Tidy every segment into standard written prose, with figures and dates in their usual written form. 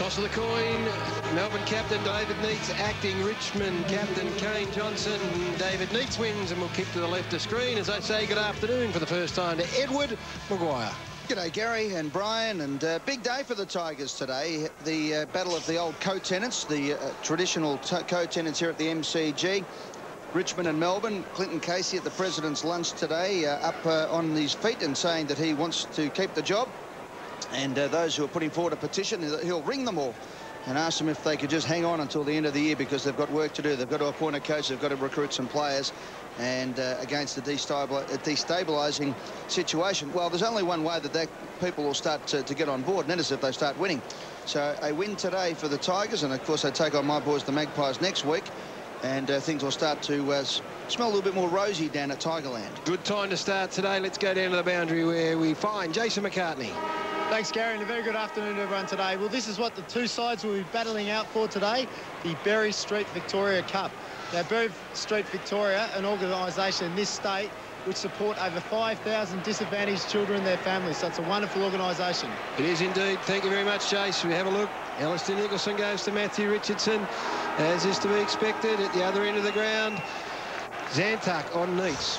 Toss of the coin. Melbourne captain David Neitz acting. Richmond captain Kane Johnson. David Neitz wins and will kick to the left of screen as I say good afternoon for the first time to Edward Maguire. G'day Gary and Brian, and big day for the Tigers today. The battle of the old co-tenants, the traditional co-tenants here at the MCG. Richmond and Melbourne. Clinton Casey at the President's lunch today up on his feet and saying that he wants to keep the job. And those who are putting forward a petition, he'll ring them all and ask them if they could just hang on until the end of the year because they've got work to do. They've got to appoint a coach, they've got to recruit some players, and against the destabilising situation. Well, there's only one way that people will start to get on board, and that is if they start winning. So a win today for the Tigers, and of course they take on my boys, the Magpies, next week. And things will start to smell a little bit more rosy down at Tigerland. Good time to start today. Let's go down to the boundary where we find Jason McCartney. Thanks, Gary, and a very good afternoon to everyone today. Well, this is what the two sides will be battling out for today, the Berry Street Victoria Cup. Now, Berry Street Victoria, an organisation in this state which support over 5,000 disadvantaged children and their families, so it's a wonderful organisation. It is indeed. Thank you very much, Jace. We have a look. Alistair Nicholson goes to Matthew Richardson, as is to be expected. At the other end of the ground, Zantuck on Neitz.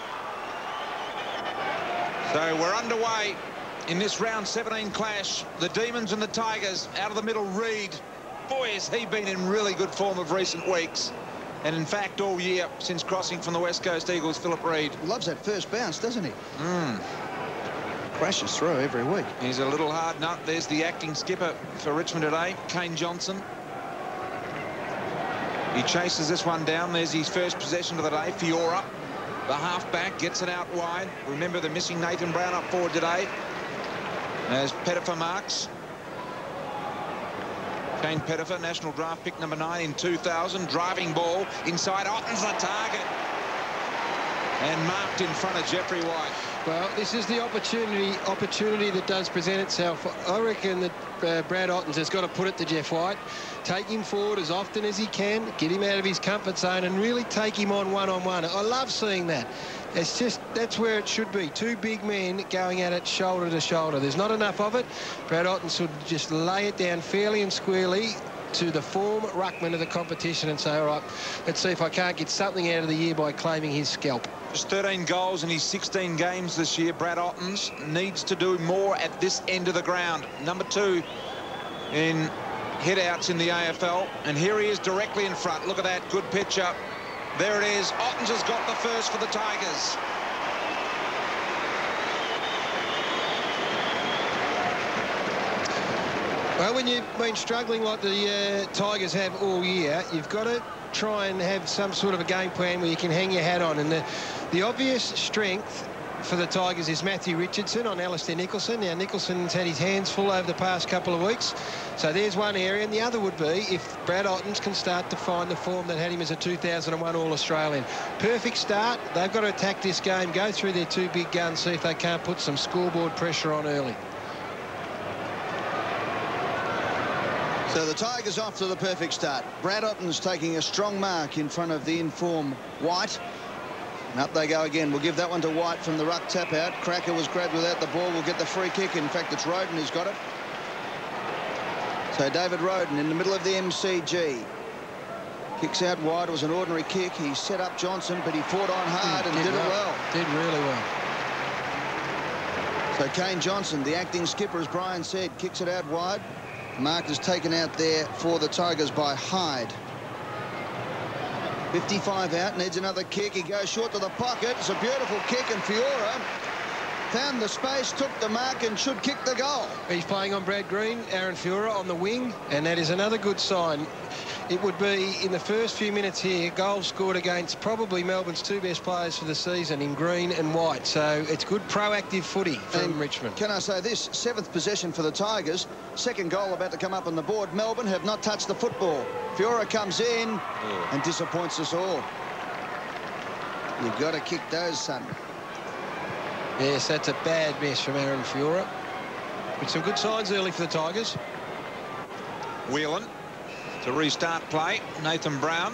So we're underway in this round 17 clash. The Demons and the Tigers out of the middle. Reid, boy, has he been in really good form of recent weeks. And in fact, all year since crossing from the West Coast Eagles, Philip Reid. Loves that first bounce, doesn't he? Crashes through every week. He's a little hard nut. There's the acting skipper for Richmond today, Kane Johnson. He chases this one down. There's his first possession of the day. Fiora, the halfback, gets it out wide. Remember the missing Nathan Brown up forward today. As Pettifer marks. Kane Pettifer, national draft pick number 9 in 2000. Driving ball inside. Otten's the target. And marked in front of Jeffrey White. Well, this is the opportunity that does present itself. I reckon that Brad Ottens has got to put it to Jeff White, take him forward as often as he can, get him out of his comfort zone and really take him on one-on-one. I love seeing that. It's just, that's where it should be. Two big men going at it shoulder to shoulder. There's not enough of it. Brad Ottens should just lay it down fairly and squarely to the form ruckman of the competition and say, all right, let's see if I can't get something out of the year by claiming his scalp. Just 13 goals in his 16 games this year. Brad Ottens needs to do more at this end of the ground. Number 2 in hit-outs in the AFL. And here he is directly in front. Look at that, good pitch up. There it is. Ottens has got the first for the Tigers. Well, when you've been struggling like the Tigers have all year, you've got to try and have some sort of a game plan where you can hang your hat on. And the obvious strength for the Tigers is Matthew Richardson on Alistair Nicholson. Now, Nicholson's had his hands full over the past couple of weeks. So there's one area. And the other would be if Brad Ottens can start to find the form that had him as a 2001 All-Australian. Perfect start. They've got to attack this game, go through their two big guns, see if they can't put some scoreboard pressure on early. So the Tigers off to the perfect start. Brad Ottens taking a strong mark in front of the in-form White. And up they go again. We'll give that one to White from the ruck tap out. Cracker was grabbed without the ball. We'll get the free kick. In fact, it's Roden who's got it. So David Roden in the middle of the MCG. Kicks out wide. It was an ordinary kick. He set up Johnson, but he fought on hard and did it well. Did really well. So Kane Johnson, the acting skipper, as Brian said, kicks it out wide. Mark is taken out there for the Tigers by Hyde. 55 out, needs another kick. He goes short to the pocket. It's a beautiful kick, and Fiora found the space, took the mark, and should kick the goal. He's playing on Brad Green, Aaron Fiora on the wing, and that is another good sign. It would be, in the first few minutes here, goals scored against probably Melbourne's two best players for the season in Green and White. So it's good proactive footy from Richmond. Can I say this? 7th possession for the Tigers. Second goal about to come up on the board. Melbourne have not touched the football. Fiora comes in and disappoints us all. You've got to kick those, son. Yes, that's a bad miss from Aaron Fiora. But some good signs early for the Tigers. Whelan to restart play. Nathan Brown.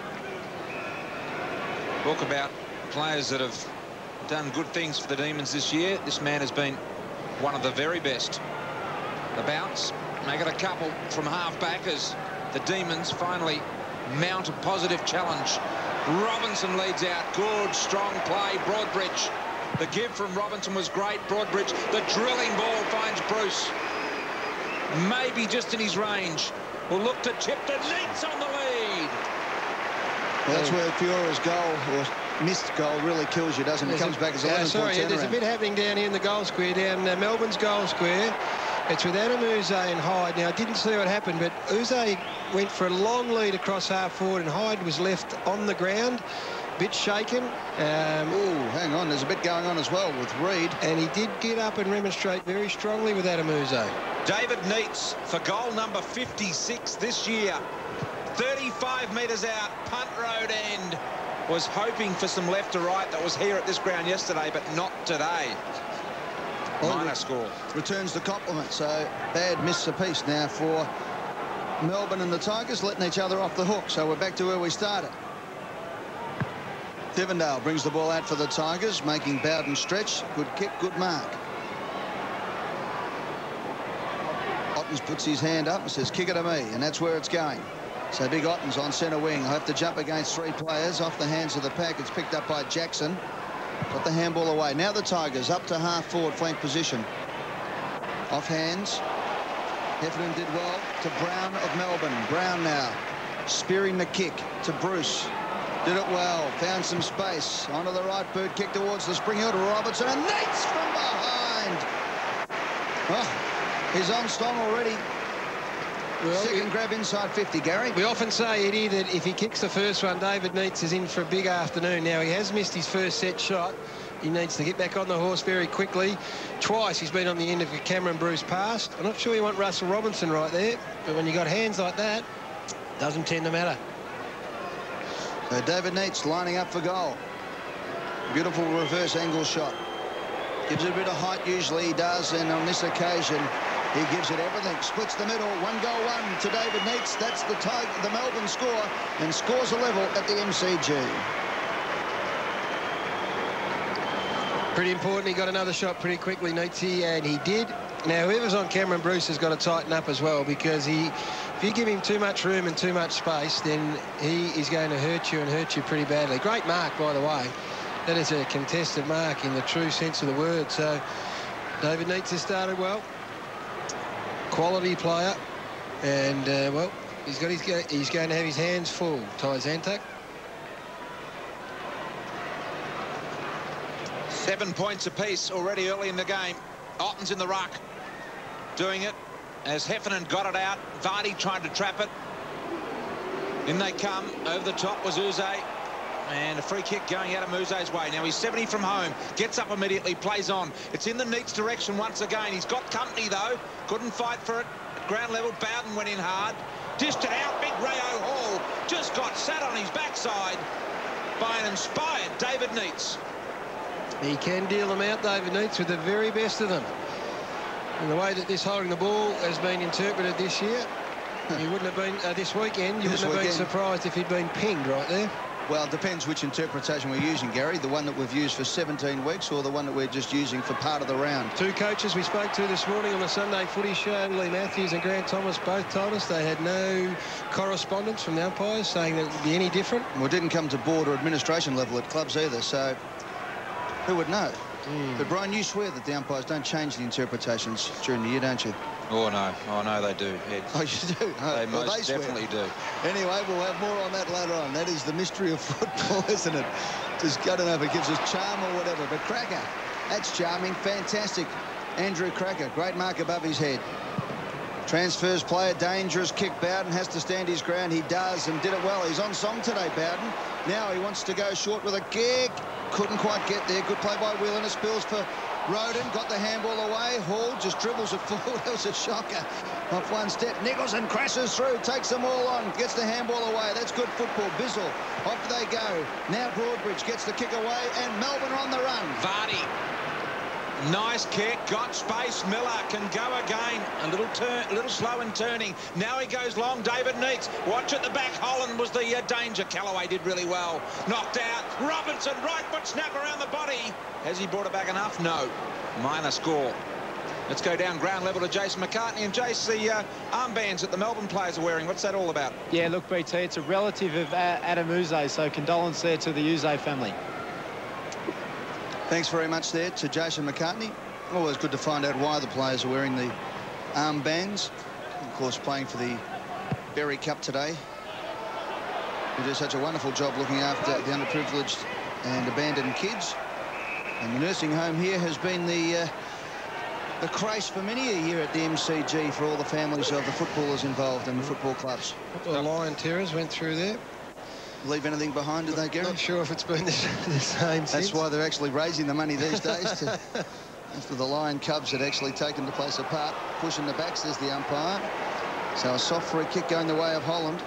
Talk about players that have done good things for the Demons this year. This man has been one of the very best. The bounce. make it a couple from half-back as the Demons finally mount a positive challenge. Robinson leads out. Good, strong play. Broadbridge. The give from Robinson was great. Broadbridge, the drilling ball finds Bruce. Maybe just in his range. Will look to chip to Neitz on the lead. Well, that's where Fiora's goal, or missed goal, really kills you, doesn't it? It comes back as a 11-point turnaround. There's a bit happening down here in the goal square, down Melbourne's goal square. It's with Adam Yze and Hyde. Now, I didn't see what happened, but Yze went for a long lead across half forward, and Hyde was left on the ground, a bit shaken. Hang on, there's a bit going on as well with Reid. And he did get up and remonstrate very strongly with Adam Yze. David Neitz for goal number 56 this year. 35 metres out, punt road end. Was hoping for some left to right that was here at this ground yesterday, but not today. Minor score. Returns the compliment, so bad miss a piece now for Melbourne and the Tigers, letting each other off the hook. So we're back to where we started. Devondale brings the ball out for the Tigers, making Bowden stretch. Good kick, good mark. Ottens puts his hand up and says, kick it to me, and that's where it's going. So Big Ottens on centre wing. He'll have to jump against 3 players off the hands of the pack. It's picked up by Jackson. Got the handball away. Now the Tigers up to half-forward flank position. Off hands. Heffernan did well to Brown of Melbourne. Brown now spearing the kick to Bruce. Did it well. Found some space. Onto the right boot. Kick towards the spring heel to Robertson. And Neitz from behind. Oh, he's on Stong already. Well, second grab inside 50, Gary. We often say, Eddie, that if he kicks the first one, David Neitz is in for a big afternoon. Now, he has missed his first set shot. He needs to get back on the horse very quickly. Twice he's been on the end of a Cameron Bruce pass. I'm not sure you want Russell Robinson right there, but when you got hands like that, doesn't tend to matter. So David Neitz lining up for goal. Beautiful reverse angle shot. Gives it a bit of height, usually he does, and on this occasion, he gives it everything. Splits the middle. 1-goal-1 to David Neitz. That's the Melbourne score, and scores a level at the MCG. Pretty important. He got another shot pretty quickly, Neitzy, and he did. Now, whoever's on Cameron Bruce has got to tighten up as well, because if you give him too much room and too much space, then he is going to hurt you and hurt you pretty badly. Great mark, by the way. That is a contested mark in the true sense of the word. So David Neitz has started well. Quality player, and well, he's going to have his hands full. Ty Zantuck. 7 points apiece already early in the game. Ottens in the ruck, doing it as Heffernan got it out. Vardy tried to trap it. In they come. Over the top was Yze. And a free kick going out of Yze's way. Now he's 70 from home. Gets up immediately, plays on. It's in the Neitz direction once again. He's got company, though. Couldn't fight for it. At ground level, Bowden went in hard. Dished it out. Big Rayo Hall just got sat on his backside by an inspired David Neitz. He can deal them out, David Neitz, with the very best of them. And the way that this holding the ball has been interpreted this year, you wouldn't have been, this weekend, you wouldn't have been surprised if he'd been pinged right there. Well, it depends which interpretation we're using, Gary. The one that we've used for 17 weeks or the one that we're just using for part of the round. 2 coaches we spoke to this morning on the Sunday Footy Show, Lee Matthews and Grant Thomas, both told us they had no correspondence from the umpires saying that it would be any different. Well, it didn't come to board or administration level at clubs either, so who would know? But, Brian, you swear that the umpires don't change the interpretations during the year, don't you? Oh, no, they do, Ed. Oh, you do? Oh, they most definitely do. Anyway, we'll have more on that later on. That is the mystery of football, isn't it? Just, I don't know if it gives us charm or whatever, but Cracker, that's charming, fantastic. Andrew Cracker, great mark above his head. Transfers player, dangerous kick. Bowden has to stand his ground. He does, and did it well. He's on song today, Bowden. Now he wants to go short with a kick. Couldn't quite get there. Good play by Whelan. It spills for Roden. Got the handball away. Hall just dribbles it forward. That was a shocker. Off one step. Nicholson crashes through. Takes them all on. Gets the handball away. That's good football. Bizzle. Off they go. Now Broadbridge gets the kick away. And Melbourne are on the run. Vardy. Nice kick, got space. Miller can go again. A little slow in turning. Now he goes long. David Neitz. Watch at the back. Holland was the danger. Callaway did really well. Knocked out. Robinson, right foot snap around the body. Has he brought it back enough? No. Minor score. Let's go down ground level to Jason McCartney. And Jace, the armbands that the Melbourne players are wearing, what's that all about? Yeah, look, BT, it's a relative of Adam Yze, so condolence there to the Yze family. Thanks very much there to Jason McCartney. Always good to find out why the players are wearing the armbands. Of course, playing for the Berry Cup today. They do such a wonderful job looking after the underprivileged and abandoned kids. And the nursing home here has been the craze for many a year at the MCG for all the families of the footballers involved in the football clubs. The Lion Terrors went through there. Leave anything behind, do they, Gary? Not sure if it's been the same since. That's why they're actually raising the money these days after the Lion Cubs had actually taken the place apart. Pushing the back, says the umpire. So a soft free kick going the way of Holland.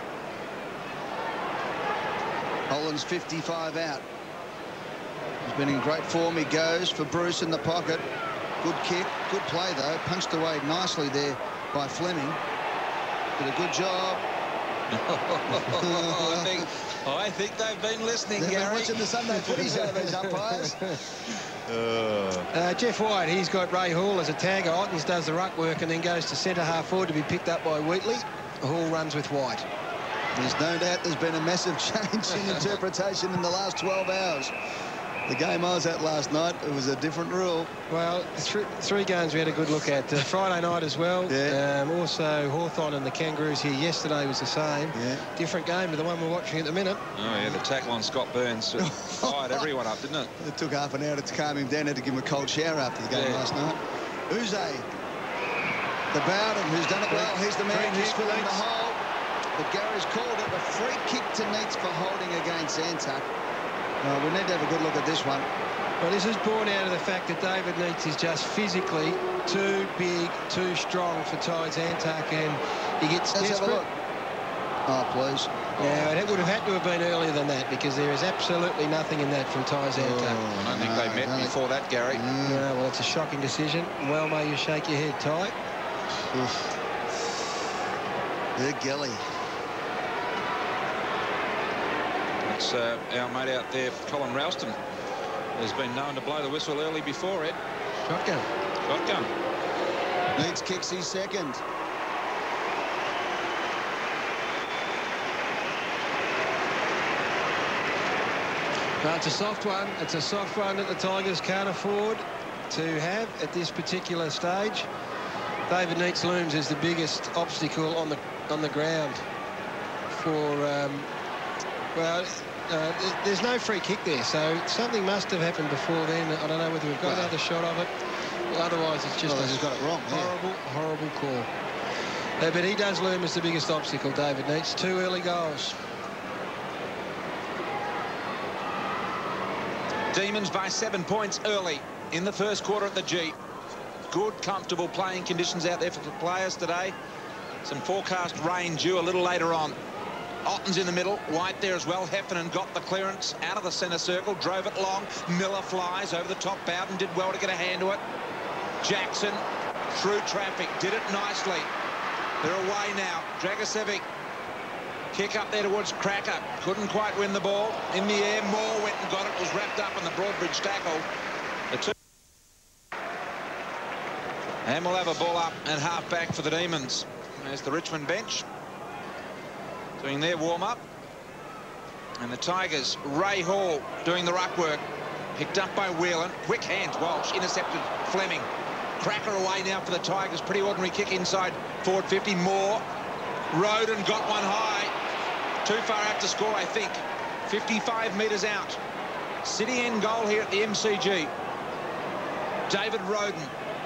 Holland's 55 out. He's been in great form. He goes for Bruce in the pocket. Good kick, good play though. Punched away nicely there by Fleming. Did a good job. I think they've been listening, They've Gary. been watching the Sunday footy show, these umpires. Jeff White, he's got Ray Hall as a tagger. Ottens does the ruck work and then goes to centre half forward to be picked up by Wheatley. Hall runs with White. There's no doubt there's been a massive change in interpretation in the last 12 hours. The game I was at last night, it was a different rule. Well, three games we had a good look at. Friday night as well. Yeah. Also, Hawthorn and the Kangaroos here yesterday was the same. Yeah. Different game to the one we're watching at the minute. Oh, yeah, the tackle on Scott Burns fired everyone up, didn't it? It took half an hour to calm him down. Had to give him a cold shower after the game last night. Yze, the Bowden, who's done it well. He's the man who's filling the hole. But Gary's called it a free kick to Neitz for holding against Antuck. We need to have a good look at this one. Well, this is born out of the fact that David Neitz is just physically too big, too strong for Tynes Antuck, and he gets Let's desperate. have a look. Oh, please. Yeah, it would have had to have been earlier than that because there is absolutely nothing in that from Tynes Antuck. I don't think they met before that, Gary. No, well, it's a shocking decision. Well, may you shake your head, Ty. The Gilly. It's our mate out there, Colin Ralston, has been known to blow the whistle early before it. Shotgun. Shotgun. Neitz kicks his second. No, it's a soft one. It's a soft one that the Tigers can't afford to have at this particular stage. David Neitz looms as the biggest obstacle on the ground for there's no free kick there, so something must have happened before then. I don't know whether we've got another shot of it. Otherwise, it's just he's got it wrong. Horrible call. But he does loom as the biggest obstacle, David Neitz. 2 early goals. Demons by 7 points early in the first quarter at the G. Good, comfortable playing conditions out there for the players today. Some forecast rain due a little later on. Ottens in the middle, White there as well. Heffernan got the clearance out of the centre circle, drove it long. Miller flies over the top. Bowden did well to get a hand to it. Jackson through traffic, did it nicely. They're away now. Dragicevic, kick up there towards Cracker. Couldn't quite win the ball. In the air, Moore went and got it. Was wrapped up in the Broadbridge tackle. The two. And we'll have a ball up and half back for the Demons. There's the Richmond bench doing their warm-up. And the Tigers, Ray Hall doing the ruck work. Picked up by Whelan. Quick hands, Walsh intercepted Fleming. Cracker away now for the Tigers. Pretty ordinary kick inside forward 50. Moore. Roden got one high. Too far out to score, I think. 55 metres out. City end goal here at the MCG. David Roden.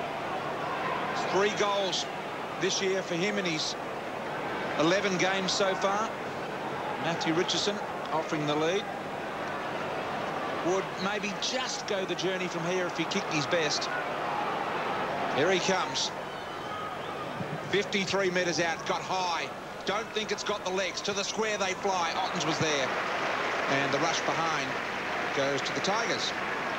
3 goals this year for him in his 11 games so far. Matthew Richardson offering the lead. Would maybe just go the journey from here if he kicked his best. Here he comes. 53 metres out, got high. Don't think it's got the legs. To the square they fly. Ottens was there. And the rush behind goes to the Tigers.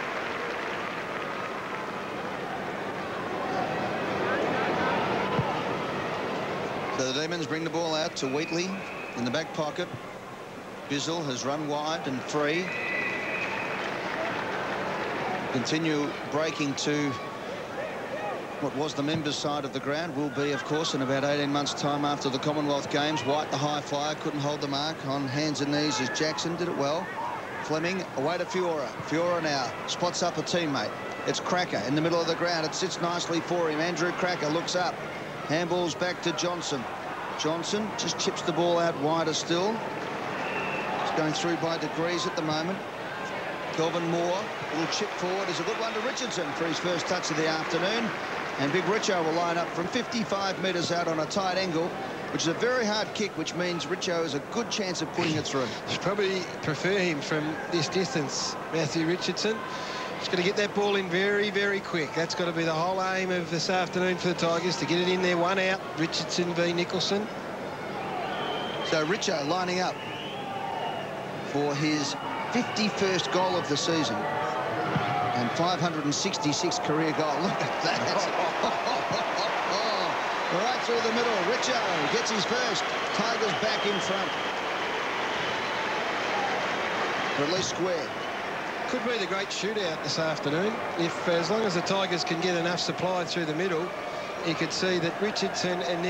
So the Demons bring the ball out to Wheatley in the back pocket. Bizzle has run wide and free. Continue breaking to what was the members' side of the ground will be, of course, in about 18 months' time after the Commonwealth Games. White, the high flyer, couldn't hold the mark on hands and knees as Jackson did it well. Fleming away to Fiora. Fiora now spots up a teammate. It's Cracker in the middle of the ground. It sits nicely for him. Andrew Cracker looks up. Handballs back to Johnson. Johnson just chips the ball out wider still. It's going through by degrees at the moment. Kelvin Moore, little chip forward, is a good one to Richardson for his first touch of the afternoon. And Big Richo will line up from 55 metres out on a tight angle, which is a very hard kick, which means Richo has a good chance of putting it through. You'd probably prefer him from this distance, Matthew Richardson. He's got to get that ball in very, very quick. That's got to be the whole aim of this afternoon for the Tigers, to get it in there, one out. Richardson v Nicholson. So Richo lining up for his 51st goal of the season and 566 career goal. Look at that. Right through the middle. Richo gets his first. Tigers back in front. Or at least square. Could be the great shootout this afternoon. If, as long as the Tigers can get enough supply through the middle, you could see that Richardson and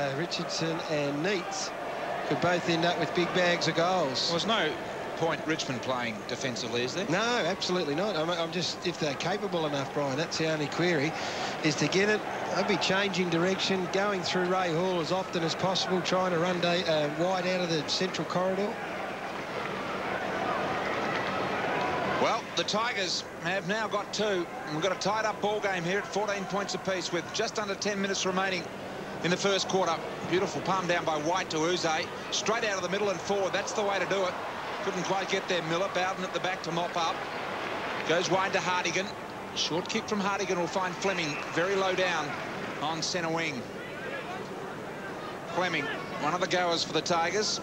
Neitz could both end up with big bags of goals. Well, there's no point Richmond playing defensively, is there? No, absolutely not. I'm just, if they're capable enough, Brian, that's the only query, is to get it. I'd be changing direction, going through Ray Hall as often as possible, trying to run wide out of the central corridor. Well, the Tigers have now got two, and we've got a tied-up ball game here at 14 points apiece with just under 10 minutes remaining in the first quarter. Beautiful palm down by White to Uze. Straight out of the middle and forward. That's the way to do it. Couldn't quite get there. Miller, Bowden at the back to mop up. Goes wide to Hartigan. Short kick from Hartigan will find Fleming very low down on centre wing. Fleming, one of the goers for the Tigers.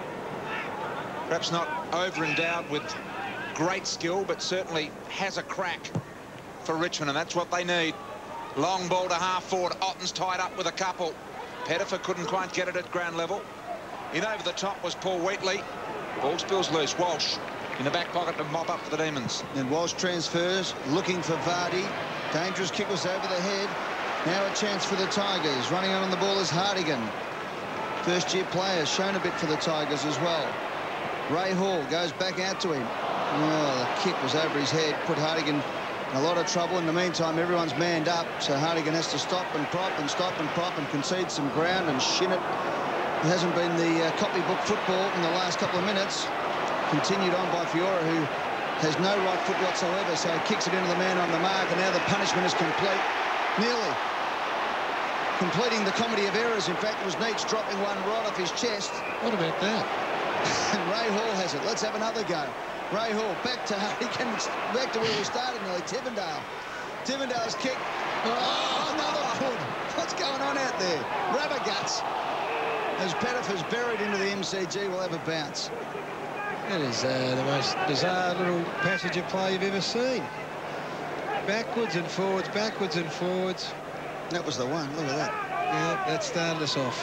Perhaps not over-endowed with great skill, but certainly has a crack for Richmond, and that's what they need. Long ball to half forward. Otten's tied up with a couple. Pettifer couldn't quite get it at ground level. In over the top was Paul Wheatley. Ball spills loose. Walsh in the back pocket to mop up for the Demons. And Walsh transfers, looking for Vardy. Dangerous kick was over the head. Now a chance for the Tigers. Running on the ball is Hartigan. First-year player, shown a bit for the Tigers as well. Ray Hall goes back out to him. Oh, the kick was over his head, put Hartigan in a lot of trouble. In the meantime, everyone's manned up, so Hartigan has to stop and prop and stop and prop and concede some ground and shin it. It hasn't been the copybook football in the last couple of minutes. Continued on by Fiora, who has no right foot whatsoever, so he kicks it into the man on the mark, and now the punishment is complete. Nearly completing the comedy of errors. In fact, it was Neitz dropping one right off his chest. What about that? And Ray Hall has it. Let's have another go. Ray Hall back to Hartigan, back to where we started nearly. Tivendale. Tivendale's kick. Oh, another foot. What's going on out there? Rubber guts. As Pettifer's buried into the MCG, will have a bounce. That is the most bizarre little passage of play you've ever seen. Backwards and forwards, backwards and forwards. That was the one. Look at that. Yeah, that started us off.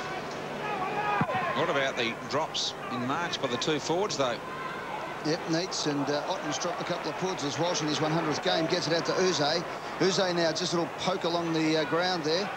What about the drops in marks by the two forwards, though? Yep, Neitz and Otten's dropped a couple of puds as Walsh in his 100th game gets it out to Uze. Uze now just a little poke along the ground there.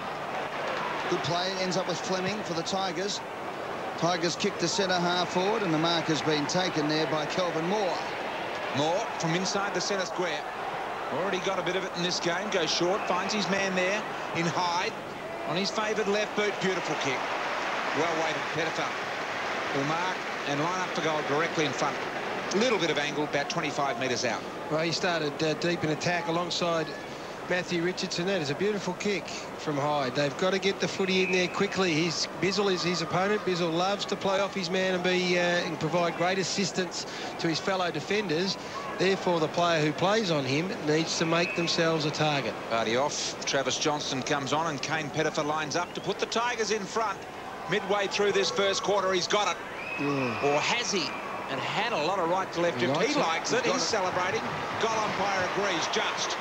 Good play, ends up with Fleming for the Tigers. Tigers kick to centre half forward, and the mark has been taken there by Kelvin Moore. Moore from inside the centre square. Already got a bit of it in this game. Goes short, finds his man there in Hyde. On his favoured left boot, beautiful kick. Well weighted, Pettifer will mark and line up for goal directly in front. A little bit of angle, about 25 metres out. Well, he started deep in attack alongside Matthew Richardson. That is a beautiful kick from Hyde. They've got to get the footy in there quickly. Bizzle is his opponent. Bizzle loves to play off his man and and provide great assistance to his fellow defenders. Therefore, the player who plays on him needs to make themselves a target. Party off. Travis Johnston comes on, and Kane Pettifer lines up to put the Tigers in front. Midway through this first quarter, he's got it. Or has he? And had a lot of right to left. He likes it. He's celebrating. Goal umpire agrees. Just.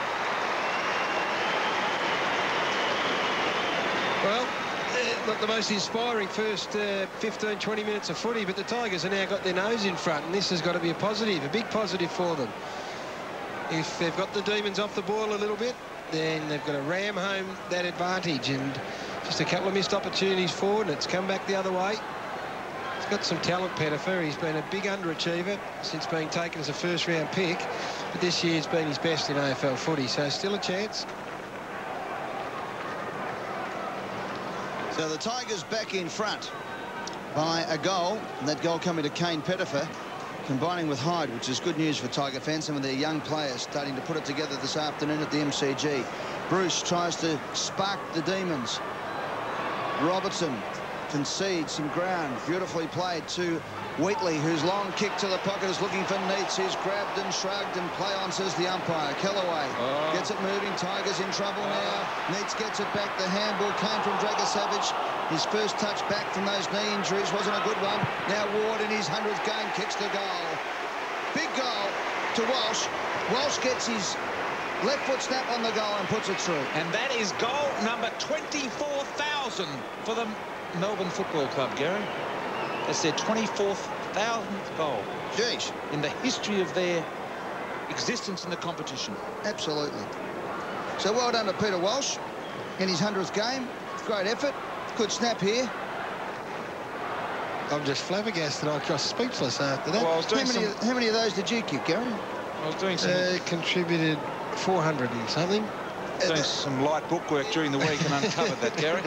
Well, not the most inspiring first 15, 20 minutes of footy, but the Tigers have now got their nose in front, and this has got to be a positive, a big positive for them. If they've got the Demons off the boil a little bit, then they've got to ram home that advantage, and just a couple of missed opportunities forward, and it's come back the other way. He's got some talent, Pettifer. He's been a big underachiever since being taken as a first-round pick, but this year's been his best in AFL footy, so still a chance. So the Tigers back in front by a goal, and that goal coming to Kane Pettifer, combining with Hyde, which is good news for Tiger fans. Some of their young players starting to put it together this afternoon at the MCG. Bruce tries to spark the Demons. Robertson concedes some ground. Beautifully played to Wheatley, whose long kick to the pocket is looking for Neitz. He's grabbed and shrugged, and play on, says the umpire. Kellaway gets it moving. Tigers in trouble now. Neitz gets it back. The handball came from Dragicevic. His first touch back from those knee injuries wasn't a good one. Now Ward in his 100th game kicks the goal. Big goal to Walsh. Walsh gets his left foot snap on the goal and puts it through. And that is goal number 24,000 for the Melbourne Football Club, Gary. That's their 24,000th goal. Jeez. In the history of their existence in the competition. Absolutely. So well done to Peter Walsh in his 100th game. Great effort. Good snap here. I'm just flabbergasted. I got speechless after that. Well, I was doing How many of those did you kick, Gary? I was doing some... contributed 400 and something. Doing some light bookwork during the week and uncovered that, Gary.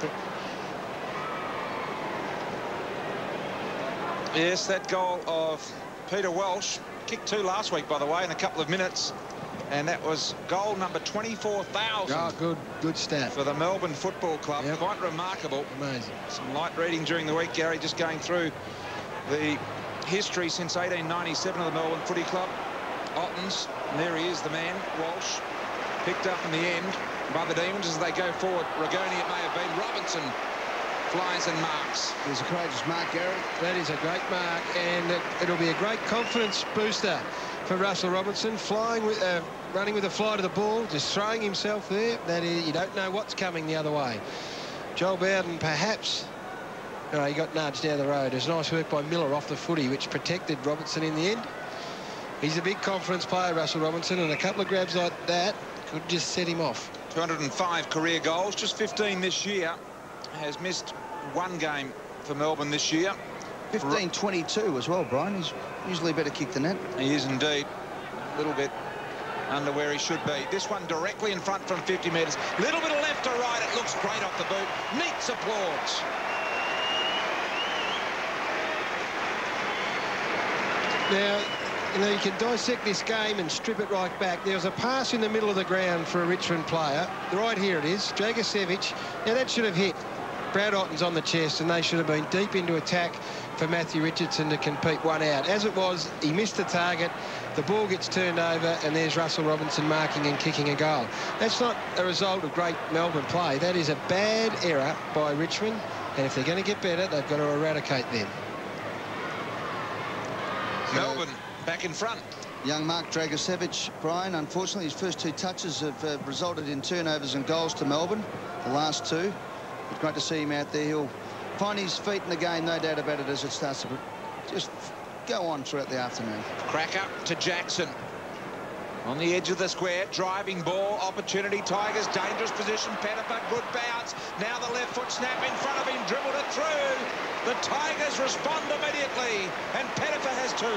Yes, that goal of Peter Walsh, kicked 2 last week, by the way, in a couple of minutes, and that was goal number 24,000. Oh, good stat for the Melbourne Football Club. Yep. Quite remarkable. Amazing. Some light reading during the week, Gary, just going through the history since 1897 of the Melbourne Footy Club. Ottens, and there he is, the man, Walsh, picked up in the end by the Demons as they go forward. Rigoni, it may have been. Robinson flies and marks. There's a courageous mark, Gary. That is a great mark, and it'll be a great confidence booster for Russell Robinson, flying with, running with a fly to the ball, just throwing himself there. That is, you don't know what's coming the other way. Joel Bowden, perhaps. No, he got nudged down the road. It was nice work by Miller off the footy, which protected Robertson in the end. He's a big confidence player, Russell Robinson, and a couple of grabs like that could just set him off. 205 career goals, just 15 this year. Has missed 1 game for Melbourne this year. 15-22 as well, Brian. He's usually a better kick than that. He is indeed. A little bit under where he should be. This one directly in front from 50 metres. Little bit of left to right. It looks great off the boot. Neitz applauds. Now, you know, you can dissect this game and strip it right back. There was a pass in the middle of the ground for a Richmond player. Right here it is, Dragicevic. Now, that should have hit Brad Ottens on the chest, and they should have been deep into attack for Matthew Richardson to compete one out. As it was, he missed the target, the ball gets turned over, and there's Russell Robinson marking and kicking a goal. That's not a result of great Melbourne play. That is a bad error by Richmond, and if they're going to get better, they've got to eradicate them. Melbourne back in front. Young Mark Dragicevic, Brian, unfortunately, his first 2 touches have resulted in turnovers and goals to Melbourne, the last 2. It's great to see him out there. He'll find his feet in the game, no doubt about it, as it starts to just go on throughout the afternoon. Crack up to Jackson. On the edge of the square, driving ball, opportunity, Tigers, dangerous position, Pettifer, good bounce. Now the left foot snap in front of him, dribbled it through. The Tigers respond immediately, and Pettifer has 2.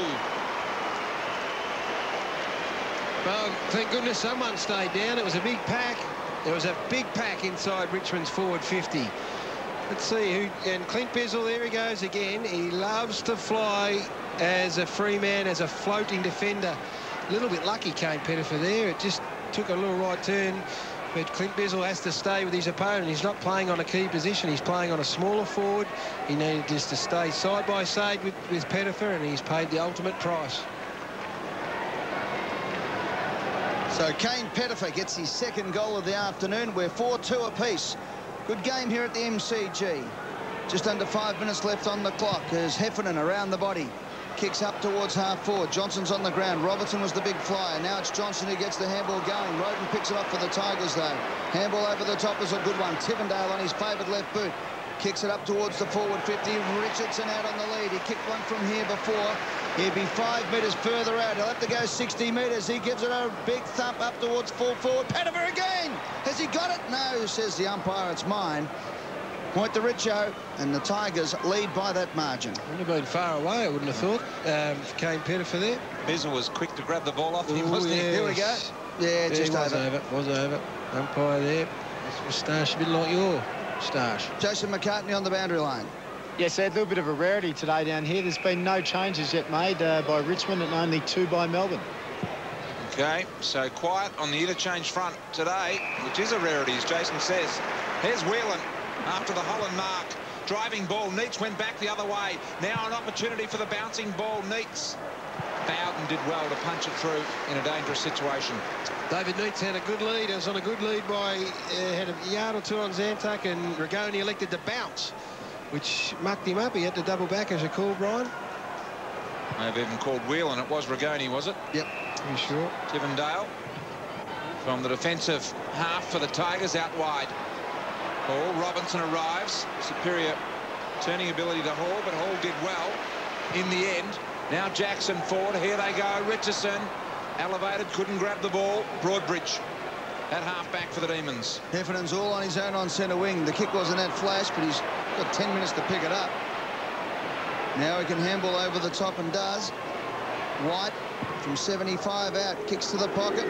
Well, thank goodness someone stayed down. It was a big pack. There was a big pack inside Richmond's forward 50. Let's see who... And Clint Bizzle, there he goes again. He loves to fly as a free man, as a floating defender. A little bit lucky, Kane Pettifer there. It just took a little right turn. But Clint Bizzle has to stay with his opponent. He's not playing on a key position. He's playing on a smaller forward. He needed just to stay side by side with Pettifer, and he's paid the ultimate price. So Kane Pettifer gets his 2nd goal of the afternoon. We're 4-2 apiece. Good game here at the MCG. Just under 5 minutes left on the clock as Heffernan around the body. Kicks up towards half-forward. Johnson's on the ground. Robertson was the big flyer. Now it's Johnson who gets the handball going. Roden picks it up for the Tigers, though. Handball over the top is a good one. Tivendale on his favoured left boot. Kicks it up towards the forward 50. Richardson out on the lead. He kicked one from here before. He'd be 5 metres further out. He'll have to go 60 metres. He gives it a big thump up towards full forward. Pettifer again. Has he got it? No, says the umpire. It's mine. Point to Richo, and the Tigers lead by that margin. Wouldn't have been far away, I wouldn't have thought. Kane Pettifer there. Bizzle was quick to grab the ball off him, wasn't he? Here we go. Yeah, just over. Was over. Umpire there. His moustache a bit like your moustache. Jason McCartney on the boundary line. Yes, Ed, a little bit of a rarity today down here. There's been no changes yet made by Richmond and only 2 by Melbourne. Okay, so quiet on the interchange front today, which is a rarity, as Jason says. Here's Whelan after the Holland mark. Driving ball. Neitz went back the other way. Now an opportunity for the bouncing ball. Neitz. Bowden did well to punch it through in a dangerous situation. David Neitz had a good lead. It was on a good lead by had a yard or 2 on Zantuck, and Rigoni elected to bounce, which mucked him up. He had to double back, as you call, Brian. They've even called Whelan. It was Rigoni, was it? Yep. Are you sure? Tivendale from the defensive half for the Tigers out wide. Hall, Robinson arrives. Superior turning ability to Hall, but Hall did well in the end. Now Jackson forward. Here they go. Richardson elevated, couldn't grab the ball. Broadbridge at half-back for the Demons. Heffernan's all on his own on centre wing. The kick wasn't that flash, but he's got 10 minutes to pick it up. Now he can handball over the top and does. White from 75 out, kicks to the pocket.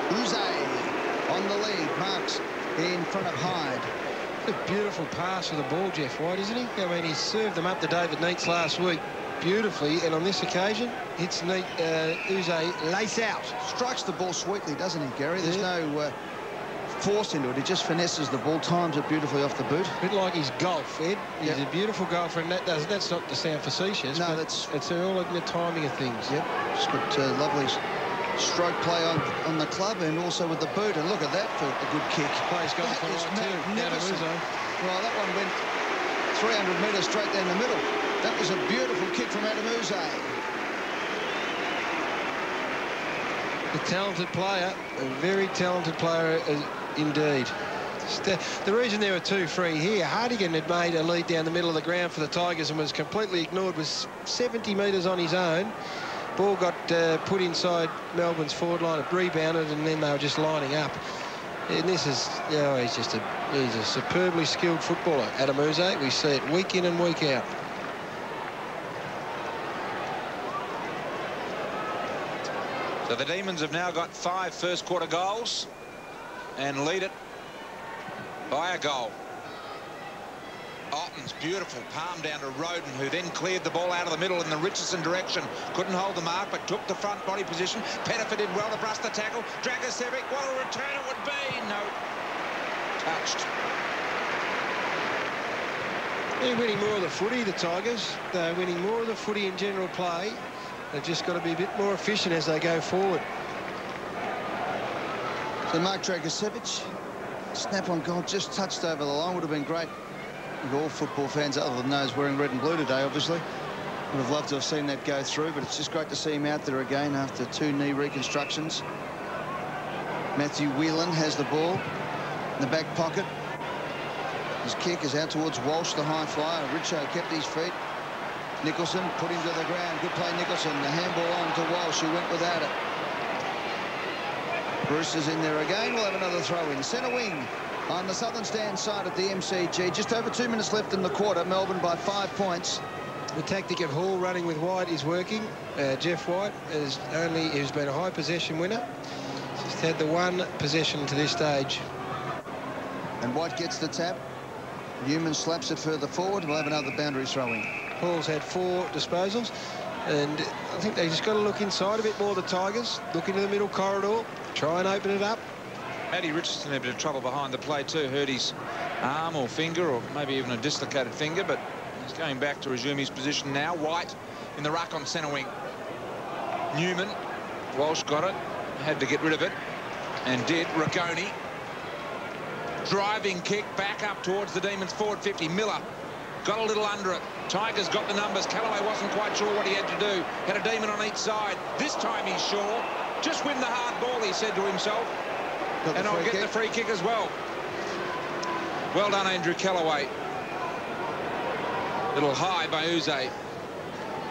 Uze on the lead, marks in front of Hyde. A beautiful pass for the ball, Jeff White, isn't he? I mean, he served them up to David Neitz last week beautifully, and on this occasion, hits Uze lace out. Strikes the ball sweetly, doesn't he, Gary? There's no force into it. He just finesses the ball, times it beautifully off the boot. A bit like his golf, Ed. He's a beautiful golfer, and that's not to sound facetious. No, but it's all in the timing of things. Yep, just got lovely stroke play on the club and also with the boot. And look at that for a good kick. Plays golf all right too. Magnificent. Well, that one went 300 metres straight down the middle. That was a beautiful kick from Adam Uze. A talented player, a very talented player indeed. The reason there were 2 free here, Hartigan had made a lead down the middle of the ground for the Tigers and was completely ignored, was 70 metres on his own. Ball got put inside Melbourne's forward line, it rebounded, and then they were just lining up. And this is, you know, he's a superbly skilled footballer, Adam Uze. We see it week in and week out. So the Demons have now got 5 first-quarter goals and lead it by a goal. Otten's beautiful palm down to Roden, who then cleared the ball out of the middle in the Richardson direction. Couldn't hold the mark, but took the front body position. Pettifer did well to brush the tackle. Dragicevic, what a return it would be. No. Touched. They're winning more of the footy, the Tigers. They're winning more of the footy in general play. They've just got to be a bit more efficient as they go forward. So Mark Dragicevic, snap on goal, just touched over the line. Would have been great. All football fans, other than those wearing red and blue today, obviously, would have loved to have seen that go through, but it's just great to see him out there again after 2 knee reconstructions. Matthew Whelan has the ball in the back pocket. His kick is out towards Walsh, the high flyer. Richo kept his feet. Nicholson put him to the ground. Good play, Nicholson. The handball on to Walsh, who went without it. Bruce is in there again. We'll have another throw in. Centre wing on the southern stand side at the MCG. Just over 2 minutes left in the quarter. Melbourne by 5 points. The tactic of Hall running with White is working. Jeff White has been a high possession winner. Just had the 1 possession to this stage. And White gets the tap. Newman slaps it further forward. We'll have another boundary throw-in. Hall's had 4 disposals, and I think they just got to look inside a bit more, the Tigers. Look into the middle corridor, try and open it up. Matty Richardson had a bit of trouble behind the play too. Hurt his arm or finger, or maybe even a dislocated finger, but he's going back to resume his position now. White in the ruck on centre wing. Newman. Walsh got it. Had to get rid of it. And did. Rigoni. Driving kick back up towards the Demons forward 50. Miller got a little under it. Tigers got the numbers. Callaway wasn't quite sure what he had to do. Had a Demon on each side. This time he's sure. Just win the hard ball, he said to himself. And I'll get the free kick as well. Well done, Andrew Callaway. Little high by Uze.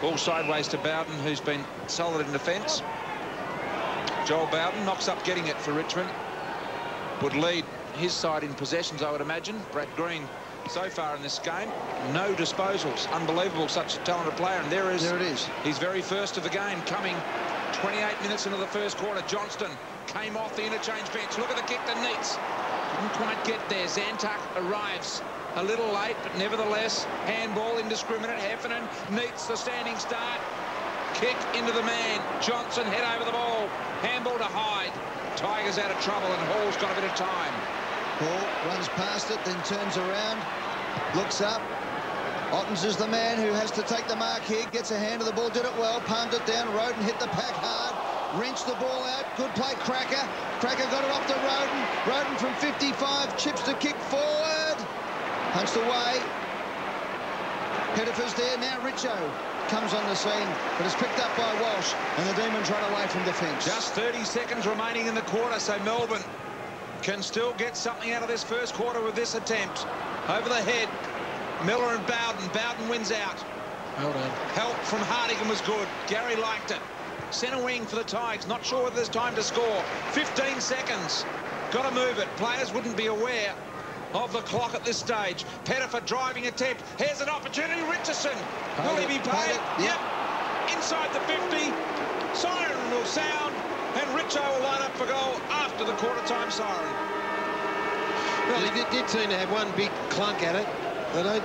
Ball sideways to Bowden, who's been solid in defence. Joel Bowden knocks up getting it for Richmond. Would lead his side in possessions, I would imagine. Brad Green so far in this game, no disposals. Unbelievable, such a talented player. And there it is. He's very first of the game, coming 28 minutes into the first quarter. Johnston came off the interchange bench. Look at the kick to Neitz. Didn't quite get there. Zantuck arrives a little late, but nevertheless, handball indiscriminate. Heffernan, Neitz, the standing start. Kick into the man. Johnson head over the ball. Handball to Hyde. Tigers out of trouble, and Hall's got a bit of time. Hall runs past it, then turns around, looks up. Ottens is the man who has to take the mark here, gets a hand of the ball, did it well, palmed it down. Roden hit the pack hard, wrenched the ball out. Good play, Cracker. Cracker got it off to Roden. Roden from 55, chips the kick forward. Punched away. Pettifer's there, now Richo comes on the scene, but it's picked up by Walsh, and the Demons run away from defence. Just 30 seconds remaining in the quarter, so Melbourne can still get something out of this first quarter with this attempt. Over the head, Miller and Bowden. Bowden wins out. Well done. Help from Hartigan was good. Gary liked it. Centre wing for the Tigers. Not sure whether there's time to score. 15 seconds. Got to move it. Players wouldn't be aware of the clock at this stage. Pettifer driving attempt. Here's an opportunity. Richardson. Will he be paid? Yep. Inside the 50. Siren will sound. And Richo will line up for goal after the quarter-time siren. Well, he did seem to have one big clunk at it. They don't...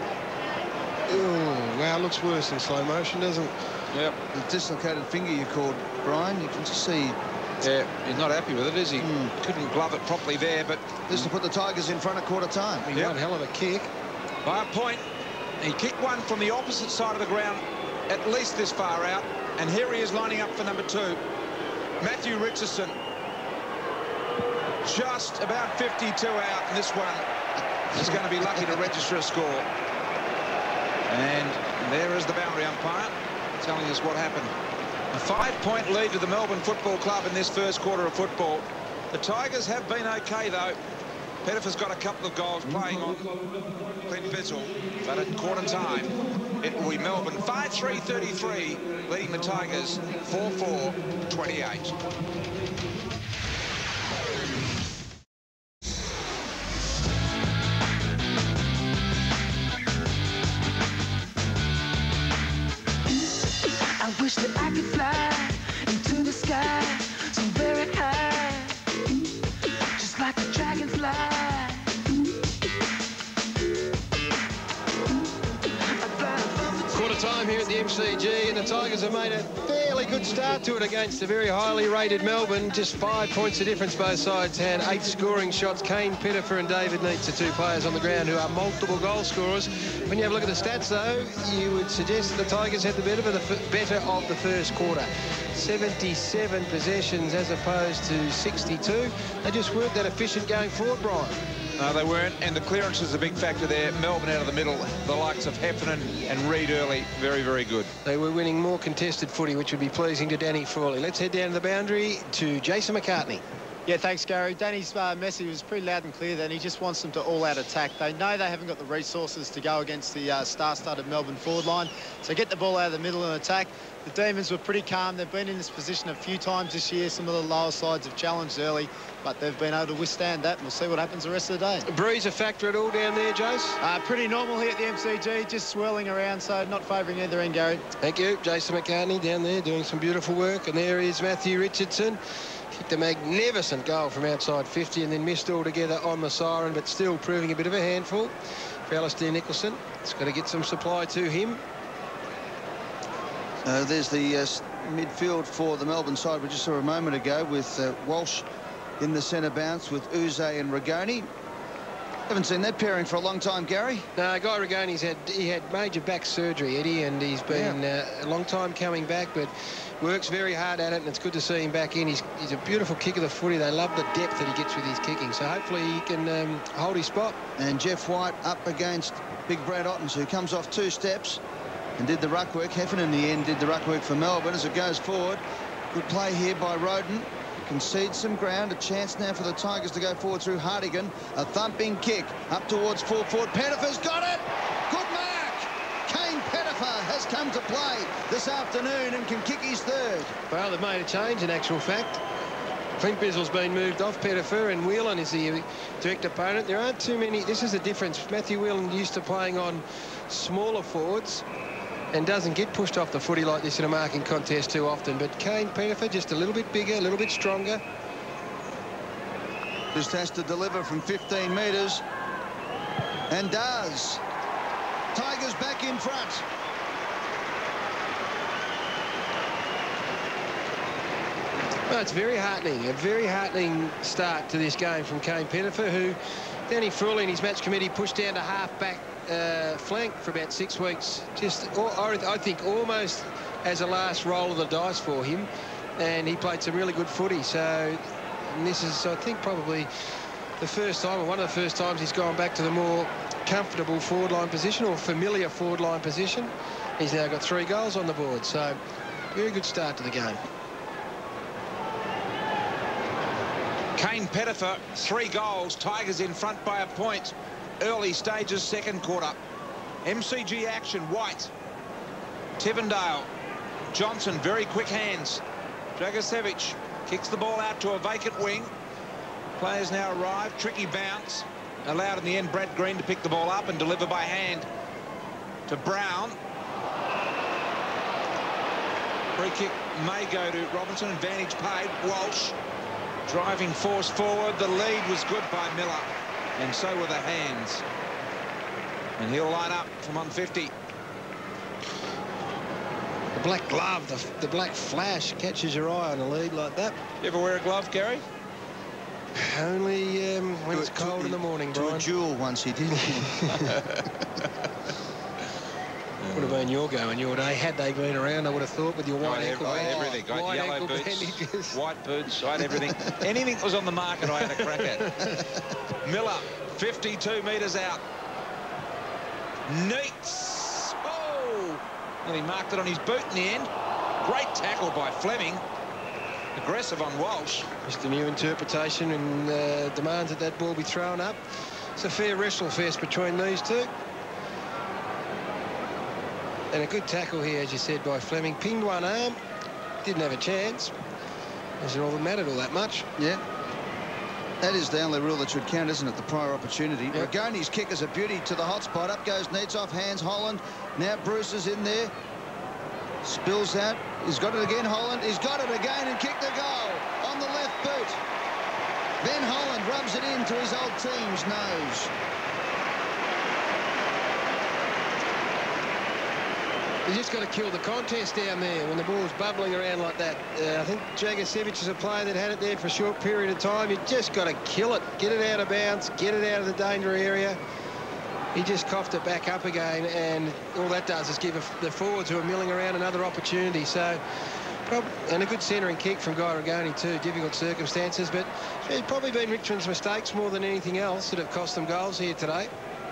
Oh, wow, looks worse in slow motion, doesn't it? Yep. The dislocated finger you called, Brian, you can just see... Yeah, he's not happy with it, is he? Couldn't glove it properly there, but... This will put the Tigers in front of quarter-time. One hell of a kick. By a point, he kicked one from the opposite side of the ground, at least this far out, and here he is lining up for number 2. Matthew Richardson, just about 52 out, and this one is going to be lucky to register a score. And there is the boundary umpire telling us what happened. A 5-point lead to the Melbourne Football Club in this first quarter of football. The Tigers have been okay, though. Pettifer's got a couple of goals playing on Clint Bissell, but at quarter time, it will be Melbourne 5-3-33, leading the Tigers 4-4-28. I wish that I could fly into the sky so very high, just like a dragonfly. Quarter time here at the MCG, and the Tigers have made a fairly good start to it against a very highly rated Melbourne. Just 5 points of difference. Both sides had 8 scoring shots. Kane Pettifer and David Neitz are 2 players on the ground who are multiple goal scorers. When you have a look at the stats, though, you would suggest that the Tigers had the better of the first quarter. 77 possessions as opposed to 62. They just weren't that efficient going forward, Brian. No, they weren't, and the clearance is a big factor there. Melbourne out of the middle, the likes of Heffernan and Reid early, very, very good. They were winning more contested footy, which would be pleasing to Danny Frawley. Let's head down to the boundary to Jason McCartney. Yeah, thanks, Gary. Danny's message was pretty loud and clear then. He just wants them to all-out attack. They know they haven't got the resources to go against the star-studded Melbourne forward line, so get the ball out of the middle and attack. The Demons were pretty calm. They've been in this position a few times this year. Some of the lower sides have challenged early, but they've been able to withstand that, and we'll see what happens the rest of the day. Breeze a factor at all down there, Jace? Pretty normal here at the MCG, just swirling around, so not favouring either end, Gary. Thank you. Jason McCartney down there doing some beautiful work, and there is Matthew Richardson. Kicked a magnificent goal from outside 50 and then missed altogether on the siren, but still proving a bit of a handful for Alistair Nicholson. It's got to get some supply to him. There's the midfield for the Melbourne side we just saw a moment ago with Walsh in the centre bounce with Uze and Rigoni. Haven't seen that pairing for a long time, Gary. No, Guy Rigoni's had major back surgery, Eddie, and he's been a long time coming back, but works very hard at it, and it's good to see him back in. He's a beautiful kick of the footy. They love the depth that he gets with his kicking, so hopefully he can hold his spot. And Jeff White up against big Brad Ottens, who comes off 2 steps and did the ruck work. Heffernan in the end did the ruck work for Melbourne as it goes forward. Good play here by Roden. Concedes some ground. A chance now for the Tigers to go forward through Hartigan. A thumping kick up towards full forward. Pettifer's got it. Good mark. Kane Pettifer has has come to play this afternoon and can kick his third. Well, they've made a change in actual fact. Flint Bizzle's been moved off. Pettifer and Whelan is the direct opponent. There aren't too many. This is the difference. Matthew Whelan used to playing on smaller forwards and doesn't get pushed off the footy like this in a marking contest too often. But Kane Pettifer just a little bit bigger, a little bit stronger. Just has to deliver from 15 metres. And does. Tigers back in front. Well, it's very heartening. A very heartening start to this game from Kane Pettifer, who Danny Frawley and his match committee pushed down to half-back flank for about 6 weeks. Just, I think, almost as a last roll of the dice for him. And he played some really good footy. So this is, I think, probably the first time, or one of the first times he's gone back to the more comfortable forward line position, or familiar forward line position. He's now got 3 goals on the board. So very good start to the game. Kane Pettifer, 3 goals. Tigers in front by a point. Early stages, second quarter. MCG action. White, Tivendale, Johnson, very quick hands. Dragicevic kicks the ball out to a vacant wing. Players now arrive. Tricky bounce. Allowed in the end Brad Green to pick the ball up and deliver by hand to Brown. Free kick may go to Robinson. Advantage paid. Walsh driving force forward. The lead was good by Miller, and so were the hands. And he'll line up from 150. The black glove, the black flash catches your eye on a lead like that. You ever wear a glove, Gary? Only when it's cold in the morning, Brian. To a duel once he did. Would have been your go in your day had they been around. I would have thought with your white ankle everything. Got yellow boots, bandages. white boots, I had everything. Anything that was on the market, I had a crack at. Miller, 52 metres out. Neats. Oh, and he marked it on his boot in the end. Great tackle by Fleming. Aggressive on Walsh. Just a new interpretation and demands that that ball be thrown up. It's a fair wrestle fest between these two. And a good tackle here, as you said, by Fleming. Pinged one arm. Didn't have a chance. Doesn't all that mattered all that much. Yeah. That is the only rule that should count, isn't it? The prior opportunity. Yep. Ragoni's kick is a beauty to the hot spot. Up goes Neitz, off hands Holland. Now Bruce is in there. Spills out. He's got it again, Holland. He's got it again and kicked the goal on the left boot. Ben Holland rubs it into his old team's nose. You just got to kill the contest down there when the ball's bubbling around like that. I think Dragicevic is a player that had it there for a short period of time. You just got to kill it, get it out of bounds, get it out of the danger area. He just coughed it back up again, and all that does is give the forwards who are milling around another opportunity. So, and a good centering kick from Guy Ragoni too. Difficult circumstances, but it's probably been Richmond's mistakes more than anything else that have cost them goals here today.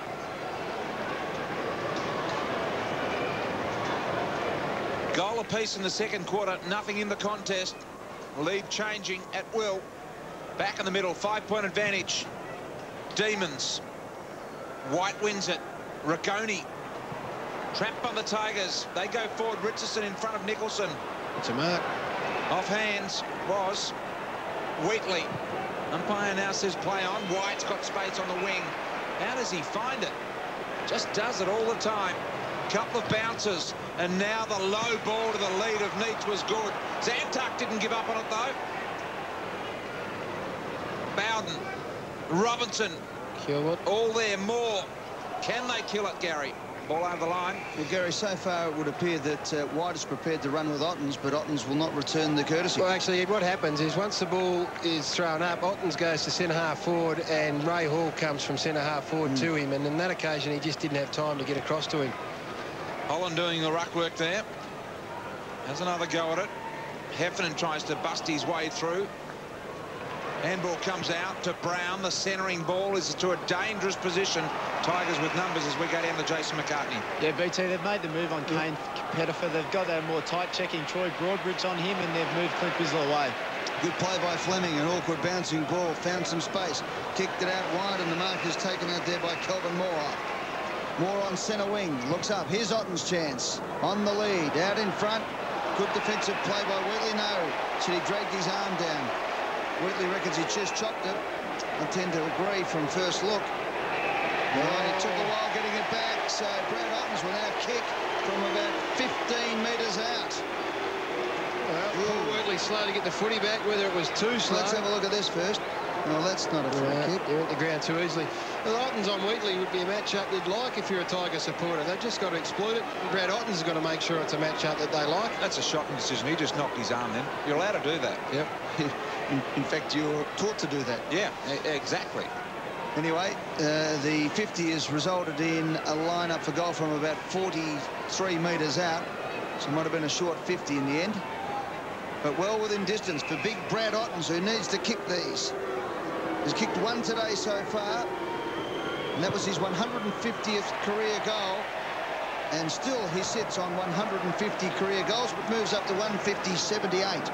Goal apiece in the second quarter. Nothing in the contest. Lead changing at will. Back in the middle. 5-point advantage. Demons. White wins it. Ragoni trapped by the Tigers. They go forward. Richardson in front of Nicholson. It's a mark. Off hands was Wheatley. Umpire now says play on. White's got space on the wing. How does he find it? Just does it all the time. Couple of bounces, and now the low ball to the lead of Neitz was good. Zantuck didn't give up on it though. Bowden, Robinson, Kill it. all there, more. Can they kill it, Gary? Ball over the line. Well, Gary, so far it would appear that White is prepared to run with Ottens, but Ottens will not return the courtesy. Well, actually, what happens is once the ball is thrown up, Ottens goes to centre-half forward, and Ray Hall comes from centre-half forward to him, and on that occasion, he just didn't have time to get across to him. Holland doing the ruck work there. Has another go at it. Heffernan tries to bust his way through. Handball comes out to Brown. The centering ball is to a dangerous position. Tigers with numbers as we go down to Jason McCartney. Yeah, BT, they've made the move on Kane Pettifer. They've got that more tight checking Troy Broadbridge on him, and they've moved Clint Bizzle away. Good play by Fleming. An awkward bouncing ball. Found some space. Kicked it out wide, and the mark is taken out there by Kelvin Moore. More on centre wing. Looks up. Here's Otten's chance. On the lead. Out in front. Good defensive play by Wheatley. No. Should he dragged his arm down? Wheatley reckons he just chopped it. I tend to agree from first look. Well, it took a while getting it back. So Brad Ottens will now kick from about 15 metres out. Well, Paul Wheatley slow to get the footy back, whether it was too slow. Let's have a look at this first. No, that's not a free kick. He went to the ground too easily. Well, Ottens on Wheatley would be a match-up you'd like if you're a Tiger supporter. They've just got to exploit it. Brad Ottens has got to make sure it's a match-up that they like. That's a shocking decision. He just knocked his arm in. You're allowed to do that. Yep. In fact, you're taught to do that. Yeah, exactly. Anyway, the 50 has resulted in a line-up for goal from about 43 metres out. So it might have been a short 50 in the end. But well within distance for big Brad Ottens, who needs to kick these. He's kicked one today so far, and that was his 150th career goal. And still he sits on 150 career goals, but moves up to 150.78.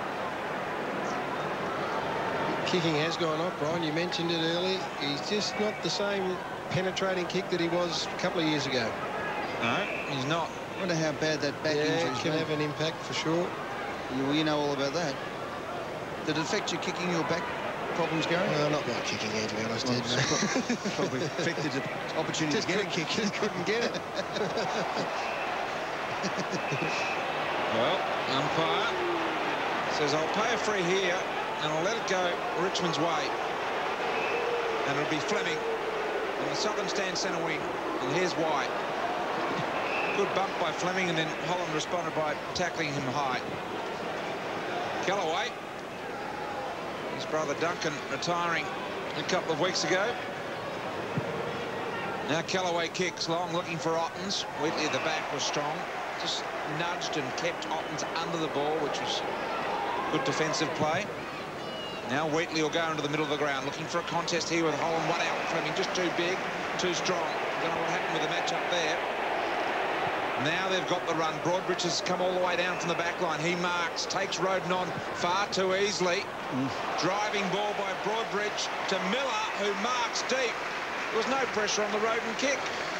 Kicking has gone off, Brian. You mentioned it earlier. He's just not the same penetrating kick that he was a couple of years ago. No, he's not. I wonder how bad that back injury can have an impact for sure. You know all about that. Did it affect your kicking your back problems, Gary? No, not my kicking, to be honest. Probably affected the opportunity to get a kick. Just couldn't get it. Well, umpire says, I'll pay a free here and I'll let it go Richmond's way. And it'll be Fleming on the southern stand centre wing. And here's why. Good bump by Fleming, and then Holland responded by tackling him high. Callaway. His brother Duncan retiring a couple of weeks ago. Now Callaway kicks long, looking for Ottens. Wheatley at the back was strong. Just nudged and kept Ottens under the ball, which was good defensive play. Now Wheatley will go into the middle of the ground, looking for a contest here with Holland. One out, Fleming just too big, too strong. Don't know what happened with the match up there. Now they've got the run. Broadbridge has come all the way down from the back line. He marks, takes Roden on far too easily. Driving ball by Broadbridge to Miller, who marks deep. There was no pressure on the Roden kick.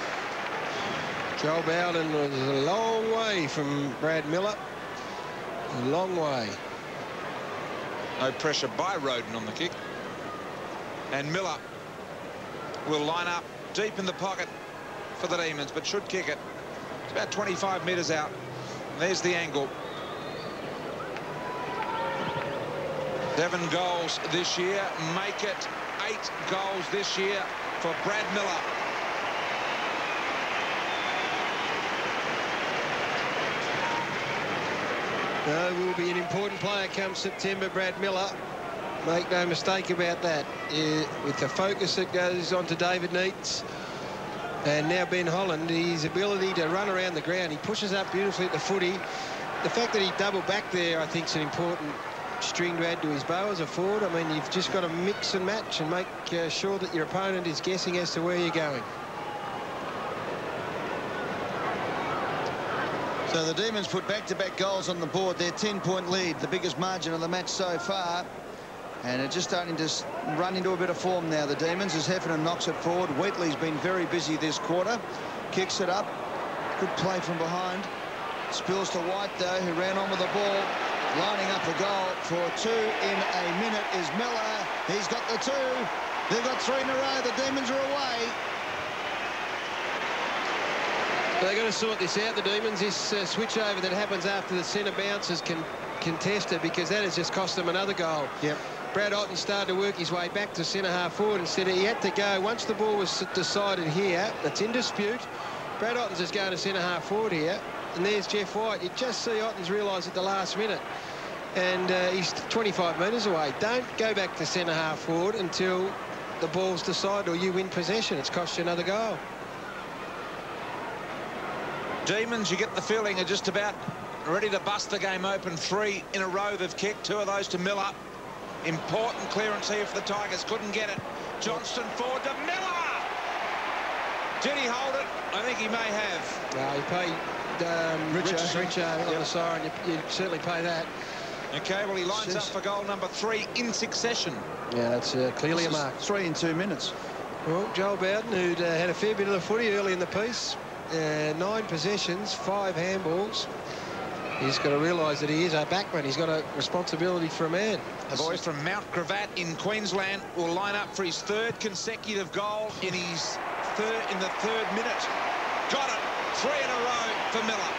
Joel Bowden was a long way from Brad Miller. A long way. No pressure by Roden on the kick. And Miller will line up deep in the pocket for the Demons, but should kick it. It's about 25 metres out. There's the angle. 7 goals this year. Make it 8 goals this year for Brad Miller. Will be an important player come September, Brad Miller. Make no mistake about that. With the focus that goes on to David Neitz and now Ben Holland, his ability to run around the ground. He pushes up beautifully at the footy. The fact that he doubled back there, I think, is an important string to add to his bow as a forward. I mean, you've just got to mix and match and make sure that your opponent is guessing as to where you're going. So the Demons put back-to-back goals on the board. Their 10-point lead, the biggest margin of the match so far. And they're just starting to run into a bit of form now, the Demons, as Heffernan knocks it forward. Wheatley's been very busy this quarter. Kicks it up. Good play from behind. Spills to White, though, who ran on with the ball. Lining up the goal for 2 in a minute is Miller. He's got the 2. They've got 3 in a row. The Demons are away. They've got to sort this out, the Demons. This switch over that happens after the centre bounces can contest it, because that has just cost them another goal. Yep. Brad Otten started to work his way back to centre half forward. Instead, he had to go once the ball was decided here. That's in dispute. Brad Otten's is going to centre half forward here, and there's Jeff White. You just see Otten's realise at the last minute, and he's 25 metres away. Don't go back to centre half forward until the ball's decided or you win possession. It's cost you another goal. Demons, you get the feeling, are just about ready to bust the game open. 3 in a row they've kicked, 2 of those to Miller. Important clearance here for the Tigers. Couldn't get it. Johnston forward to Miller. Did he hold it? I think he may have. He paid Richard on the siren. You certainly pay that. Okay, well, he lines up for goal number 3 in succession. Yeah, that's clearly a mark. 3 in 2 minutes. Well, Joel Bowden, who'd had a fair bit of the footy early in the piece, 9 possessions, 5 handballs. He's got to realise that he is a backman. He's got a responsibility for a man. The boy from Mount Gravatt in Queensland will line up for his 3rd consecutive goal in his in the 3rd minute. Got it. 3 in a row for Miller.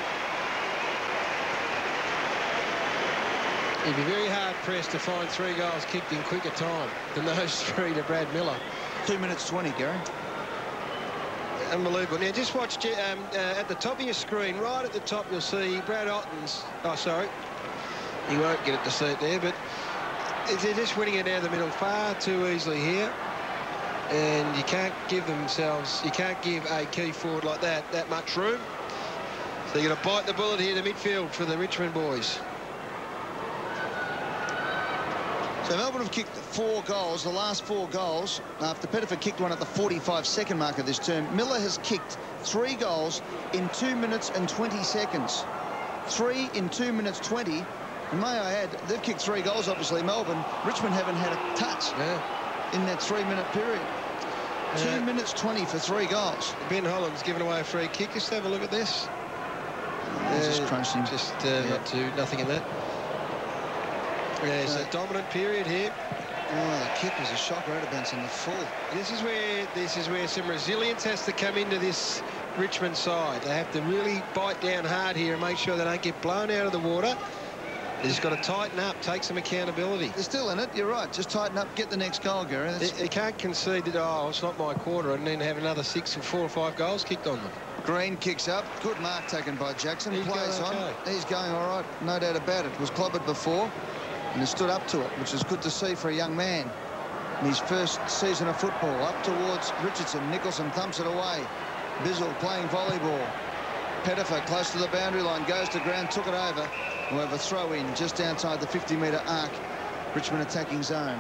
He'd be very hard-pressed to find 3 goals kicked in quicker time than those 3 to Brad Miller. 2 minutes 20, Gary. Unbelievable. Now, just watch at the top of your screen, right at the top, you'll see Brad Otten's... Oh, sorry. He won't get it to see it there, but they're just winning it down the middle far too easily here. And you can't give a key forward like that much room. So you're going to bite the bullet here to midfield for the Richmond boys. So Melbourne have kicked 4 goals, the last 4 goals, after Pettifer kicked one at the 45-second mark of this term. Miller has kicked 3 goals in 2 minutes and 20 seconds. 3 in 2 minutes 20. And may I add, they've kicked 3 goals, obviously, Melbourne. Richmond haven't had a touch in that 3-minute period. 2 minutes 20 for 3 goals. Ben Holland's given away a free kick. Just have a look at this. Just crunched him. Just nothing in that. Yeah, it's a dominant period here. Oh, the kick was a shocker out of bounds in the full. This is where some resilience has to come into this Richmond side. They have to really bite down hard here and make sure they don't get blown out of the water. They've just got to tighten up, take some accountability. They're still in it, you're right. Just tighten up, get the next goal, Gary. They can't concede that, oh, it's not my quarter, and then have another 6 or 4 or 5 goals kicked on them. Green kicks up. Good mark taken by Jackson. He's plays going on. okay. He's going all right, no doubt about it. Was clobbered before and he stood up to it, which is good to see for a young man in his first season of football. Up towards Richardson. Nicholson thumps it away. Bizzle playing volleyball. Pettifer close to the boundary line, goes to ground, took it over. We'll have a throw in just outside the 50-metre arc. Richmond attacking zone.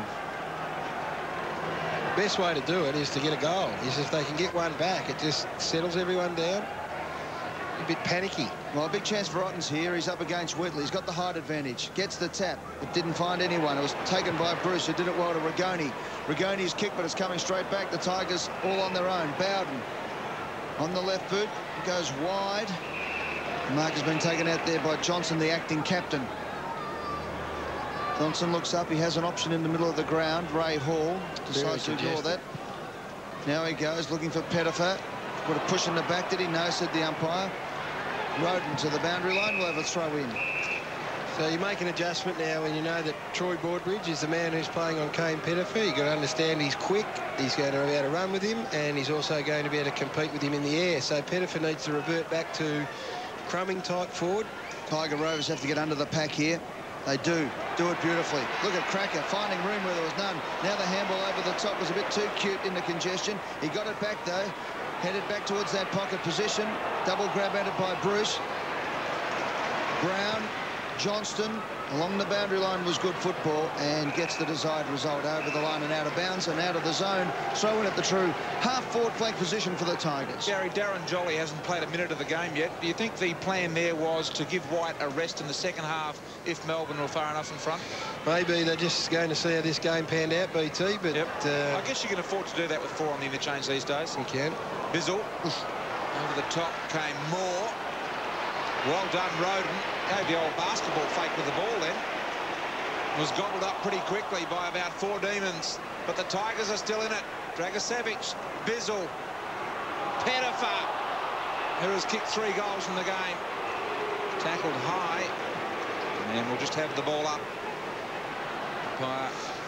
Best way to do it is to get a goal. Is if they can get one back, it just settles everyone down. A bit panicky. Well, a big chance for Ottens here. He's up against Whitley. He's got the height advantage. Gets the tap, but didn't find anyone. It was taken by Bruce, who did it well to Rigoni. Rigoni's kick, but it's coming straight back. The Tigers all on their own. Bowden on the left boot. Goes wide. The mark has been taken out there by Johnson, the acting captain. Johnson looks up. He has an option in the middle of the ground. Ray Hall decides to ignore that. Now he goes looking for Pettifer. Put a push in the back. Did he? No, said the umpire. Roden to the boundary line. We'll have a throw in. So you make an adjustment now when you know that Troy Broadbridge is the man who's playing on Kane Pettifer. You've got to understand he's quick, he's going to be able to run with him, and he's also going to be able to compete with him in the air. So Pettifer needs to revert back to Crumming type forward. Tiger Rovers have to get under the pack here. They do it beautifully. Look at Cracker finding room where there was none. Now the handball over the top was a bit too cute in the congestion. He got it back though. Headed back towards that pocket position. Double grab at it by Bruce. Brown, Johnston along the boundary line was good football and gets the desired result over the line and out of bounds and out of the zone. Throw in at the true half-forward flank position for the Tigers. Gary, Darren Jolly hasn't played a minute of the game yet. Do you think the plan there was to give White a rest in the second half if Melbourne were far enough in front? Maybe they're just going to see how this game panned out, BT, but... I guess you can afford to do that with 4 on the interchange these days. You can. Bizzle. Over the top came Moore. Well done, Roden. Gave the old basketball fake with the ball then. Was gobbled up pretty quickly by about 4 demons. But the Tigers are still in it. Dragicevic, Bizzle, Pettifer, who has kicked 3 goals in the game. Tackled high. And we'll just have the ball up by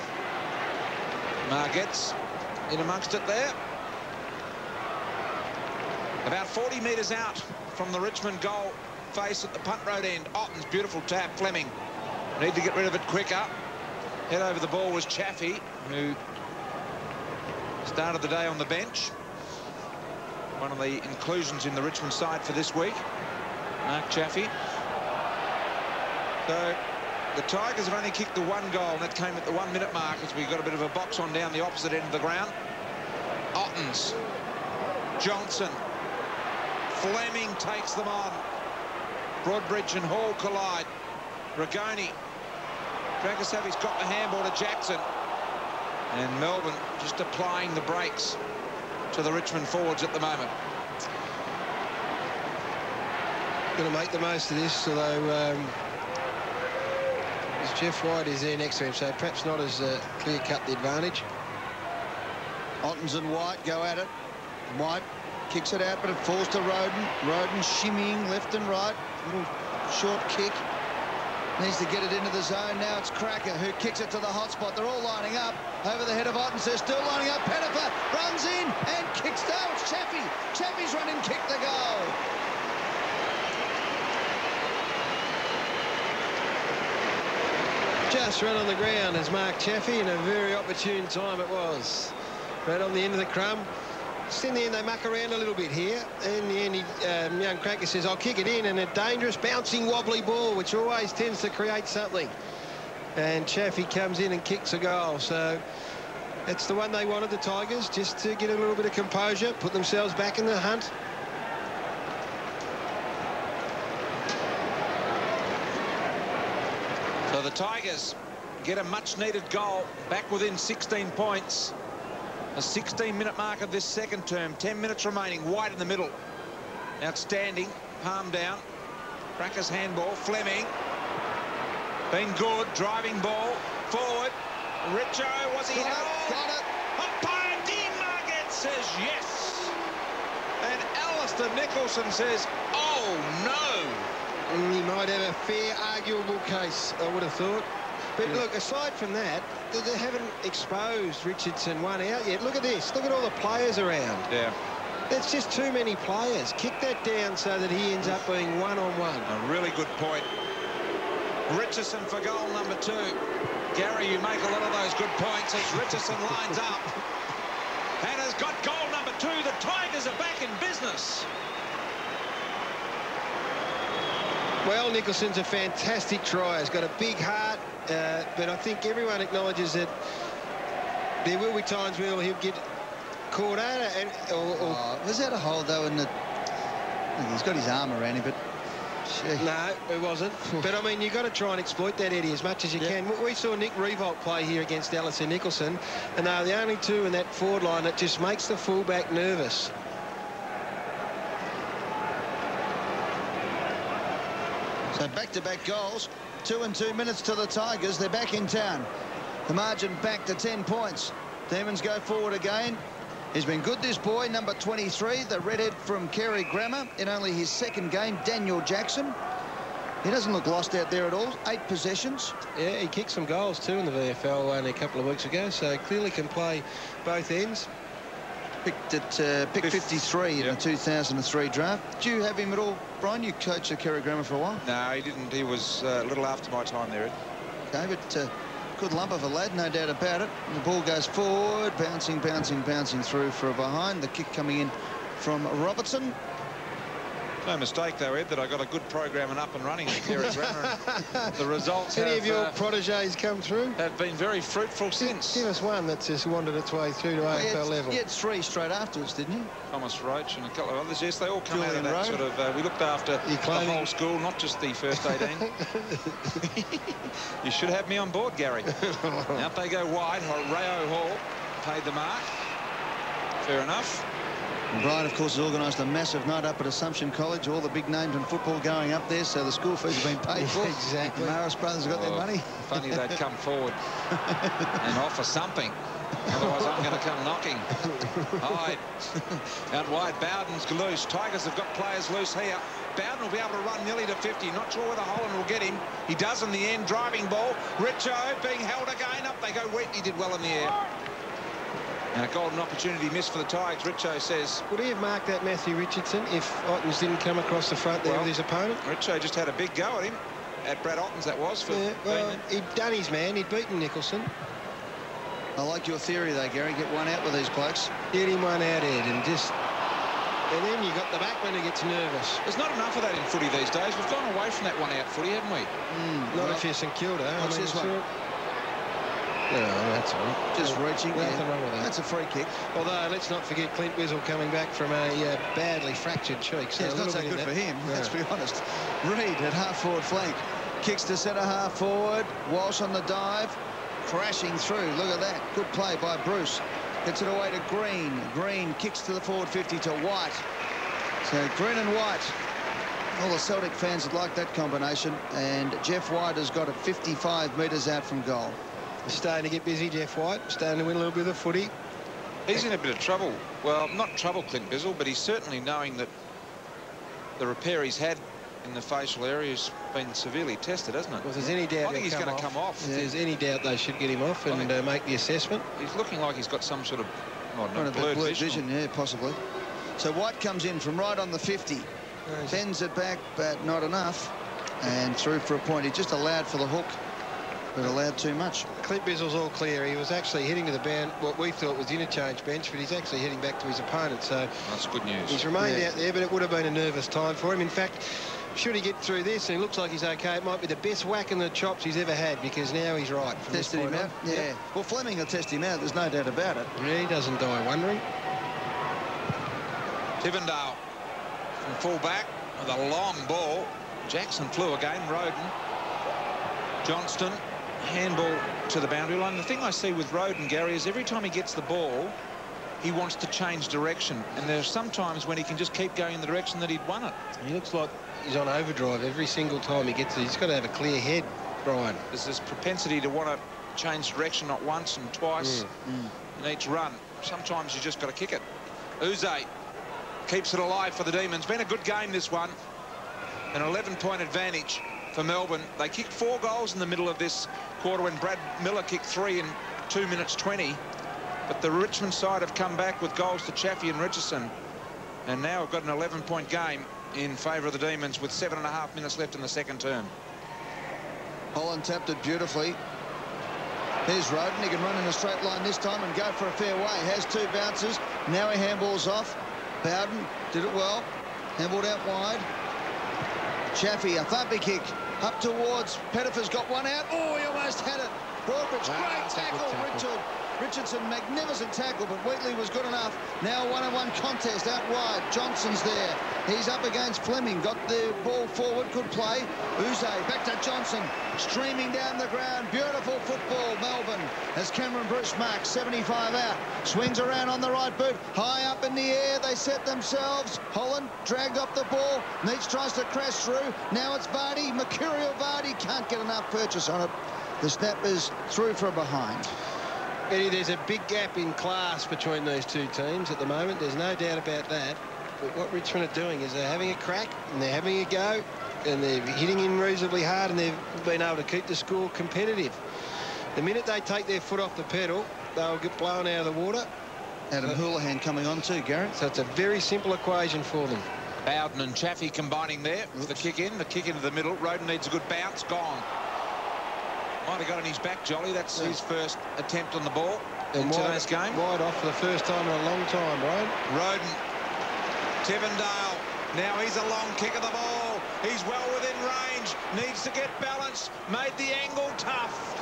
Margetts in amongst it there. About 40 metres out from the Richmond goal face at the punt road end. Otten's beautiful tap. Fleming need to get rid of it quicker. Head over the ball was Chaffee, who started the day on the bench. One of the inclusions in the Richmond side for this week, Mark Chaffee. So the Tigers have only kicked the 1 goal, and that came at the 1-minute mark as we got a bit of a box on down the opposite end of the ground. Ottens, Johnson, Fleming takes them on. Broadbridge and Hall collide. Rigoni. Dragosevic's got the handball to Jackson. And Melbourne just applying the brakes. to the Richmond forwards at the moment. Going to make the most of this, although Jeff White is there next to him, so perhaps not as clear-cut the advantage. Ottens and White go at it. White kicks it out, but it falls to Roden. Roden shimmying left and right. Little short kick. Needs to get it into the zone. Now it's Cracker who kicks it to the hot spot. They're all lining up over the head of Ottens. They're still lining up. Pettifer runs in and kicks down. It's Chaffee. Chaffee's run and kicked the goal. Just run on the ground as Mark Chaffee, and a very opportune time it was. Right on the end of the crumb. Just in the end, they muck around a little bit here. In the end, young Cracker says, I'll kick it in, and a dangerous, bouncing, wobbly ball, which always tends to create something. And Chaffee comes in and kicks a goal. So that's the one they wanted, the Tigers, just to get a little bit of composure, put themselves back in the hunt. So the Tigers get a much-needed goal, back within 16 points. A 16-minute mark of this second term, 10 minutes remaining. White in the middle. Outstanding. Palm down. Cracker's handball. Fleming. Been good. Driving ball. Forward. Richo, was he held? Got it. Umpire Dean Marget says yes. And Alistair Nicholson says, oh, no. He might have a fair, arguable case, I would have thought. But look, aside from that, they haven't exposed Richardson one out yet. Look at this. Look at all the players around. Yeah. That's just too many players. Kick that down so that he ends up being one-on-one. A really good point. Richardson for goal number 2. Gary, you make a lot of those good points as Richardson lines up. And has got goal number 2. The Tigers are back in business. Well, Nicholson's a fantastic try. He's got a big heart, but I think everyone acknowledges that there will be times where he'll get caught out. Was that a hold, though, in the... He's got his arm around him, but... Gee. No, it wasn't. But, I mean, you've got to try and exploit that, Eddie, as much as you can. We saw Nick Revolt play here against Alistair Nicholson, and they're the only two in that forward line that just makes the fullback nervous. So back-to-back goals. 2 and 2 minutes to the Tigers. They're back in town. The margin back to 10 points. Demons go forward again. He's been good, this boy, number 23, the redhead from Kerry Grammar, in only his second game, Daniel Jackson. He doesn't look lost out there at all. 8 possessions. Yeah, he kicked some goals too in the VFL only a couple of weeks ago, so clearly can play both ends. Picked at pick 53 in the 2003 draft. Do you have him at all, Brian? You coached at Kerry Grammar for a while. No, he didn't. He was a little after my time there, Ed. Okay, but good lump of a lad, no doubt about it. And the ball goes forward, bouncing through for a behind. The kick coming in from Robertson. No mistake, though, Ed, that I got a good program and up and running at Kerry Grammar. The results Any of your protégés come through? Have been very fruitful since. Give us one that's just wandered its way through to AFL level. You had 3 straight afterwards, didn't you? Thomas Roach and a couple of others. Yes, they all come Julian out of that Rowe. sort of... we looked after the whole school, not just the first 18. You should have me on board, Gary. Out they go wide. Rayo Hall paid the mark. Fair enough. And Brian, of course, has organised a massive night up at Assumption College. All the big names in football going up there, so the school fees have been paid for. Exactly. The Maris brothers have got their money. Funny they'd come forward and offer something. Otherwise, I'm going to come knocking. Hyde. Out wide, Bowden's loose. Tigers have got players loose here. Bowden will be able to run nearly to 50. Not sure whether Holland will get him. He does in the end. Driving ball. Richo being held again. Up they go. Wheatley did well in the air. And a golden opportunity missed for the Tigers. Richo says... Would he have marked that Matthew Richardson if Ottens didn't come across the front there with his opponent? Richo just had a big go at him. At Brad Ottens, that was. For well, he'd done his man. He'd beaten Nicholson. I like your theory, though, Gary. Get one out with these blokes. Get him one out, Ed, and just... And then you got the backman who gets nervous. There's not enough of that in footy these days. We've gone away from that one-out footy, haven't we? Not if you're St Kilda. What's this one? No, that's all right. Just reaching. Nothing wrong with that. That's a free kick. Although, let's not forget Clint Wizzle coming back from a badly fractured cheek. So it's not so good for him, let's be honest. Reid at half-forward flank. Kicks to centre half forward. Walsh on the dive. Crashing through. Look at that. Good play by Bruce. Gets it away to Green. Green kicks to the forward 50 to White. So Green and White. All the Celtic fans would like that combination. And Jeff White has got it 55 metres out from goal. He's starting to get busy, Jeff White. Starting to win a little bit of the footy. He's in a bit of trouble. Well, not trouble, Clint Bizzle, but he's certainly knowing that the repair he's had in the facial area has been severely tested, hasn't it? Well, if there's any doubt I think he's going to come off. If there's any doubt, they should get him off and make the assessment. He's looking like he's got some sort of blurred vision, yeah, possibly. So White comes in from right on the 50. Bends it back, but not enough. And through for a point. He just allowed for the hook, but allowed too much. Clint Bizzle's all clear. He was actually hitting to the bound, what we thought was the interchange bench, but he's actually heading back to his opponent. So that's good news. He's remained out there, but it would have been a nervous time for him. In fact, should he get through this, and it looks like he's okay, it might be the best whack in the chops he's ever had, because now he's right. Tested him out? Yeah. Yep. Well, Fleming will test him out, there's no doubt about it. Yeah, he doesn't die wondering. Tivendale from full-back with a long ball. Jackson flew again. Roden. Johnston. Handball to the boundary line. The thing I see with Roden, Gary, is every time he gets the ball, he wants to change direction. And there's some times when he can just keep going in the direction that he'd won it. He looks like he's on overdrive every single time he gets it. He's got to have a clear head, Brian. There's this propensity to want to change direction not once and twice in each run. Sometimes you just got to kick it. Uze keeps it alive for the Demons. Been a good game, this one. An 11-point advantage for Melbourne. They kicked 4 goals in the middle of this quarter when Brad Miller kicked 3 in 2 minutes 20. But the Richmond side have come back with goals to Chaffee and Richardson. And now we've got an 11-point game in favour of the Demons with 7.5 minutes left in the second term. Holland tapped it beautifully. Here's Roden. He can run in a straight line this time and go for a fair way. Has 2 bounces. Now he handballs off. Bowden did it well. Handballed out wide. Chaffee, a thumpy kick up towards Pettifer's got one out. Oh, he almost had it. Broadbridge, great tackle. Richardson, magnificent tackle, but Wheatley was good enough. Now a one-on-one contest out wide. Johnson's there. He's up against Fleming. Got the ball forward. Good play. Uze back to Johnson. Streaming down the ground. Beautiful football, Melbourne. As Cameron Bruce marks 75 out. Swings around on the right boot. High up in the air. They set themselves. Holland dragged up the ball. Neitz tries to crash through. Now it's Vardy. Mercurial Vardy can't get enough purchase on it. The snap is through for a behind. Eddie, there's a big gap in class between those two teams at the moment. There's no doubt about that. But what Richmond are doing is they're having a crack and they're having a go and they're hitting in reasonably hard and they've been able to keep the score competitive. The minute they take their foot off the pedal, they'll get blown out of the water. Adam Houlihan coming on too, Gary. So it's a very simple equation for them. Bowden and Chaffee combining there. The kick into the middle. Roden needs a good bounce. Gone. Might have got on his back, Jolly. That's his first attempt on the ball in today's game. Wide off for the first time in a long time, right? Roden. Tivendale. Now he's a long kick of the ball. He's well within range. Needs to get balance. Made the angle tough.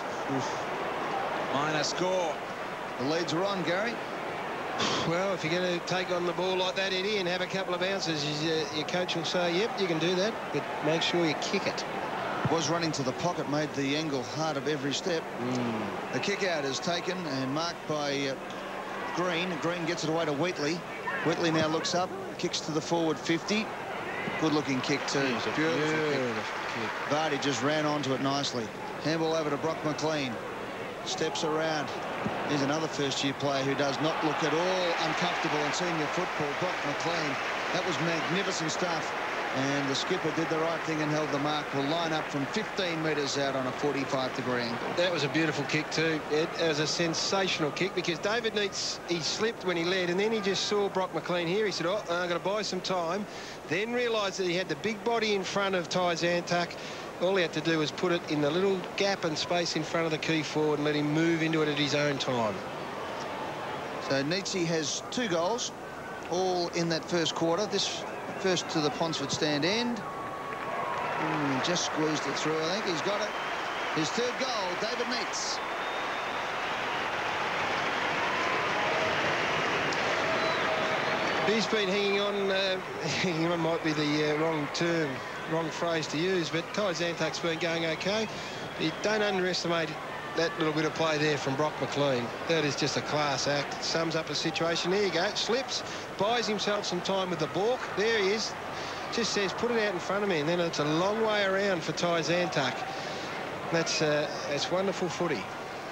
Minor score. The leads are on, Gary. Well, if you're going to take on the ball like that, Eddie, and have a couple of bounces, your coach will say, yep, you can do that, but make sure you kick it. Was running to the pocket, made the angle hard of every step. The kick out is taken and marked by Green. Green gets it away to Wheatley. Wheatley now looks up, kicks to the forward 50. Good looking kick too. Beautiful kick. Vardy just ran onto it nicely. Handball over to Brock McLean. Steps around. Here's another first-year player who does not look at all uncomfortable in senior football. Brock McLean. That was magnificent stuff. And the skipper did the right thing and held the mark. Will line up from 15 metres out on a 45-degree angle. That was a beautiful kick too, Ed. It was a sensational kick because David Neitz, he slipped when he led and then he just saw Brock McLean here. He said, oh, I'm going to buy some time. Then realised that he had the big body in front of Ty Zantuck. All he had to do was put it in the little gap and space in front of the key forward and let him move into it at his own time. So Neitz has 2 goals, all in that first quarter. This first to the Ponsford stand end. Just squeezed it through, I think. He's got it. His 3rd goal, David Neitz. He's been hanging on. Hanging on might be the wrong phrase to use, but Ty Zantuck's been going okay. You don't underestimate that little bit of play there from Brock McLean. That is just a class act. Sums up the situation. There you go. Slips, buys himself some time with the balk. There he is. Just says, put it out in front of me, and then it's a long way around for Ty Zantuck. That's wonderful footy.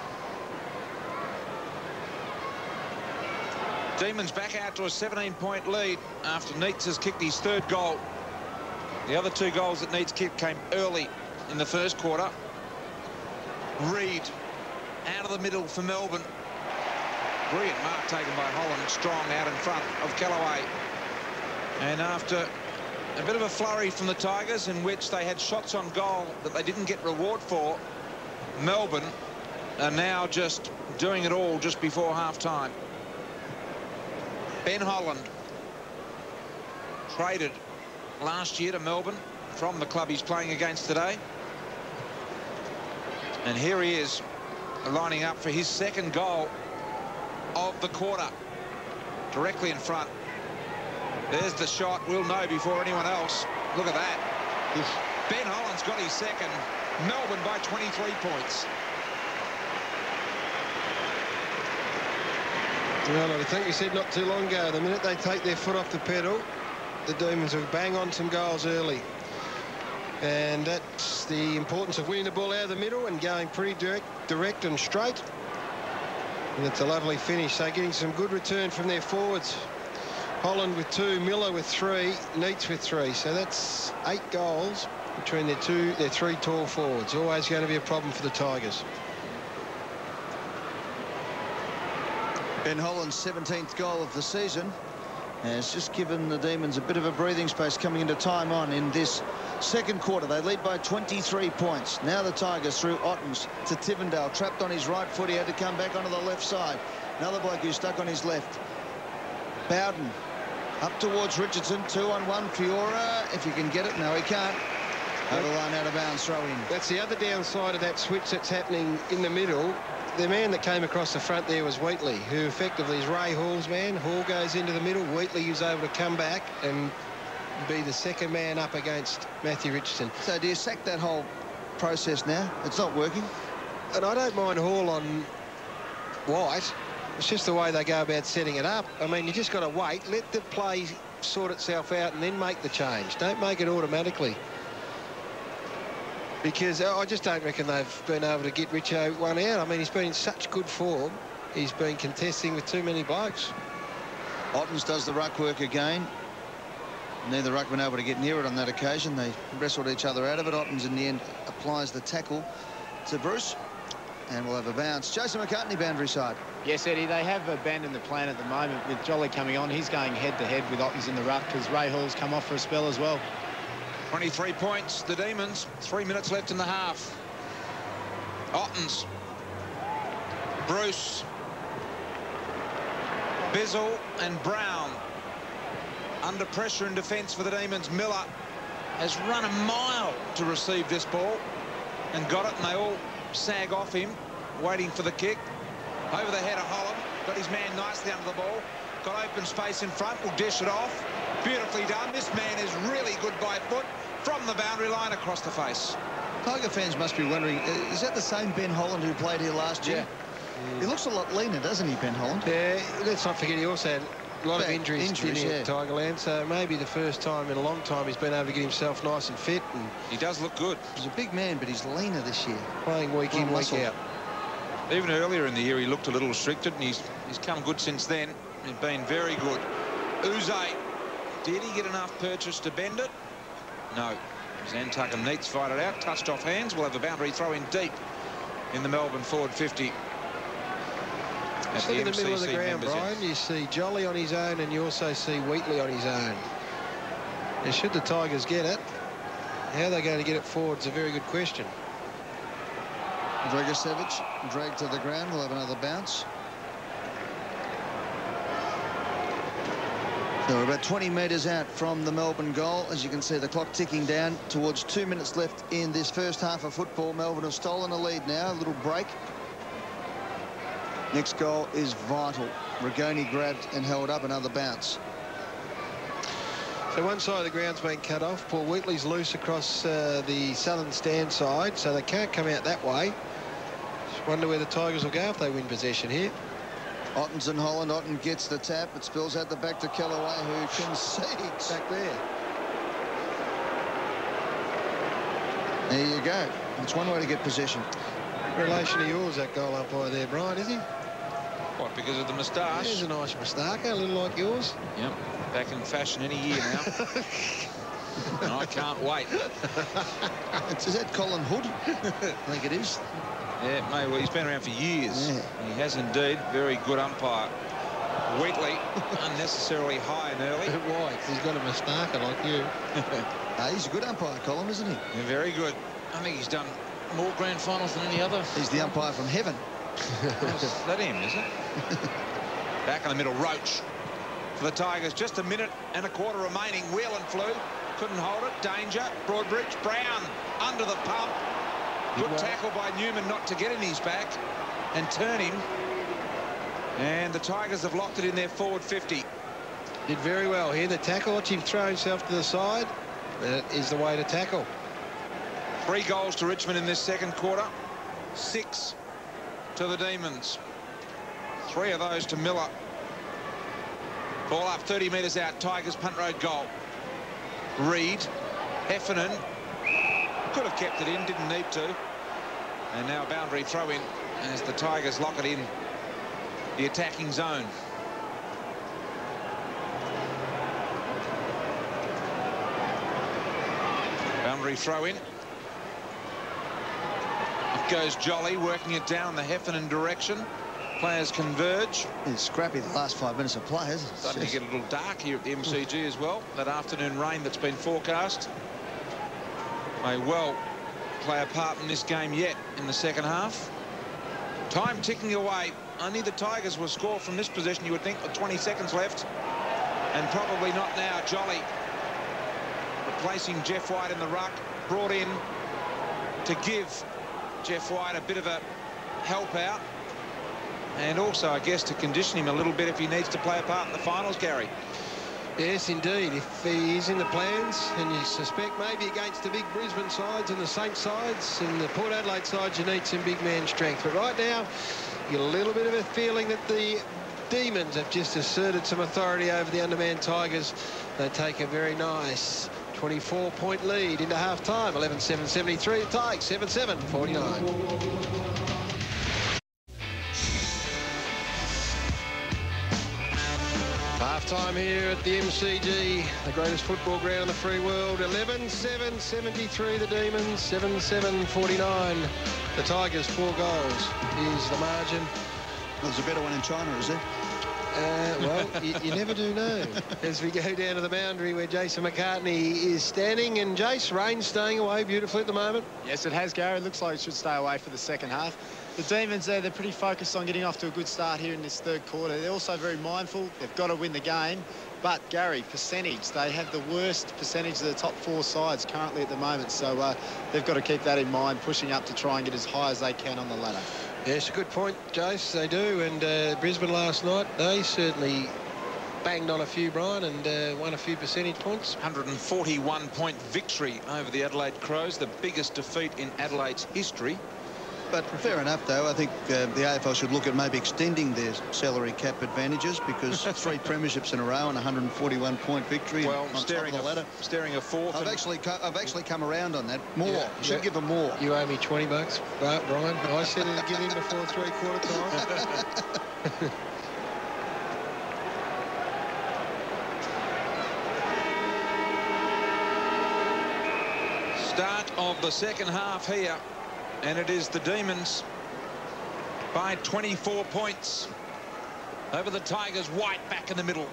Demons back out to a 17-point lead after Neitz has kicked his third goal. The other 2 goals that Neitz kicked came early in the first quarter. Reid out of the middle for Melbourne. Brilliant mark taken by Holland. Strong out in front of Kellaway. And after a bit of a flurry from the Tigers, in which they had shots on goal that they didn't get reward for, Melbourne are now just doing it all just before half-time. Ben Holland, traded last year to Melbourne from the club he's playing against today. And here he is, lining up for his second goal of the quarter, directly in front. There's the shot. We'll know before anyone else. Look at that. Ben Holland's got his second. Melbourne by 23 points. Well, I think we said not too long ago, the minute they take their foot off the pedal, the Demons will bang on some goals early. And that's the importance of winning the ball out of the middle and going pretty direct and straight. And it's a lovely finish. So getting some good return from their forwards. Holland with 2, Miller with 3, Neitz with 3. So that's 8 goals between their 3 tall forwards. Always going to be a problem for the Tigers. Ben Holland's 17th goal of the season has just given the Demons a bit of a breathing space coming into time on in this second quarter. They lead by 23 points. Now the Tigers through Ottens to Tivendale, trapped on his right foot. He had to come back onto the left side. Another bloke who's stuck on his left. Bowden up towards Richardson. 2-on-1. Fiora, if he can get it. No, he can't. Over the line, out of bounds, throw in. That's the other downside of that switch that's happening in the middle. The man that came across the front there was Wheatley, who effectively is Ray Hall's man. Hall goes into the middle. Wheatley is able to come back and be the second man up against Matthew Richardson. So do you sack that whole process now? It's not working. And I don't mind Hall on White. It's just the way they go about setting it up. I mean, you just got to wait, let the play sort itself out, and then make the change. Don't make it automatically. Because I just don't reckon they've been able to get Richo one out. I mean, he's been in such good form. He's been contesting with too many blokes. Ottens does the ruck work again. Neither ruck been able to get near it on that occasion. They wrestled each other out of it. Ottens in the end applies the tackle to Bruce, and we'll have a bounce. Jason McCartney, boundary side. Yes, Eddie, they have abandoned the plan at the moment with Jolly coming on. He's going head-to-head with Ottens in the ruck because Ray Hall's come off for a spell as well. 23 points, the Demons. 3 minutes left in the half. Ottens. Bruce. Bizzle and Brown. Under pressure in defence for the Demons. Miller has run a mile to receive this ball and got it, and they all sag off him, waiting for the kick. Over the head of Holland. Got his man nicely under the ball. Got open space in front. Will dish it off. Beautifully done. This man is really good by foot from the boundary line across the face. Tiger fans must be wondering, is that the same Ben Holland who played here last year? Yeah. He looks a lot leaner, doesn't he, Ben Holland? Yeah, let's not forget he also had a lot of injuries in yeah. Tigerland, so maybe the first time in a long time he's been able to get himself nice and fit. And He does look good. He's a big man, but he's leaner this year. playing week in, week out. Even earlier in the year, he looked a little restricted, and he's come good since then. He's been very good. Uze, did he get enough purchase to bend it? No. Zantuck and Neitz fight it out. Touched off hands. We'll have a boundary throw in deep in the Melbourne forward 50. Just look in the middle of the ground, Brian. You see Jolly on his own, and you also see Wheatley on his own. And should the Tigers get it, how they're going to get it forward is a very good question. Dragicevic dragged to the ground. We'll have another bounce. So we're about 20 metres out from the Melbourne goal. As you can see, the clock ticking down towards 2 minutes left in this first half of football. Melbourne have stolen a lead now. A little break. Next goal is vital. Rigoni grabbed and held up. Another bounce. So one side of the ground's been cut off. Paul Wheatley's loose across the southern stand side, so they can't come out that way. Wonder where the Tigers will go if they win possession here. Otten's in Holland. Otten gets the tap. It spills out the back to Kellaway, who concedes. Back there. There you go. It's one way to get possession. Relation to yours, that goal umpire there, Brian, is he? What, because of the moustache? There's a nice moustache, a little like yours. Yep, back in fashion any year now. And I can't wait. Is that Colin Hood? I think it is. Yeah, maybe. Well, he's been around for years. Yeah. He has indeed. Very good umpire. Wheatley, unnecessarily high and early. Why? 'Cause he's got a moustache like you. He's a good umpire, Colin, isn't he? Yeah, very good. I think he's done more grand finals than any other. He's the umpire from heaven. Is that him, is it? Back in the middle, Roach for the Tigers. Just a minute and a quarter remaining. Whelan flew. Couldn't hold it. Danger. Broadbridge. Brown under the pump. Good tackle by Newman not to get in his back and turn him. And the Tigers have locked it in their forward 50. Did very well here. The tackle, watch him throw himself to the side. That is the way to tackle. 3 goals to Richmond in this second quarter. 6 to the Demons. 3 of those to Miller. Ball up 30 metres out. Tigers punt road goal. Reid. Heffernan. Could have kept it in, didn't need to. And now a boundary throw in as the Tigers lock it in the attacking zone. Boundary throw in. Up goes Jolly, working it down the Heffernan direction. Players converge. It's scrappy the last 5 minutes of play, isn't it? Starting to get a little dark here at the MCG as well. That afternoon rain that's been forecast may well play a part in this game yet in the second half. Time ticking away. Only the Tigers will score from this position, you would think, with 20 seconds left. And probably not now. Jolly replacing Jeff White in the ruck. Brought in to give Jeff White a bit of a help out. And also, I guess, to condition him a little bit if he needs to play a part in the finals, Gary. Yes, indeed. If he is in the plans, and you suspect maybe against the big Brisbane sides and the Saints sides and the Port Adelaide sides, you need some big man strength. But right now, you get a little bit of a feeling that the Demons have just asserted some authority over the undermanned Tigers. They take a very nice 24-point lead into half-time. 11-7-73. Tigers 7-7-49. Half-time here at the MCG, the greatest football ground in the free world. 11-7-73 the Demons, 7-7-49 the Tigers. 4 goals is the margin. There's a better one in China, is there? Well, you never do know. As we go down to the boundary where Jason McCartney is standing, and Jace, rain's staying away beautifully at the moment. Yes, it has, Gary. It looks like it should stay away for the second half. The Demons there, they're pretty focused on getting off to a good start here in this third quarter. They're also very mindful. They've got to win the game. But, Gary, percentage, they have the worst percentage of the top 4 sides currently at the moment. So they've got to keep that in mind, pushing up to try and get as high as they can on the ladder. Yes, a good point, Jace. They do. And Brisbane last night, they certainly banged on a few, Brian, and won a few percentage points. 141-point victory over the Adelaide Crows, the biggest defeat in Adelaide's history. But fair enough, though. I think the AFL should look at maybe extending their salary cap advantages, because 3 premierships in a row and 141-point victory. Well, on staring top of the ladder. Staring a fourth. I've actually come around on that. More. Yeah, Should give them more. You owe me $20, Brian. I said it'd get in before 3/4 time. Start of the second half here. And it is the Demons by 24 points over the Tigers. White back in the middle.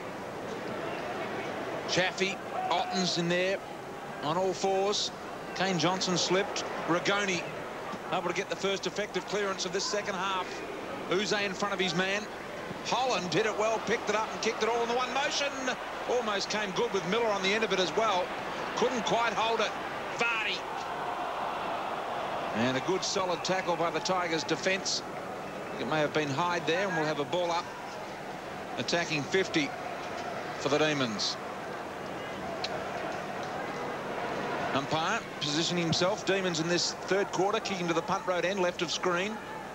Chaffee, Otten's in there on all fours. Kane Johnson slipped. Rigoni able to get the first effective clearance of this second half. Uze in front of his man. Holland did it well, picked it up and kicked it all in the one motion. Almost came good with Miller on the end of it as well. Couldn't quite hold it. Vardy. And a good solid tackle by the Tigers defence. It may have been Hyde there, and we'll have a ball up. Attacking 50 for the Demons. Umpire positioning himself. Demons in this third quarter, kicking to the punt road end, left of screen.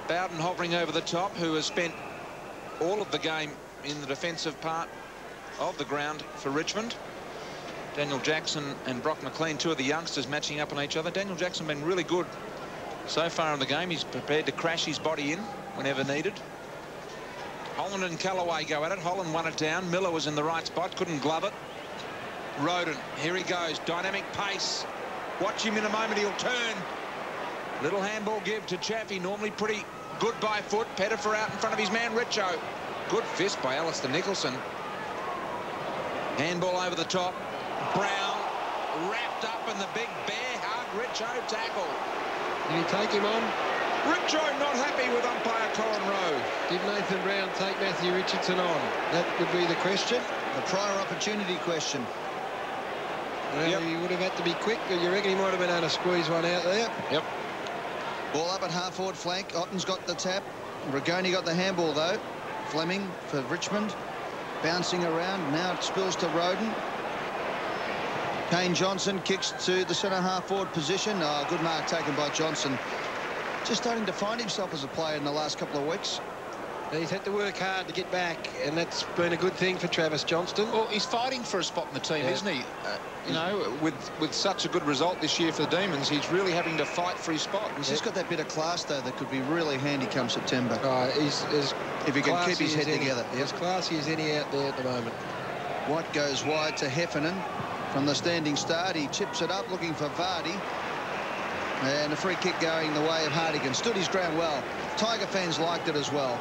Bowden hovering over the top, who has spent all of the game in the defensive part of the ground for Richmond. Daniel Jackson and Brock McLean, two of the youngsters matching up on each other. Daniel Jackson been really good so far in the game. He's prepared to crash his body in whenever needed. Holland and Callaway go at it. Holland won it down. Miller was in the right spot, couldn't glove it. Roden, here he goes, dynamic pace. Watch him in a moment, he'll turn. Little handball give to Chaffey, normally pretty good by foot. Pettifer out in front of his man, Richo. Good fist by Alistair Nicholson. Handball over the top. Brown wrapped up in the big bear hug. Richo tackle. Did he take him on? Richo not happy with umpire Corin Rowe. Did Nathan Brown take Matthew Richardson on? That would be the question. The prior opportunity question. Well, Yep. He would have had to be quick, but you reckon he might have been able to squeeze one out there? Yep. Ball up at half-forward flank. Otten's got the tap. Rigoni got the handball, though. Fleming for Richmond. Bouncing around. Now it spills to Roden. Kane Johnson kicks to the centre half-forward position. Oh, good mark taken by Johnson. Just starting to find himself as a player in the last couple of weeks. He's had to work hard to get back, and that's been a good thing for Travis Johnston. Well, he's fighting for a spot in the team, Yeah. isn't he? You know, with such a good result this year for the Demons, he's really having to fight for his spot. He's just got that bit of class, though, that could be really handy come September. He's as If he can classy keep his as head any. together. As classy as any out there at the moment. White goes wide to Heffernan from the standing start. He chips it up looking for Vardy. And a free kick going the way of Hartigan. Stood his ground well. Tiger fans liked it as well.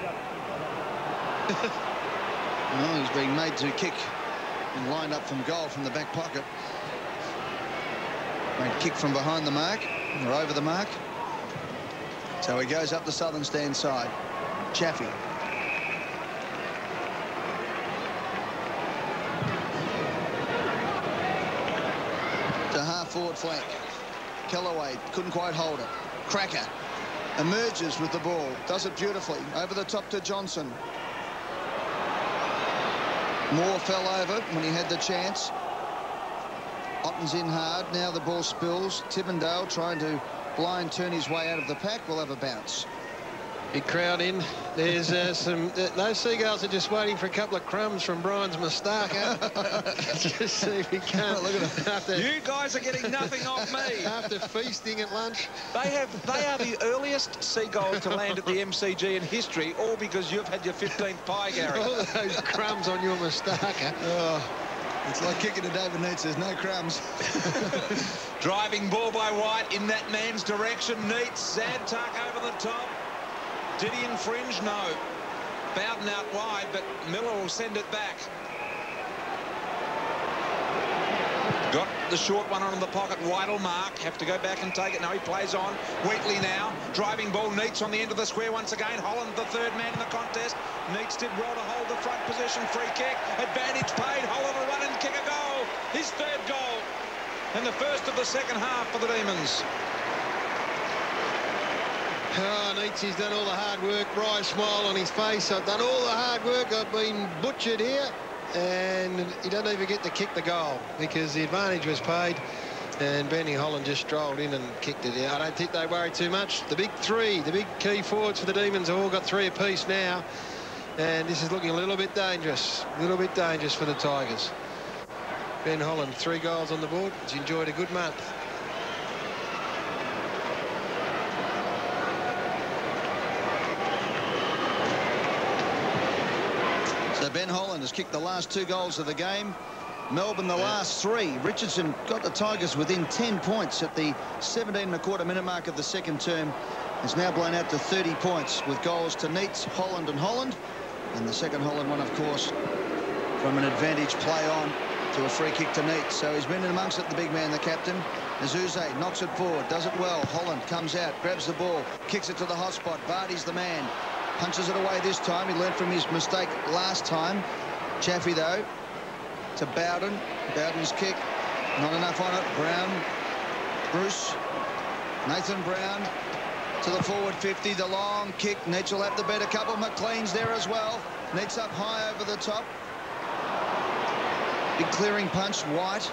Well, he's being made to kick and lined up from goal from the back pocket. Made kick from behind the mark or over the mark. So he goes up the southern stand side. Chaffey. To half-forward flank. Callaway couldn't quite hold it. Cracker emerges with the ball. Does it beautifully. Over the top to Johnson. Moore fell over when he had the chance. Otten's in hard. Now the ball spills. Tippendale trying to blind turn his way out of the pack. Will have a bounce. Big crowd in. There's those Seagulls are just waiting for a couple of crumbs from Brian's moustache. Just see if he can. Look at him. You guys are getting nothing off me. After feasting at lunch. They are the earliest seagulls to land at the MCG in history, all because you've had your 15th pie, Gary. All those crumbs on your moustache. Oh, it's like kicking to David Neitz. There's no crumbs. Driving ball by White in that man's direction. Neitz, Zantuck over the top. Did he infringe? No. Bowden out wide, but Miller will send it back. Got the short one on the pocket. White will mark. Have to go back and take it. No, he plays on. Wheatley now. Driving ball. Neitz on the end of the square once again. Holland, the third man in the contest. Neitz did well to hold the front position. Free kick. Advantage paid. Holland will run and kick a goal. His third goal. And the first of the second half for the Demons. Oh, Neitz done all the hard work. Bright smile on his face. I've done all the hard work. I've been butchered here. And he doesn't even get to kick the goal because the advantage was paid. And Benny Holland just strolled in and kicked it. I don't think they worry too much. The big three, the big key forwards for the Demons have all got three apiece now. And this is looking a little bit dangerous. A little bit dangerous for the Tigers. Ben Holland, 3 goals on the board. He's enjoyed a good month. So Ben Holland has kicked the last 2 goals of the game. Melbourne the last 3. Richardson got the Tigers within 10 points at the 17.25-minute mark of the second term. It's now blown out to 30 points with goals to Neitz, Holland and Holland. And the second Holland one, of course, from an advantage play on to a free kick to Neitz. So he's been in amongst it, the big man, the captain. Azuze knocks it forward, does it well. Holland comes out, grabs the ball, kicks it to the hot spot. Vardy's the man. Punches it away this time. He learned from his mistake last time. Chaffey, though, to Bowden. Bowden's kick. Not enough on it. Brown. Bruce. Nathan Brown to the forward 50. The long kick. Neitz will have the better couple. McLean's there as well. Neitz up high over the top. Big clearing punch. White.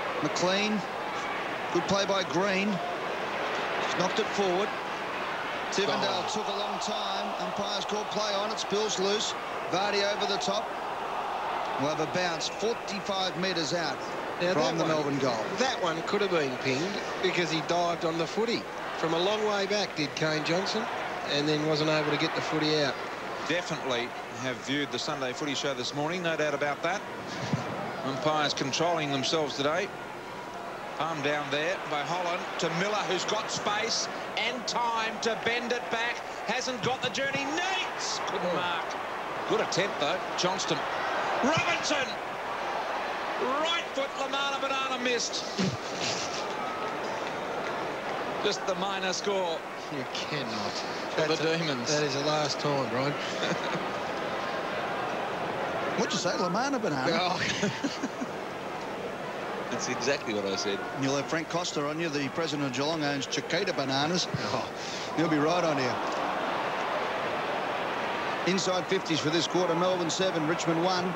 McLean. Good play by Green. Just knocked it forward. Tivendale took a long time. Umpires called play on. It spills loose. Vardy over the top. We'll have a bounce 45 metres out from the Melbourne goal. That one could have been pinged because he dived on the footy. From a long way back did Kane Johnson, and then wasn't able to get the footy out. Definitely have viewed the Sunday Footy Show this morning, no doubt about that. Umpires controlling themselves today. Palm down there by Holland to Miller, who's got space and time to bend it back. Hasn't got the journey. Nates couldn't mark. Good attempt though. Johnston. Robinson. Right foot. Lamana Banana missed. Just the minor score. You cannot. For the Demons. That is the last time, Brian. What'd you say, Lamana Banana? Oh. That's exactly what I said. You'll have Frank Costa on you. The president of Geelong owns Chiquita Bananas. Oh, he'll be right on here. Inside 50s for this quarter. Melbourne 7, Richmond 1.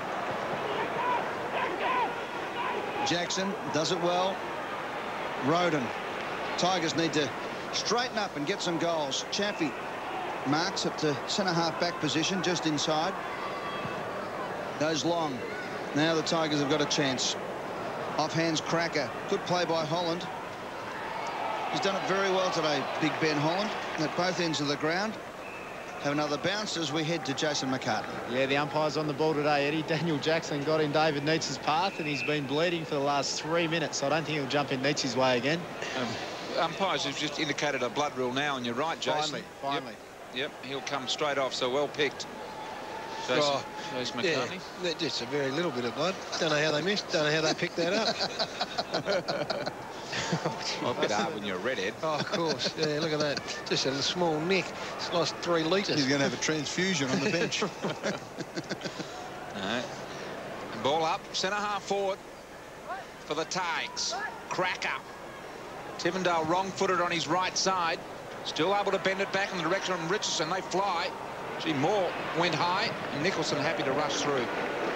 Jackson does it well. Roden. Tigers need to straighten up and get some goals. Chaffee marks at the centre-half back position, just inside. Goes long. Now the Tigers have got a chance. Off hands Cracker. Good play by Holland. He's done it very well today, Big Ben Holland, at both ends of the ground. Have another bounce as we head to Jason McCartney. Yeah, the umpire's on the ball today, Eddie. Daniel Jackson got in David Neitz' path, and he's been bleeding for the last 3 minutes, so I don't think he'll jump in Neitz' way again. Umpires have just indicated a blood rule now, and you're right, Jason. Finally. Yep, he'll come straight off, so well picked. Jason McCartney. Yeah, just a very little bit of blood. Don't know how they missed. Don't know how they picked that up. Well, a bit hard when you're a redhead. Oh, of course. Yeah, look at that. Just a small nick. It's lost 3 litres. He's going to have a transfusion on the bench. No. Ball up, centre half forward for the Tigers. Cracker. Tivendale wrong-footed on his right side. Still able to bend it back in the direction of Richardson. They fly. Gee, Moore went high, and Nicholson happy to rush through.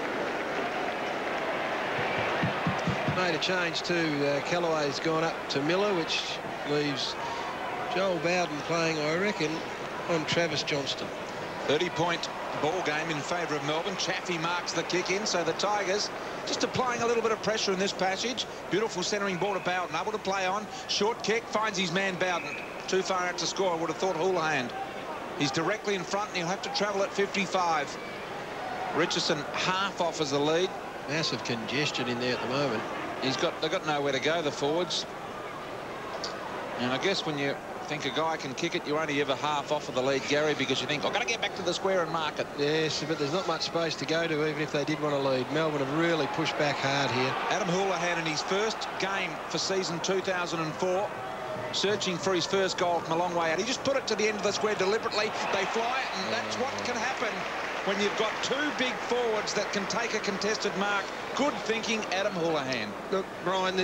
Made a change too. Callaway's gone up to Miller, which leaves Joel Bowden playing, I reckon, on Travis Johnston. 30-point ball game in favour of Melbourne. Chaffee marks the kick in, so the Tigers just applying a little bit of pressure in this passage. Beautiful centering ball to Bowden, able to play on. Short kick, finds his man Bowden. Too far out to score, I would have thought Houlihan. He's directly in front, and he'll have to travel at 55. Richardson half offers the lead. Massive congestion in there at the moment. They've got nowhere to go, the forwards. And I guess when you think a guy can kick it, you only ever half offer the lead, Gary, because you think, I've got to get back to the square and mark it. Yes, but there's not much space to go to, even if they did want to lead. Melbourne have really pushed back hard here. Adam Houlihan in his first game for season 2004. Searching for his first goal from a long way out. He just put it to the end of the square deliberately. They fly it, and that's what can happen when you've got 2 big forwards that can take a contested mark. Good thinking, Adam Houlihan. Look, Brian,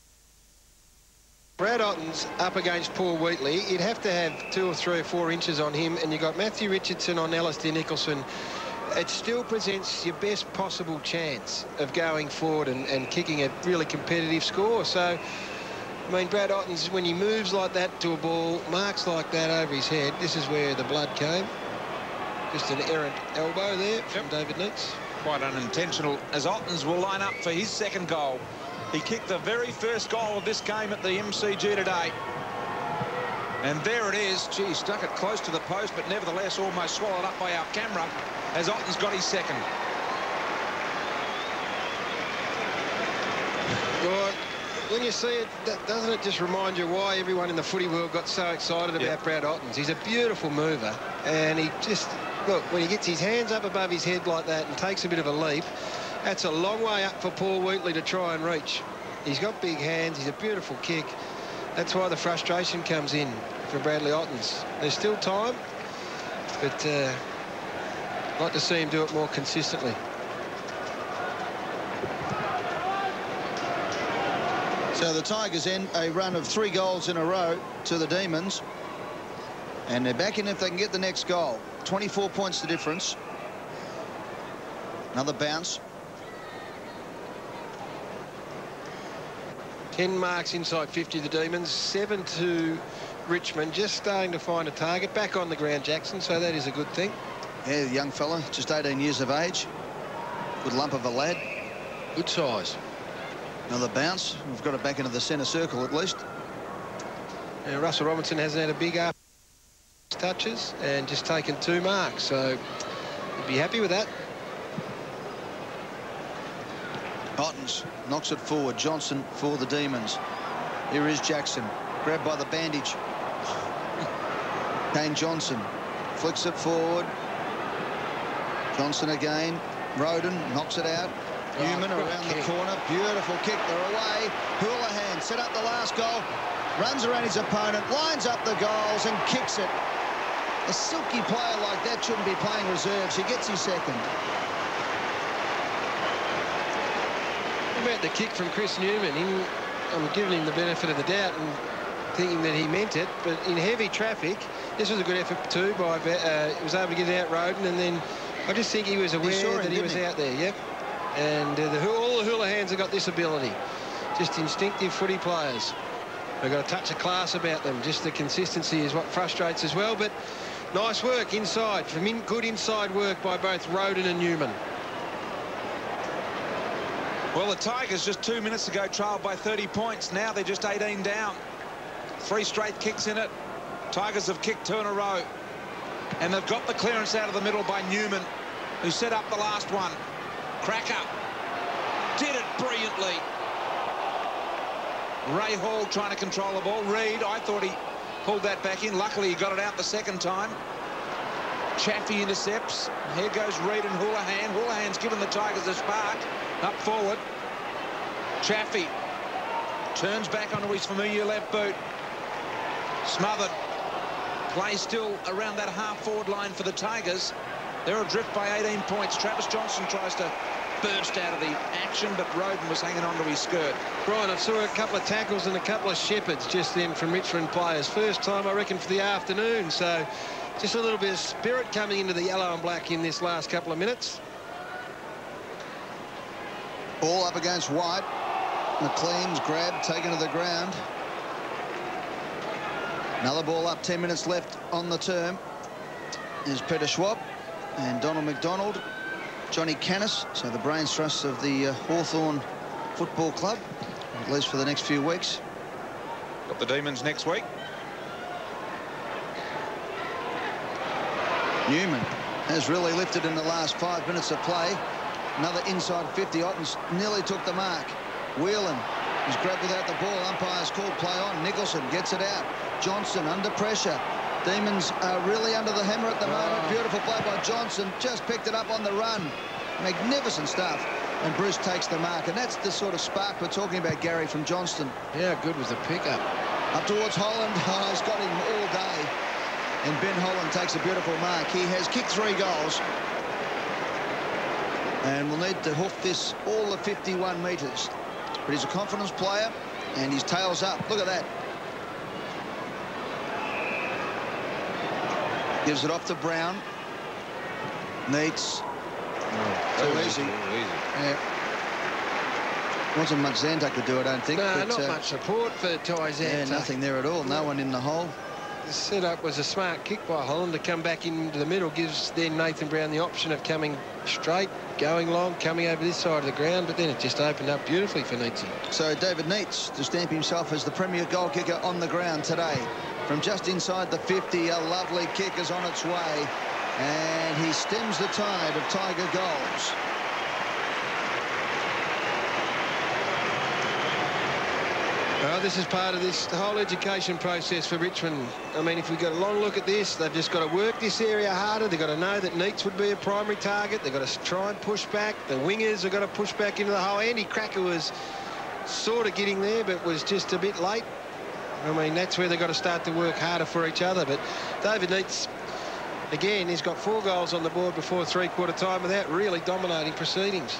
Brad Otten's up against Paul Wheatley. You'd have to have 2 or 3 or 4 inches on him, and you've got Matthew Richardson on Alistair Nicholson. It still presents your best possible chance of going forward and kicking a really competitive score. So, I mean, Brad Otten's, when he moves like that to a ball, marks like that over his head, this is where the blood came. Just an errant elbow there from David Neitz. Quite unintentional, as Ottens will line up for his second goal. He kicked the very first goal of this game at the MCG today. And there it is. Gee, stuck it close to the post, but nevertheless almost swallowed up by our camera as Ottens got his second. Well, when you see it, doesn't it just remind you why everyone in the footy world got so excited about Brad Ottens? He's a beautiful mover, and he just, look, when he gets his hands up above his head like that and takes a bit of a leap, that's a long way up for Paul Wheatley to try and reach. He's got big hands. He's a beautiful kick. That's why the frustration comes in for Bradley Ottens. There's still time, but I'd like to see him do it more consistently. So the Tigers end a run of 3 goals in a row to the Demons. And they're back in if they can get the next goal. 24 points the difference. Another bounce. 10 marks inside 50, the Demons. 7 to Richmond just starting to find a target. Back on the ground, Jackson, so that is a good thing. Yeah, the young fella, just 18 years of age. Good lump of a lad. Good size. Another bounce. We've got it back into the centre circle at least. Now, Russell Robinson hasn't had a big after touches and just taken 2 marks, so you'd be happy with that. Ottens knocks it forward. Johnson for the Demons. Here is Jackson. Grabbed by the bandage. Kane Johnson flicks it forward. Johnson again. Roden knocks it out. Newman around the corner. Beautiful kick. They're away. Houlihan set up the last goal. Runs around his opponent. Lines up the goals and kicks it. A silky player like that shouldn't be playing reserves. He gets his second. About the kick from Chris Newman. I'm giving him the benefit of the doubt and thinking that he meant it, but in heavy traffic, this was a good effort too by he was able to get out Roden, and then I just think he was aware that he was out there. Yep. And all the Houlihans have got this ability. Just instinctive footy players. They've got a touch of class about them. Just the consistency is what frustrates as well. But nice work inside. Good inside work by both Roden and Newman. Well, the Tigers just 2 minutes ago trailed by 30 points. Now they're just 18 down. 3 straight kicks in it. Tigers have kicked 2 in a row. And they've got the clearance out of the middle by Newman, who set up the last one. Cracker did it brilliantly. Ray Hall trying to control the ball. Reid, I thought he pulled that back in. Luckily, he got it out the second time. Chaffey intercepts. Here goes Reid and Houlihan. Houlihan's given the Tigers a spark. Up forward. Chaffey turns back onto his familiar left boot. Smothered. Play still around that half-forward line for the Tigers. They're adrift by 18 points. Travis Johnson tries to burst out of the action, but Roden was hanging onto his skirt. Brian, I saw a couple of tackles and a couple of shepherds just then from Richmond players. First time, I reckon, for the afternoon. So just a little bit of spirit coming into the yellow and black in this last couple of minutes. Ball up against White. McLean's grabbed, taken to the ground. Another ball up, 10 minutes left on the term. There's Peter Schwab and Donald McDonald, Johnny Canis, so the brains trusts of the Hawthorn Football Club, at least for the next few weeks. Got the Demons next week. Newman has really lifted in the last 5 minutes of play. Another inside 50. Ottens nearly took the mark. Whelan is grabbed without the ball. Umpire's called play on. Nicholson gets it out. Johnson under pressure. Demons are really under the hammer at the moment. Beautiful play by Johnson. Just picked it up on the run. Magnificent stuff. And Bruce takes the mark. And that's the sort of spark we're talking about, Gary, from Johnston. Yeah, good was the pickup. Up towards Holland. Oh, he's got him all day. And Ben Holland takes a beautiful mark. He has kicked 3 goals. And we'll need to hoof this all the 51 metres. But he's a confidence player, and his tail's up. Look at that. Gives it off to Brown. Neats. Too easy. Yeah. Wasn't much Zantuck could do, I don't think. No, but, not much support for Ty Zantuck. Yeah, nothing there at all. No one in the hole. The setup was a smart kick by Holland to come back into the middle. Gives then Nathan Brown the option of coming straight, going long, coming over this side of the ground, but then it just opened up beautifully for Neatsy. So David Neitz to stamp himself as the premier goal kicker on the ground today. From just inside the 50, a lovely kick is on its way. And he stems the tide of Tiger goals. Well, this is part of this the whole education process for Richmond. I mean, if we got a long look at this, they've just got to work this area harder. They've got to know that Neitz would be a primary target. They've got to try and push back. The wingers have got to push back into the hole. Andy Cracker was sort of getting there, but was just a bit late. I mean, that's where they've got to start to work harder for each other. But David Neitz, again, he's got 4 goals on the board before three-quarter time without really dominating proceedings.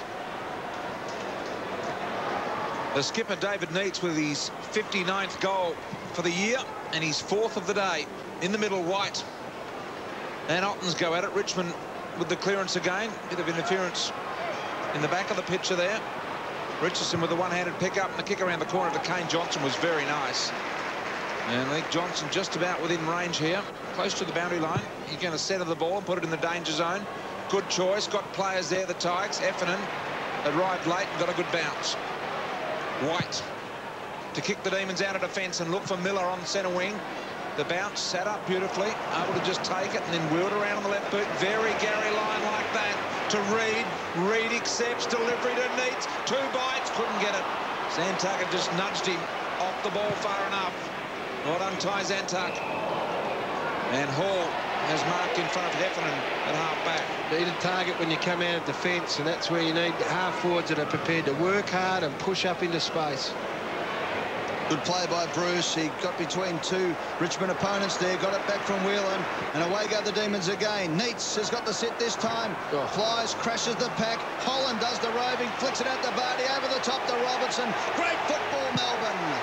The skipper, David Neitz, with his 59th goal for the year and his 4th of the day. In the middle, White and Ottens go at it. Richmond with the clearance again. Bit of interference in the back of the picture there. Richardson with the one-handed pick-up, and the kick around the corner to Kane Johnson was very nice. And Leek Johnson just about within range here, close to the boundary line. He's going to centre the ball and put it in the danger zone. Good choice. Got players there, the Tigers. Heffernan arrived late and got a good bounce. White to kick the Demons out of defence and look for Miller on centre wing. The bounce sat up beautifully, able to just take it and then wheel it around on the left boot. Very Gary line like that to Reid. Reid accepts delivery to Neitz. 2 bites, couldn't get it. Zantuck just nudged him off the ball far enough. Well done, Ty Zantuck. And Hall has marked in front of Heffernan at half-back. Need a target when you come out of defence, and that's where you need half-forwards that are prepared to work hard and push up into space. Good play by Bruce. He got between 2 Richmond opponents there, got it back from Whelan, and away go the Demons again. Neitz has got the sit this time. Oh. Flies, crashes the pack. Holland does the roving, flicks it out to Vardy, over the top to Robertson. Great football, Melbourne.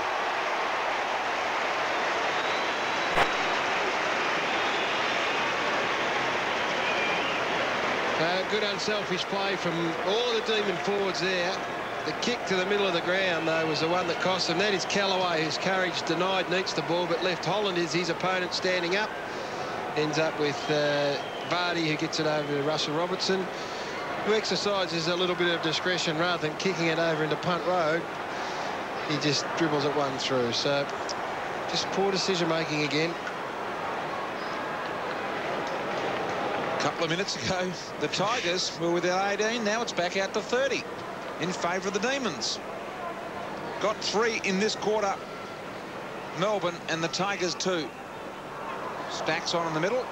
Good unselfish play from all of the Demon forwards there. The kick to the middle of the ground, though, was the one that cost them. That is Callaway, whose courage denied Neitz the ball, but left Holland as his opponent standing up. Ends up with Vardy, who gets it over to Russell Robertson, who exercises a little bit of discretion rather than kicking it over into punt road. He just dribbles it one through. So just poor decision-making again. A couple of minutes ago, the Tigers were within 18. Now it's back out to 30 in favour of the Demons. Got 3 in this quarter, Melbourne, and the Tigers 2. Stacks on in the middle.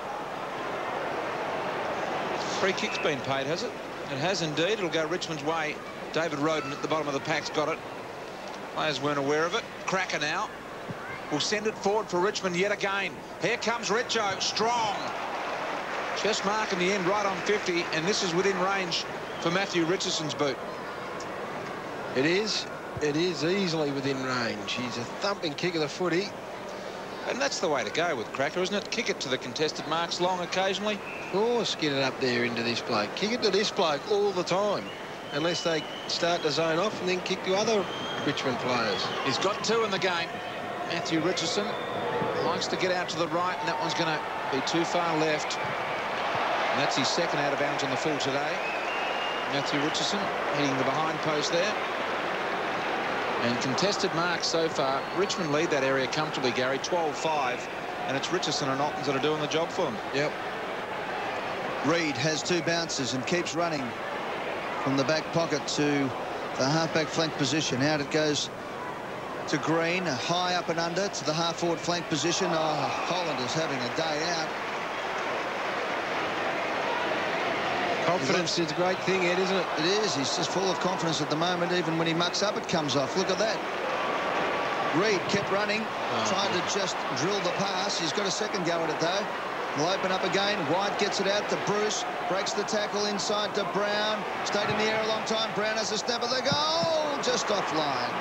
Free kick's been paid, has it? It has indeed. It'll go Richmond's way. David Roden at the bottom of the pack's got it. Players weren't aware of it. Cracker now. Will send it forward for Richmond yet again. Here comes Richo, strong. Just mark in the end right on 50, and this is within range for Matthew Richardson's boot. It is easily within range. He's a thumping kick of the footy. And that's the way to go with Cracker, isn't it? Kick it to the contested marks long occasionally. Of course, get it up there into this bloke. Kick it to this bloke all the time, unless they start to zone off and then kick to other Richmond players. He's got 2 in the game. Matthew Richardson likes to get out to the right, and that one's going to be too far left. And that's his second out of bounds on the full today. Matthew Richardson hitting the behind post there. And contested marks so far. Richmond lead that area comfortably, Gary, 12-5. And it's Richardson and Ottens that are doing the job for them. Yep. Reid has 2 bounces and keeps running from the back pocket to the half-back flank position. Out it goes to Green, high up and under to the half-forward flank position. Oh, Holland is having a day out. Confidence is a great thing, Ed, isn't it? It is. He's just full of confidence at the moment. Even when he mucks up, it comes off. Look at that. Reid kept running, trying to just drill the pass. He's got a second go at it, though. Will open up again. White gets it out to Bruce. Breaks the tackle inside to Brown. Stayed in the air a long time. Brown has a snap at the goal. Just offline.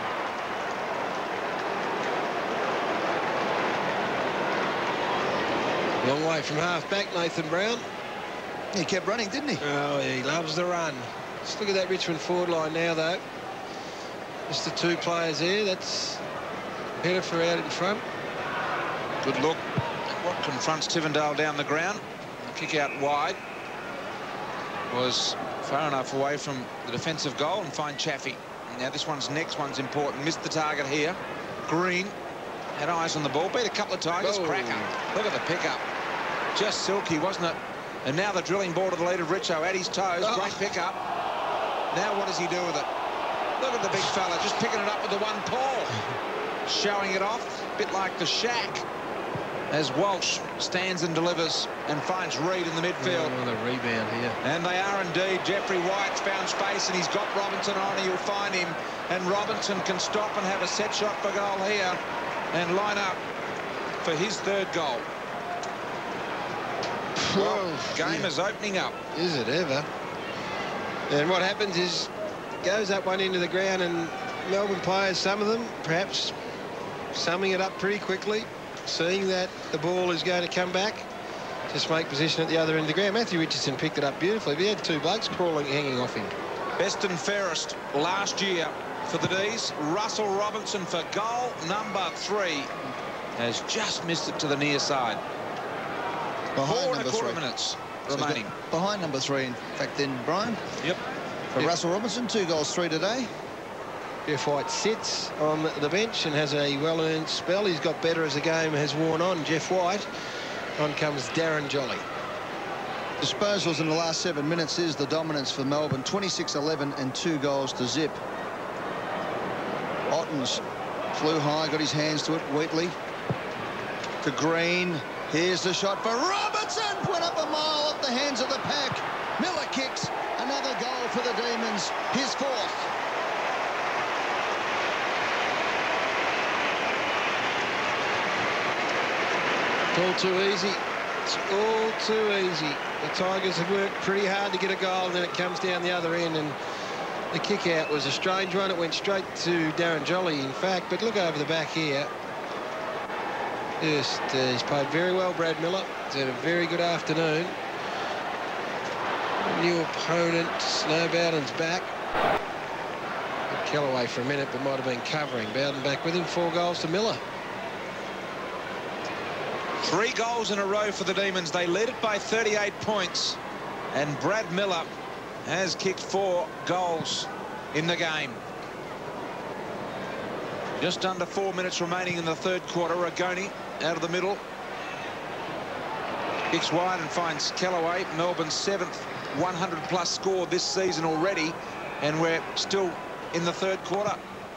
Long way from half-back, Nathan Brown. He kept running, didn't he? Oh, yeah, he loves the run. Just look at that Richmond forward line now, though. Just the 2 players there. That's Pettifer out in front. Good look at what confronts Tivendale down the ground. The kick out wide was far enough away from the defensive goal and find Chaffey. Now this next one's important. Missed the target here. Green had eyes on the ball. Beat a couple of Tigers. Oh. Cracker. Look at the pickup. Just silky, wasn't it? And now the drilling ball to the lead of Richo at his toes. Oh. Great pickup. Now what does he do with it? Look at the big fella just picking it up with the one paw. Showing it off. Bit like the shack. As Walsh stands and delivers and finds Reid in the midfield. Oh, the rebound here. And they are indeed. Jeffrey White's found space and he's got Robinson on. He'll find him. And Robinson can stop and have a set shot for goal here and line up for his 3rd goal. Well, game is opening up. Is it ever? And what happens is goes up one end of the ground and Melbourne players, some of them perhaps summing it up pretty quickly, seeing that the ball is going to come back, just make position at the other end of the ground. Matthew Richardson picked it up beautifully. He had 2 blokes crawling, hanging off him. Best and fairest last year for the D's. Russell Robinson for goal number 3. has just missed it to the near side. Behind 4.25 minutes remaining. Behind number 3, in fact, then, Brian. Yep. For Russell Robinson, 2 goals, 3 today. Jeff White sits on the bench and has a well-earned spell. He's got better as the game has worn on. Jeff White. On comes Darren Jolly. Disposals in the last 7 minutes is the dominance for Melbourne. 26-11 and 2 goals to zip. Ottens flew high, got his hands to it. Wheatley to Green. Here's the shot for Robertson. Went up a mile off the hands of the pack. Miller kicks. Another goal for the Demons. His 4th. It's all too easy. It's all too easy. The Tigers have worked pretty hard to get a goal, and then it comes down the other end, and the kick out was a strange one. It went straight to Darren Jolly, in fact, but look over the back here. Just, he's played very well, Brad Miller. He's had a very good afternoon. New opponent, Snow Bowden's back. Kellaway for a minute, but might have been covering. Bowden back with him, 4 goals to Miller. 3 goals in a row for the Demons. They led it by 38 points. And Brad Miller has kicked 4 goals in the game. Just under 4 minutes remaining in the 3rd quarter. Ragoni out of the middle. Kicks wide and finds Kellaway. Melbourne's 7th 100-plus score this season already. And we're still in the 3rd quarter.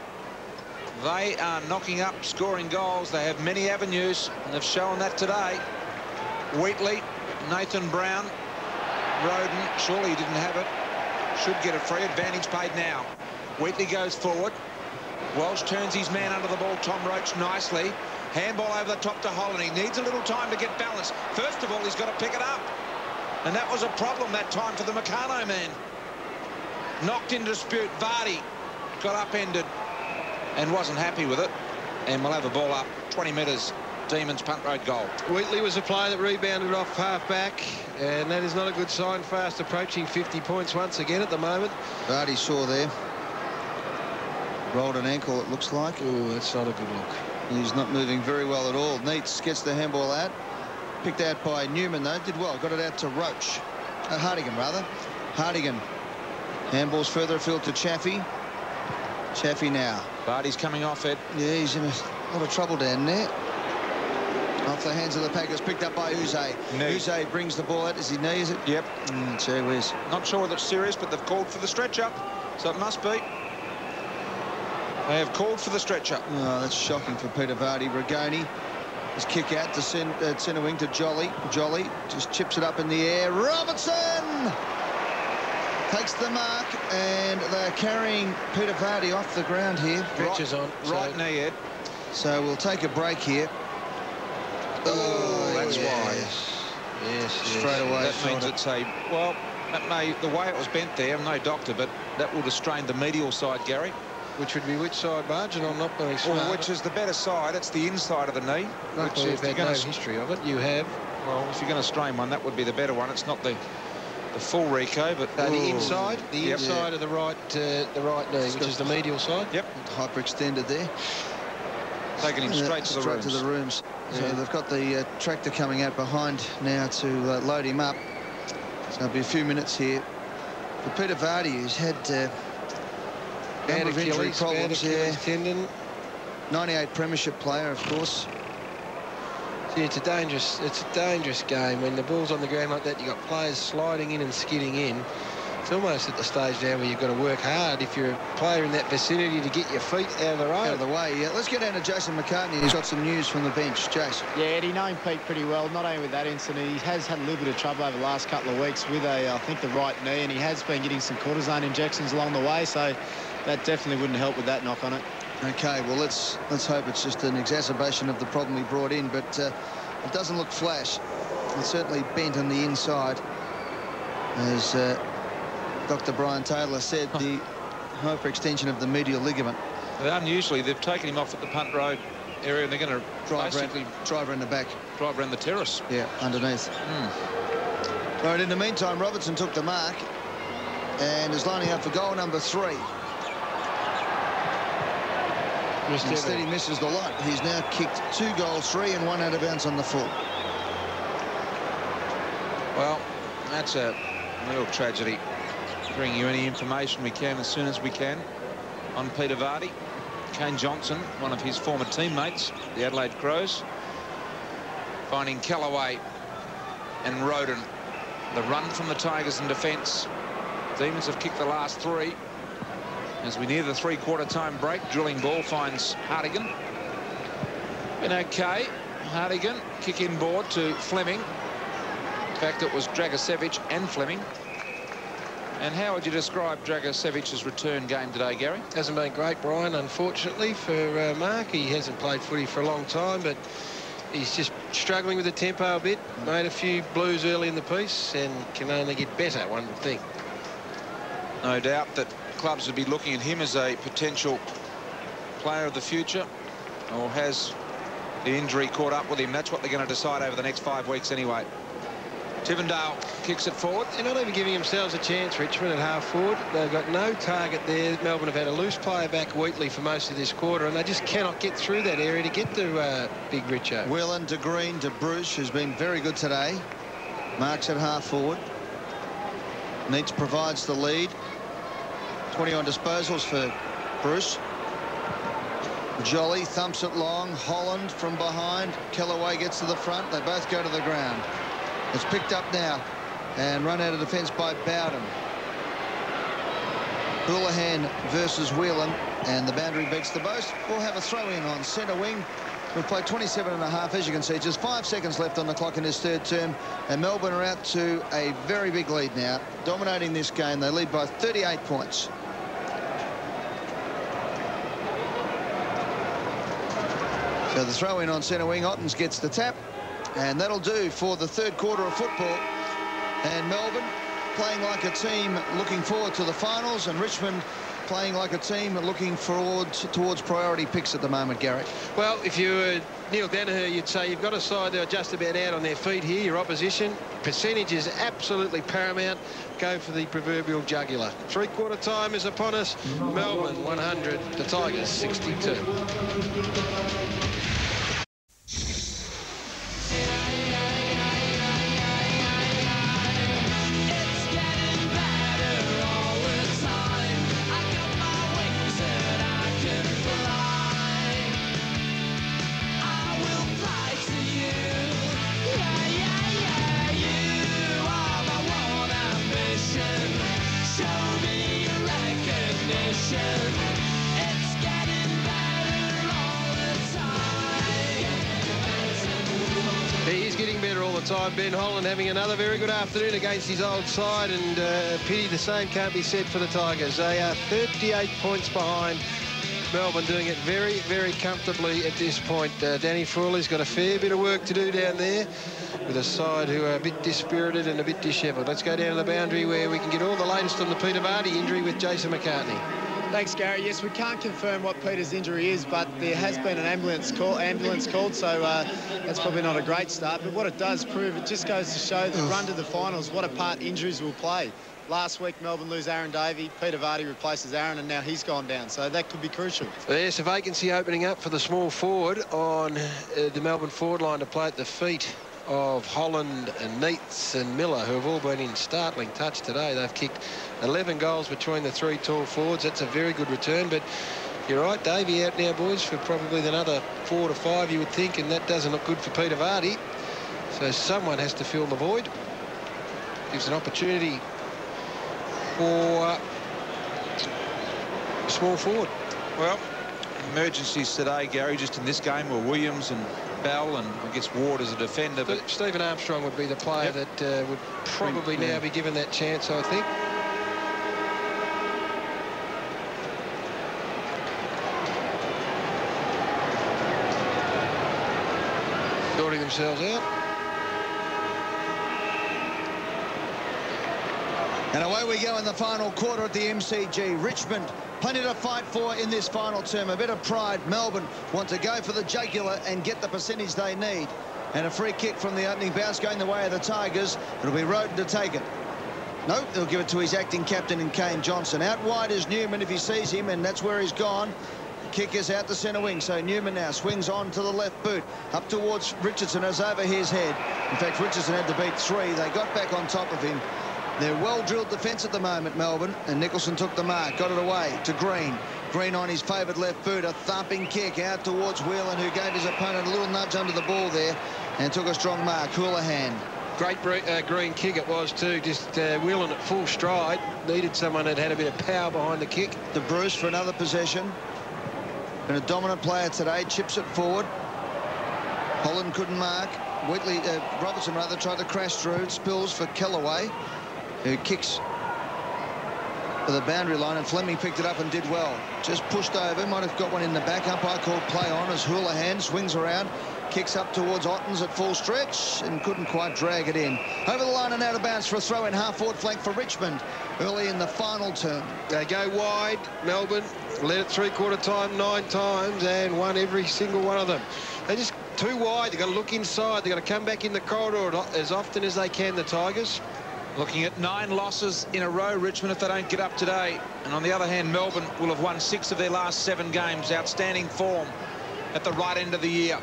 They are knocking up, scoring goals. They have many avenues, and they've shown that today. Wheatley, Nathan Brown, Roden, surely he didn't have it. Should get a free advantage paid now. Wheatley goes forward. Walsh turns his man under the ball. Tom Roach nicely. Handball over the top to Holland. He needs a little time to get balance. First of all, he's got to pick it up. And that was a problem that time for the Meccano man. Knocked in dispute. Vardy got upended and wasn't happy with it, and we'll have a ball up 20 metres. Demons punt road goal. Wheatley was a player that rebounded off half-back, and that is not a good sign. Fast approaching 50 points once again at the moment. Vardy saw there. Rolled an ankle, it looks like. Oh, that's not a good look. He's not moving very well at all. Neitz gets the handball out. Picked out by Newman, though. Did well. Got it out to Roach. Hartigan, rather. Hartigan. Handball's further afield to Chaffee. Chaffee now. Vardy's coming off it. Yeah, he's in a lot of trouble down there. Off the hands of the Packers, picked up by Uze. Uze brings the ball out. Does he knee, is it? Yep. Gee whiz. Not sure whether it's serious, but they've called for the stretcher, so it must be. They have called for the stretcher. Oh, that's shocking for Peter Vardy. Ragoni, his kick out to centre wing to Jolly. Jolly just chips it up in the air. Robertson takes the mark, and they're carrying Peter Vardy off the ground here. Stretchers on. Right knee, Ed. So we'll take a break here. Oh, that's why. Yes, Straight away. That means it's a, well, that may, the way it was bent there, I'm no doctor, but that would have strained the medial side, Gary. Which would be which side, Margin? I'm not being smart. Well, which is the better side? It's the inside of the knee. Which is no history of it. You have. Well, if you're going to strain one, that would be the better one. It's not the full Rico, but the inside, inside of the right knee, which is the medial side. Yep. Hyperextended there. Taking him straight to the rooms. So they've got the tractor coming out behind now to load him up. So there'll be a few minutes here. For Peter Vardy, who's had bad injury problems here. Tendon. 98 premiership player, of course. See, it's a dangerous game when the ball's on the ground like that. You've got players sliding in and skidding in. It's almost at the stage now where you've got to work hard if you're a player in that vicinity to get your feet out of the road. Out of the way, yeah. Let's get down to Jason McCartney. He's got some news from the bench. Jason. Yeah, Eddie, knowing Pete pretty well, not only with that incident, he has had a little bit of trouble over the last couple of weeks with I think the right knee, and he has been getting some cortisone injections along the way, so that definitely wouldn't help with that knock on it. Okay, well, let's hope it's just an exacerbation of the problem he brought in, but it doesn't look flash. It's certainly bent on the inside, as Dr. Brian Taylor said, the hyperextension of the medial ligament. Unusually, they've taken him off at the punt road area, and they're going to drive around the back. Drive around the terrace. Yeah, underneath. Right, in the meantime, Robertson took the mark and is lining up for goal number 3. Instead, he misses the lot. He's now kicked 2 goals, 3 and 1 out of bounds on the full. Well, that's a real tragedy. Bring you any information we can as soon as we can on Peter Vardy. Kane Johnson, one of his former teammates, the Adelaide Crows, finding Kellaway and Roden. The run from the Tigers in defence. Demons have kicked the last 3. As we near the 3/4 time break, drilling ball finds Hartigan. Been okay. Hartigan, kick inboard to Fleming. In fact, it was Dragicevic and Fleming. And how would you describe Dragicevic's return game today, Gary? Hasn't been great, Brian, unfortunately, for Mark. He hasn't played footy for a long time, but he's just struggling with the tempo a bit. Made a few blues early in the piece and can only get better, one would think. No doubt that clubs would be looking at him as a potential player of the future. Or has the injury caught up with him? That's what they're going to decide over the next 5 weeks anyway. Tivendale kicks it forward. They're not even giving themselves a chance, Richmond, at half forward. They've got no target there. Melbourne have had a loose player back, Wheatley, for most of this quarter, and they just cannot get through that area to get to Big Richo. Whelan to Green to Bruce, who's been very good today. Marks at half forward. Neitz provides the lead. 20 on disposals for Bruce. Jolly thumps it long. Holland from behind. Kellaway gets to the front. They both go to the ground. It's picked up now and run out of defence by Bowden. Houlihan versus Whelan, and the boundary beats the boast. We'll have a throw-in on centre wing. We've played 27.5, as you can see. Just 5 seconds left on the clock in this 3rd term, and Melbourne are out to a very big lead now, dominating this game. They lead by 38 points. So the throw-in on centre wing. Ottens gets the tap. And that'll do for the 3rd quarter of football. And Melbourne playing like a team looking forward to the finals, and Richmond playing like a team looking towards priority picks at the moment, Garrett. Well, if you were Neil Danaher, you'd say you've got a side that are just about out on their feet here. Your opposition percentage is absolutely paramount. Go for the proverbial jugular. 3/4 time is upon us. Melbourne 100, the Tigers 62. Ben Holland having another very good afternoon against his old side, and pity the same can't be said for the Tigers. They are 38 points behind. Melbourne doing it very, very comfortably at this point. Danny Frawley's got a fair bit of work to do down there with a side who are a bit dispirited and a bit dishevelled. Let's go down to the boundary where we can get all the latest on the Peter Vardy injury with Jason McCartney. Thanks, Gary. Yes, we can't confirm what Peter's injury is, but there has been an ambulance called, so that's probably not a great start. But what it does prove, it just goes to show the run to the finals, what a part injuries will play. Last week, Melbourne lose Aaron Davey. Peter Vardy replaces Aaron, and now he's gone down, so that could be crucial. There's a vacancy opening up for the small forward on the Melbourne forward line to play at the feet of Holland and Neitz and Miller, who have all been in startling touch today. They've kicked 11 goals between the 3 tall forwards. That's a very good return, but you're right, Davey out now, boys, for probably another 4 to 5, you would think, and that doesn't look good for Peter Vardy. So someone has to fill the void. Gives an opportunity for small forward. Well, emergencies today, Gary, just in this game were Williams and Bell, and I guess Ward as a defender. But Stephen Armstrong would be the player that would probably now be given that chance, I think. Sorting themselves out. And away we go in the final quarter at the MCG. Richmond, plenty to fight for in this final term. A bit of pride. Melbourne want to go for the jugular and get the percentage they need. And a free kick from the opening bounce going the way of the Tigers. It'll be Roden to take it. Nope, they'll give it to his acting captain in Kane Johnson. Out wide is Newman if he sees him, and that's where he's gone. kick is out the centre wing, so Newman now swings on to the left boot, up towards Richardson as over his head. In fact, Richardson had to beat 3. They got back on top of him. They're well-drilled defence at the moment, Melbourne, and Nicholson took the mark, got it away to Green. Green on his favoured left boot, a thumping kick out towards Whelan, who gave his opponent a little nudge under the ball there and took a strong mark. Houlihan. Great Green kick it was too, just Whelan at full stride. Needed someone that had a bit of power behind the kick. De Bruce for another possession. Been a dominant player today, chips it forward. Holland couldn't mark. Robertson rather tried to crash through. Spills for Kellaway, who kicks for the boundary line, and Fleming picked it up and did well. Just pushed over, might have got one in the back. Umpire called play on as Houlihan swings around, kicks up towards Ottens at full stretch and couldn't quite drag it in. Over the line and out of bounds for a throw in half-forward flank for Richmond early in the final term. They go wide, Melbourne, led it three-quarter time 9 times and won every single one of them. They're just too wide. They've got to look inside. They've got to come back in the corridor as often as they can, the Tigers. Looking at 9 losses in a row, Richmond, if they don't get up today. And on the other hand, Melbourne will have won 6 of their last 7 games. Outstanding form at the right end of the year.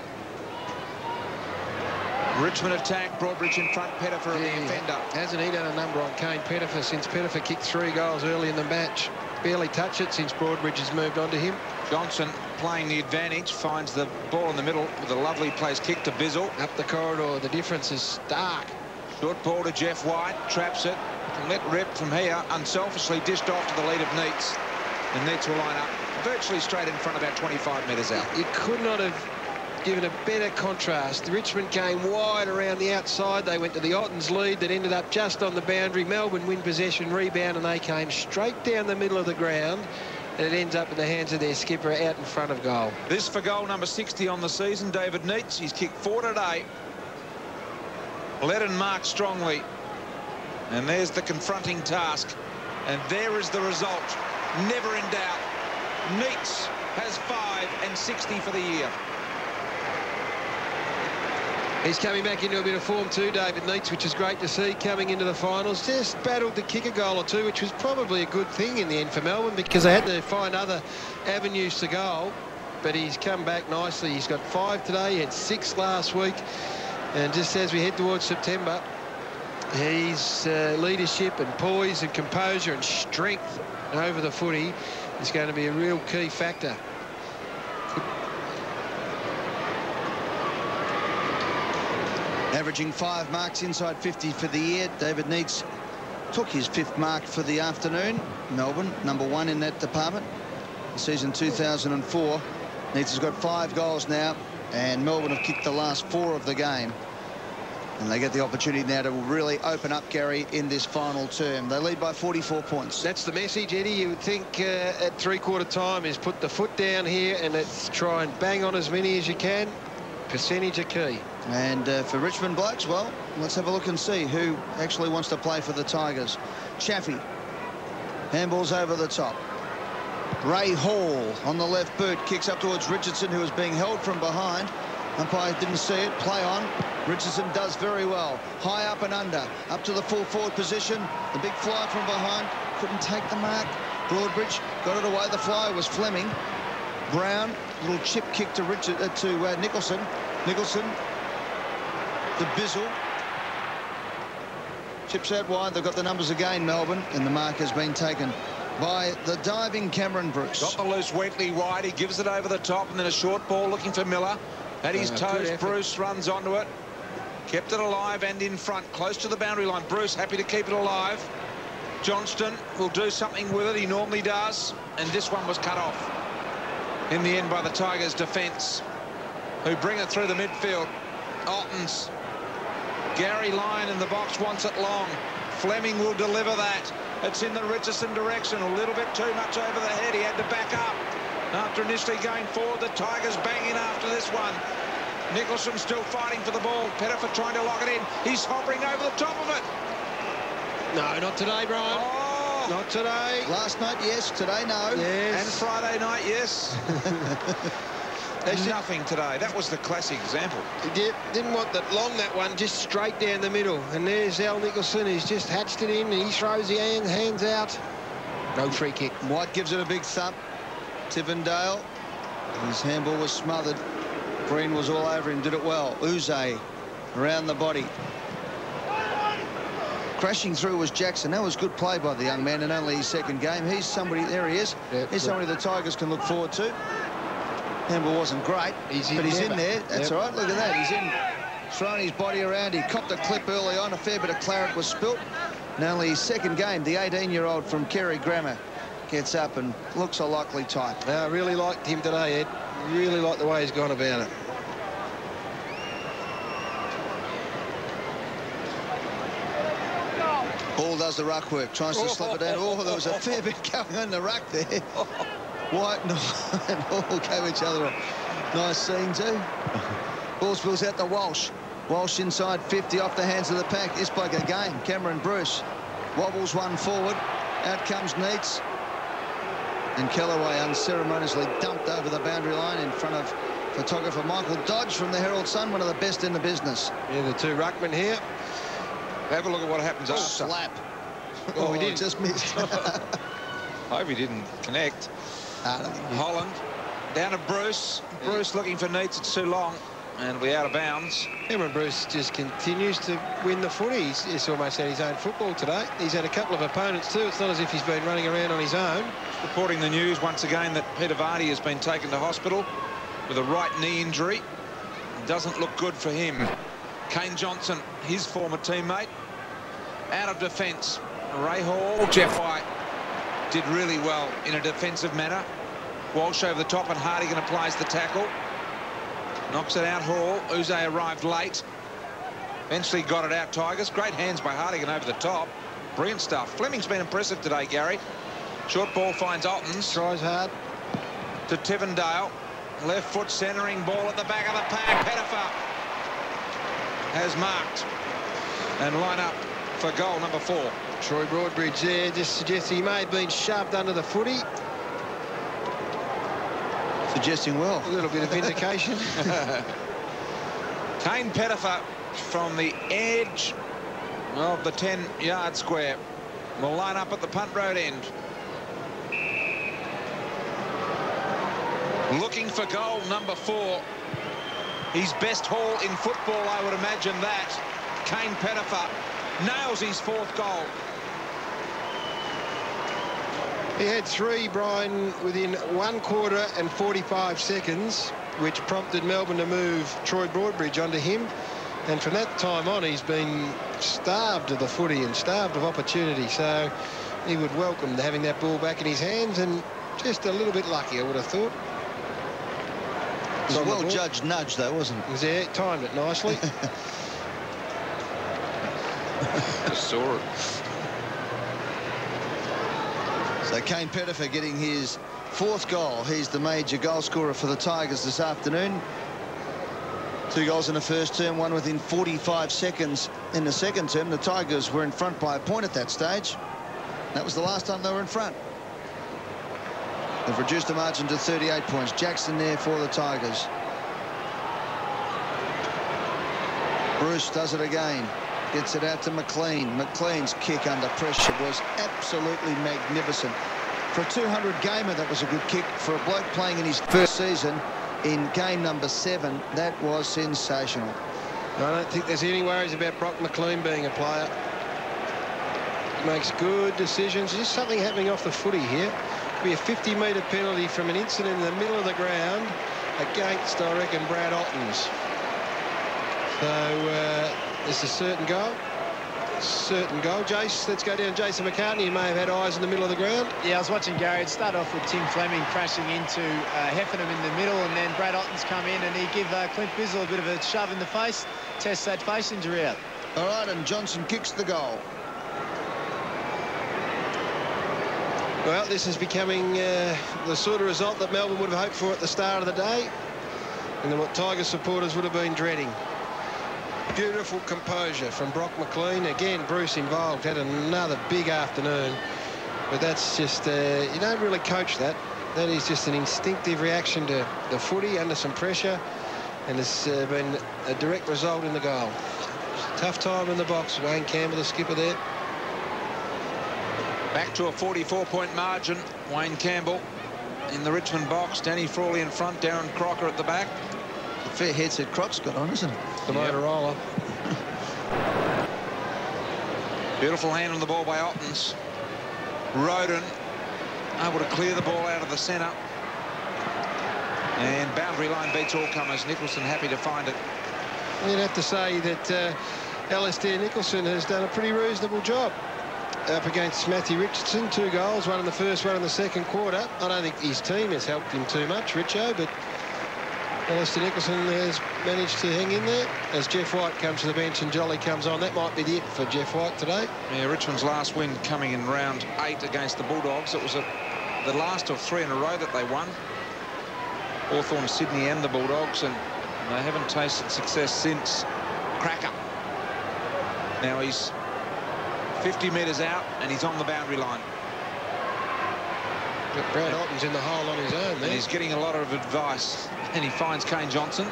Richmond attack, Broadbridge in front, Pettifer the defender. Hasn't he done a number on Kane Pettifer since Pettifer kicked 3 goals early in the match? Barely touched it since Broadbridge has moved on to him. Johnson playing the advantage, finds the ball in the middle with a lovely place kick to Bizzle. Up the corridor, the difference is stark. Short ball to Jeff White, traps it, can let rip from here, unselfishly dished off to the lead of Neitz. And Neitz will line up virtually straight in front, about 25 metres out. You could not have given a better contrast. Richmond came wide around the outside. They went to the Ottens lead that ended up just on the boundary. Melbourne win possession, rebound, and they came straight down the middle of the ground. And it ends up in the hands of their skipper out in front of goal. This for goal number 60 on the season, David Neitz. He's kicked 4 today. Led and marked strongly. And there's the confronting task. And there is the result. Never in doubt. Neitz has 5 and 60 for the year. He's coming back into a bit of form too, David Neitz, which is great to see coming into the finals. Just battled to kick a goal or 2, which was probably a good thing in the end for Melbourne because they had to find other avenues to goal. But he's come back nicely. He's got 5 today. He had 6 last week. And just as we head towards September, his leadership and poise and composure and strength over the footy is going to be a real key factor. Averaging 5 marks inside 50 for the year. David Neitz took his 5th mark for the afternoon. Melbourne, number 1 in that department. Season 2004. Neitz has got 5 goals now, and Melbourne have kicked the last 4 of the game. And they get the opportunity now to really open up, Gary, in this final term. They lead by 44 points. That's the message, Eddie. You would think at three-quarter time is put the foot down here and let's try and bang on as many as you can. Percentage are key. And for Richmond blokes, well, let's have a look and see who actually wants to play for the Tigers. Chaffee. Handballs over the top. Ray Hall on the left boot. Kicks up towards Richardson, who is being held from behind. Umpire didn't see it. Play on. Richardson does very well. High up and under. Up to the full forward position. The big fly from behind. Couldn't take the mark. Broadbridge got it away. The fly was Fleming. Brown, little chip kick to Nicholson. Nicholson to Bizzle. Chips out wide. They've got the numbers again, Melbourne, and the mark has been taken by the diving Cameron Bruce. Got the loose Wheatley wide. He gives it over the top, and then a short ball looking for Miller. At his toes, Bruce runs onto it. Kept it alive and in front, close to the boundary line. Bruce happy to keep it alive. Johnston will do something with it. He normally does. And this one was cut off in the end by the Tigers' defence, who bring it through the midfield. Ottens. Gary Lyon in the box wants it long. Fleming will deliver that. It's in the Richardson direction. A little bit too much over the head. He had to back up. After initially going forward, the Tigers bang in after this one. Nicholson still fighting for the ball. Pettifer trying to lock it in. He's hovering over the top of it. No, not today, Brian. Oh, not today. Last night, yes. Today, no. Yes. And Friday night, yes. Nothing today. That was the classic example. He didn't want that long, that one, just straight down the middle. And there's Al Nicholson. He's just hatched it in. He throws the hands out. No free kick. White gives it a big thump. Tivendale His handball was smothered. Green was all over him, did it well. Uze around the body. Crashing through was Jackson. That was good play by the young man in only his second game. He's somebody, there he is. Yep, he's somebody the Tigers can look forward to. Handball wasn't great, but he's in there. That's all right. Look at that. He's in, throwing his body around. He copped a clip early on. A fair bit of claret was spilt. And only his second game, the 18-year-old from Kerry Grammar gets up and looks a likely type. I really liked him today, Ed. Really like the way he's gone about it. Hall does the ruck work, tries to slip it down. Oh, there was a fair bit going on in the ruck there. White and Hall gave each other a nice scene too. Ball spills out to Walsh. Walsh inside 50 off the hands of the pack. This bloke again, Cameron Bruce. Wobbles one forward. Out comes Neitz. And Kellaway unceremoniously dumped over the boundary line in front of photographer Michael Dodge from the Herald Sun, one of the best in the business. Yeah, the two ruckmen here. Have a look at what happens after. Slap. Oh, he didn't. Just missed. I hope he didn't connect. Holland down to Bruce. Bruce looking for Neitz. It's too long. And we're out of bounds. Cameron Bruce just continues to win the footy. He's almost had his own football today. He's had a couple of opponents too. It's not as if he's been running around on his own. Reporting the news once again that Peter Vardy has been taken to hospital with a right knee injury. Doesn't look good for him. Kane Johnson, his former teammate, out of defence. Ray Hall, Jeff White did really well in a defensive manner. Walsh over the top and Hartigan applies the tackle. Knocks it out Hall. Uze arrived late. Eventually got it out Tigers. Great hands by Hartigan over the top. Brilliant stuff. Fleming's been impressive today, Gary. Short ball finds Altons. Tries hard. To Tivendale. Left foot centering ball at the back of the pack. Pettifer has marked and line up for goal number 4. Troy Broadbridge there just suggests he may have been shoved under the footy. Suggesting well. A little bit of vindication. Kane Pettifer from the edge of the 10-yard square will line up at the punt road end. Looking for goal number 4. His best haul in football, I would imagine that. Kane Pettifer nails his 4th goal. He had 3, Brian, within 1 quarter and 45 seconds, which prompted Melbourne to move Troy Broadbridge onto him. And from that time on, he's been starved of the footy and starved of opportunity. So he would welcome having that ball back in his hands, and just a little bit lucky, I would have thought. It was a well-judged nudge, though, wasn't it? It was there, timed it nicely. Just saw it. So Kane Pettifer getting his 4th goal. He's the major goal scorer for the Tigers this afternoon. 2 goals in the first term, 1 within 45 seconds in the second term. The Tigers were in front by a point at that stage. That was the last time they were in front. They've reduced the margin to 38 points. Jackson there for the Tigers. Bruce does it again. Gets it out to McLean. McLean's kick under pressure was absolutely magnificent. For a 200-gamer, that was a good kick. For a bloke playing in his first season in game number 7, that was sensational. I don't think there's any worries about Brock McLean being a player. He makes good decisions. Just something happening off the footy here. Be a 50-metre penalty from an incident in the middle of the ground against, I reckon, Brad Altons. So it's a certain goal. Certain goal. Jace, let's go down. Jason McCartney, who may have had eyes in the middle of the ground. Yeah, I was watching Gary. It started off with Tim Fleming crashing into Heffernan in the middle, and then Brad Altons come in and he give Clint Bizzle a bit of a shove in the face, test that face injury out. All right, and Johnson kicks the goal. Well, this is becoming the sort of result that Melbourne would have hoped for at the start of the day, and then what Tiger supporters would have been dreading. Beautiful composure from Brock McLean. Again, Bruce involved, had another big afternoon, but that's just, you don't really coach that. That is just an instinctive reaction to the footy under some pressure, and it's been a direct result in the goal. Tough time in the box. Wayne Campbell, the skipper there. Back to a 44-point margin. Wayne Campbell in the Richmond box. Danny Frawley in front, Darren Crocker at the back. A fair headset Croc's got on, isn't it? The Motorola. Beautiful hand on the ball by Ottens. Roden able to clear the ball out of the centre. And boundary line beats all comers. Nicholson happy to find it. You'd have to say that Alistair Nicholson has done a pretty reasonable job up against Matthew Richardson. 2 goals, one in the first, one in the second quarter. I don't think his team has helped him too much, Richo, but Alistair Nicholson has managed to hang in there. As Jeff White comes to the bench and Jolly comes on, that might be the it for Jeff White today. Yeah, Richmond's last win coming in round 8 against the Bulldogs. It was the last of 3 in a row that they won. Hawthorn, Sydney and the Bulldogs, and they haven't tasted success since. Cracker. Now he's 50 metres out and he's on the boundary line. But Brad Ottens in the hole on his own there. And he's getting a lot of advice, and he finds Kane Johnson.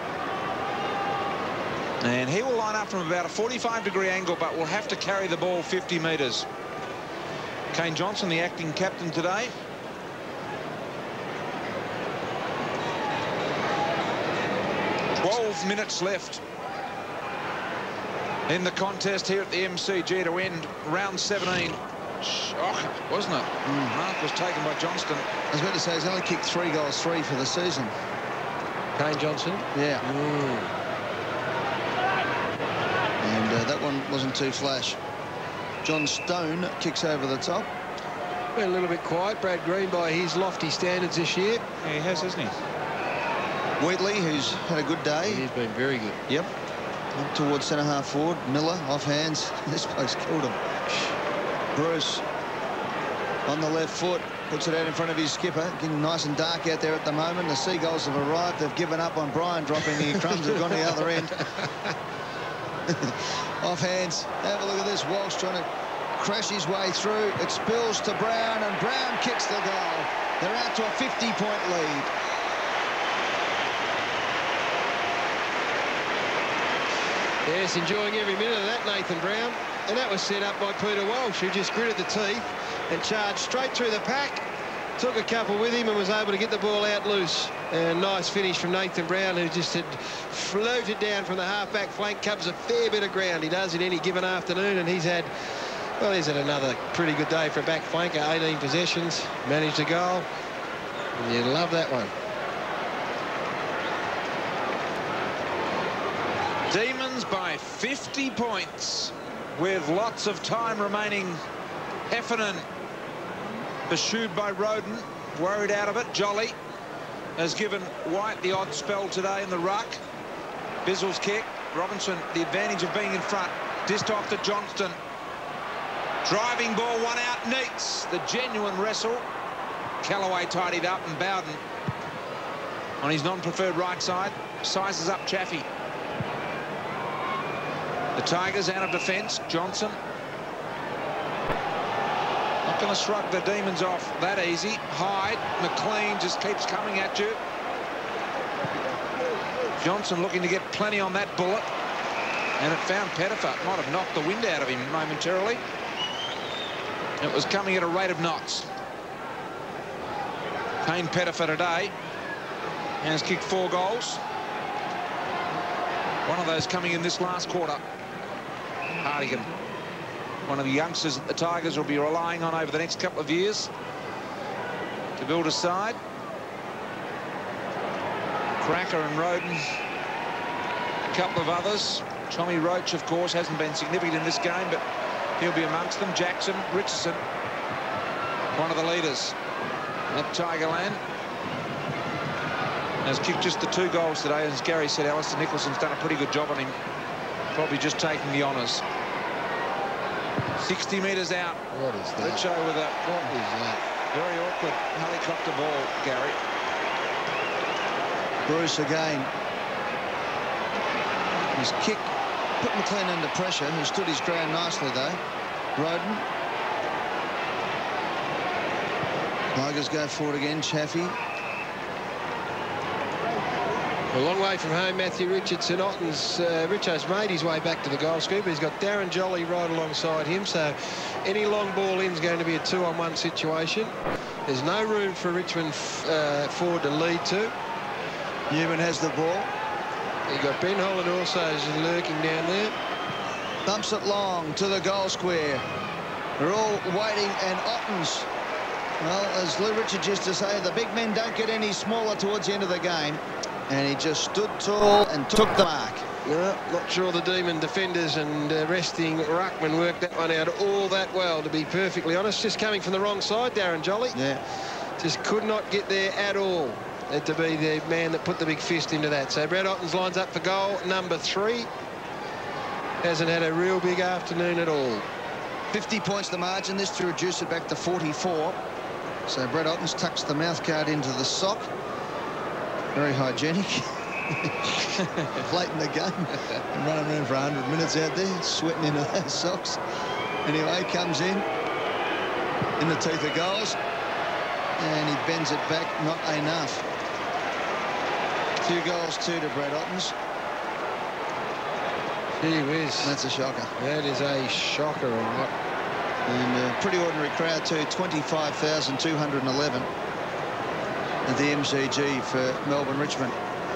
And he will line up from about a 45-degree angle, but will have to carry the ball 50 metres. Kane Johnson, the acting captain today. Minutes left in the contest here at the MCG to end round 17. Shocker, wasn't it? Mark was taken by Johnston. I was about to say, he's only kicked 3 goals, 3 for the season. Kane Johnson? Yeah. And that one wasn't too flash. John Stone kicks over the top. Been a little bit quiet, Brad Green, by his lofty standards this year. Yeah, he has, hasn't he? Wheatley, who's had a good day. He's been very good. Yep. Up towards centre-half forward. Miller, off hands. This bloke's killed him. Bruce on the left foot. Puts it out in front of his skipper. Getting nice and dark out there at the moment. The Seagulls have arrived. They've given up on Brian dropping the crumbs. Have gone to the other end. Off hands. Have a look at this. Walsh trying to crash his way through. It spills to Brown, and Brown kicks the goal. They're out to a 50-point lead. Yes, enjoying every minute of that, Nathan Brown. And that was set up by Peter Walsh, who just gritted the teeth and charged straight through the pack. Took a couple with him and was able to get the ball out loose. And nice finish from Nathan Brown, who just had floated down from the half-back flank. Covers a fair bit of ground. He does in any given afternoon, and he's had, well, he's had another pretty good day for a back flanker. 18 possessions, managed a goal. And you love that one. Demons by 50 points with lots of time remaining. Heffernan pursued by Roden, worried out of it. Jolly has given White the odd spell today in the ruck. Bizzle's kick. Robinson, the advantage of being in front. Dished off to Johnston. Driving ball, one out. Neats the genuine wrestle. Callaway tidied up, and Bowden on his non-preferred right side sizes up Chaffey. The Tigers out of defence. Johnson. Not going to shrug the Demons off that easy. Hyde. McLean just keeps coming at you. Johnson looking to get plenty on that bullet. And it found Pettifer. Might have knocked the wind out of him momentarily. It was coming at a rate of knots. Kane Pettifer today has kicked 4 goals. One of those coming in this last quarter. Hardigan, one of the youngsters that the Tigers will be relying on over the next couple of years to build a side. Cracker and Roden, a couple of others. Tommy Roach, of course, hasn't been significant in this game, but he'll be amongst them. Jackson, Richardson, one of the leaders at Tigerland, has kicked just the 2 goals today. As Gary said, Alistair Nicholson's done a pretty good job on him. Probably just taking the honours. 60 metres out. What is that? Richo with a What is that? very awkward helicopter ball, Gary. Bruce again. His kick put McLean under pressure. He stood his ground nicely, though. Roden. Tigers go forward again. Chaffey. A long way from home, Matthew Richardson. Ottens, Richo's made his way back to the goal scoop. He's got Darren Jolly right alongside him, so any long ball in is going to be a 2-on-1 situation. There's no room for Richmond forward to lead to. Newman has the ball. You've got Ben Holland also just lurking down there. Bumps it long to the goal square. They're all waiting, and Ottens, well, as Lou Richards used to say, the big men don't get any smaller towards the end of the game. And he just stood tall and took the mark. No, not sure the Demon defenders and resting ruckman worked that one out all that well, to be perfectly honest. Just coming from the wrong side, Darren Jolly. Yeah. Just could not get there at all. To be the man that put the big fist into that. So Brad Ottens lines up for goal number 3. Hasn't had a real big afternoon at all. 50 points the margin. This to reduce it back to 44. So Brad Ottens tucks the mouth guard into the sock. Very hygienic. Late in the game. And running around for 100 minutes out there, sweating into those socks. Anyway, comes in the teeth of goals. And he bends it back, not enough. 2 goals, 2 to Brad Ottens. Gee whiz. That's a shocker. That is a shocker, all right. And a pretty ordinary crowd too, 25,211 at the MCG for Melbourne Richmond.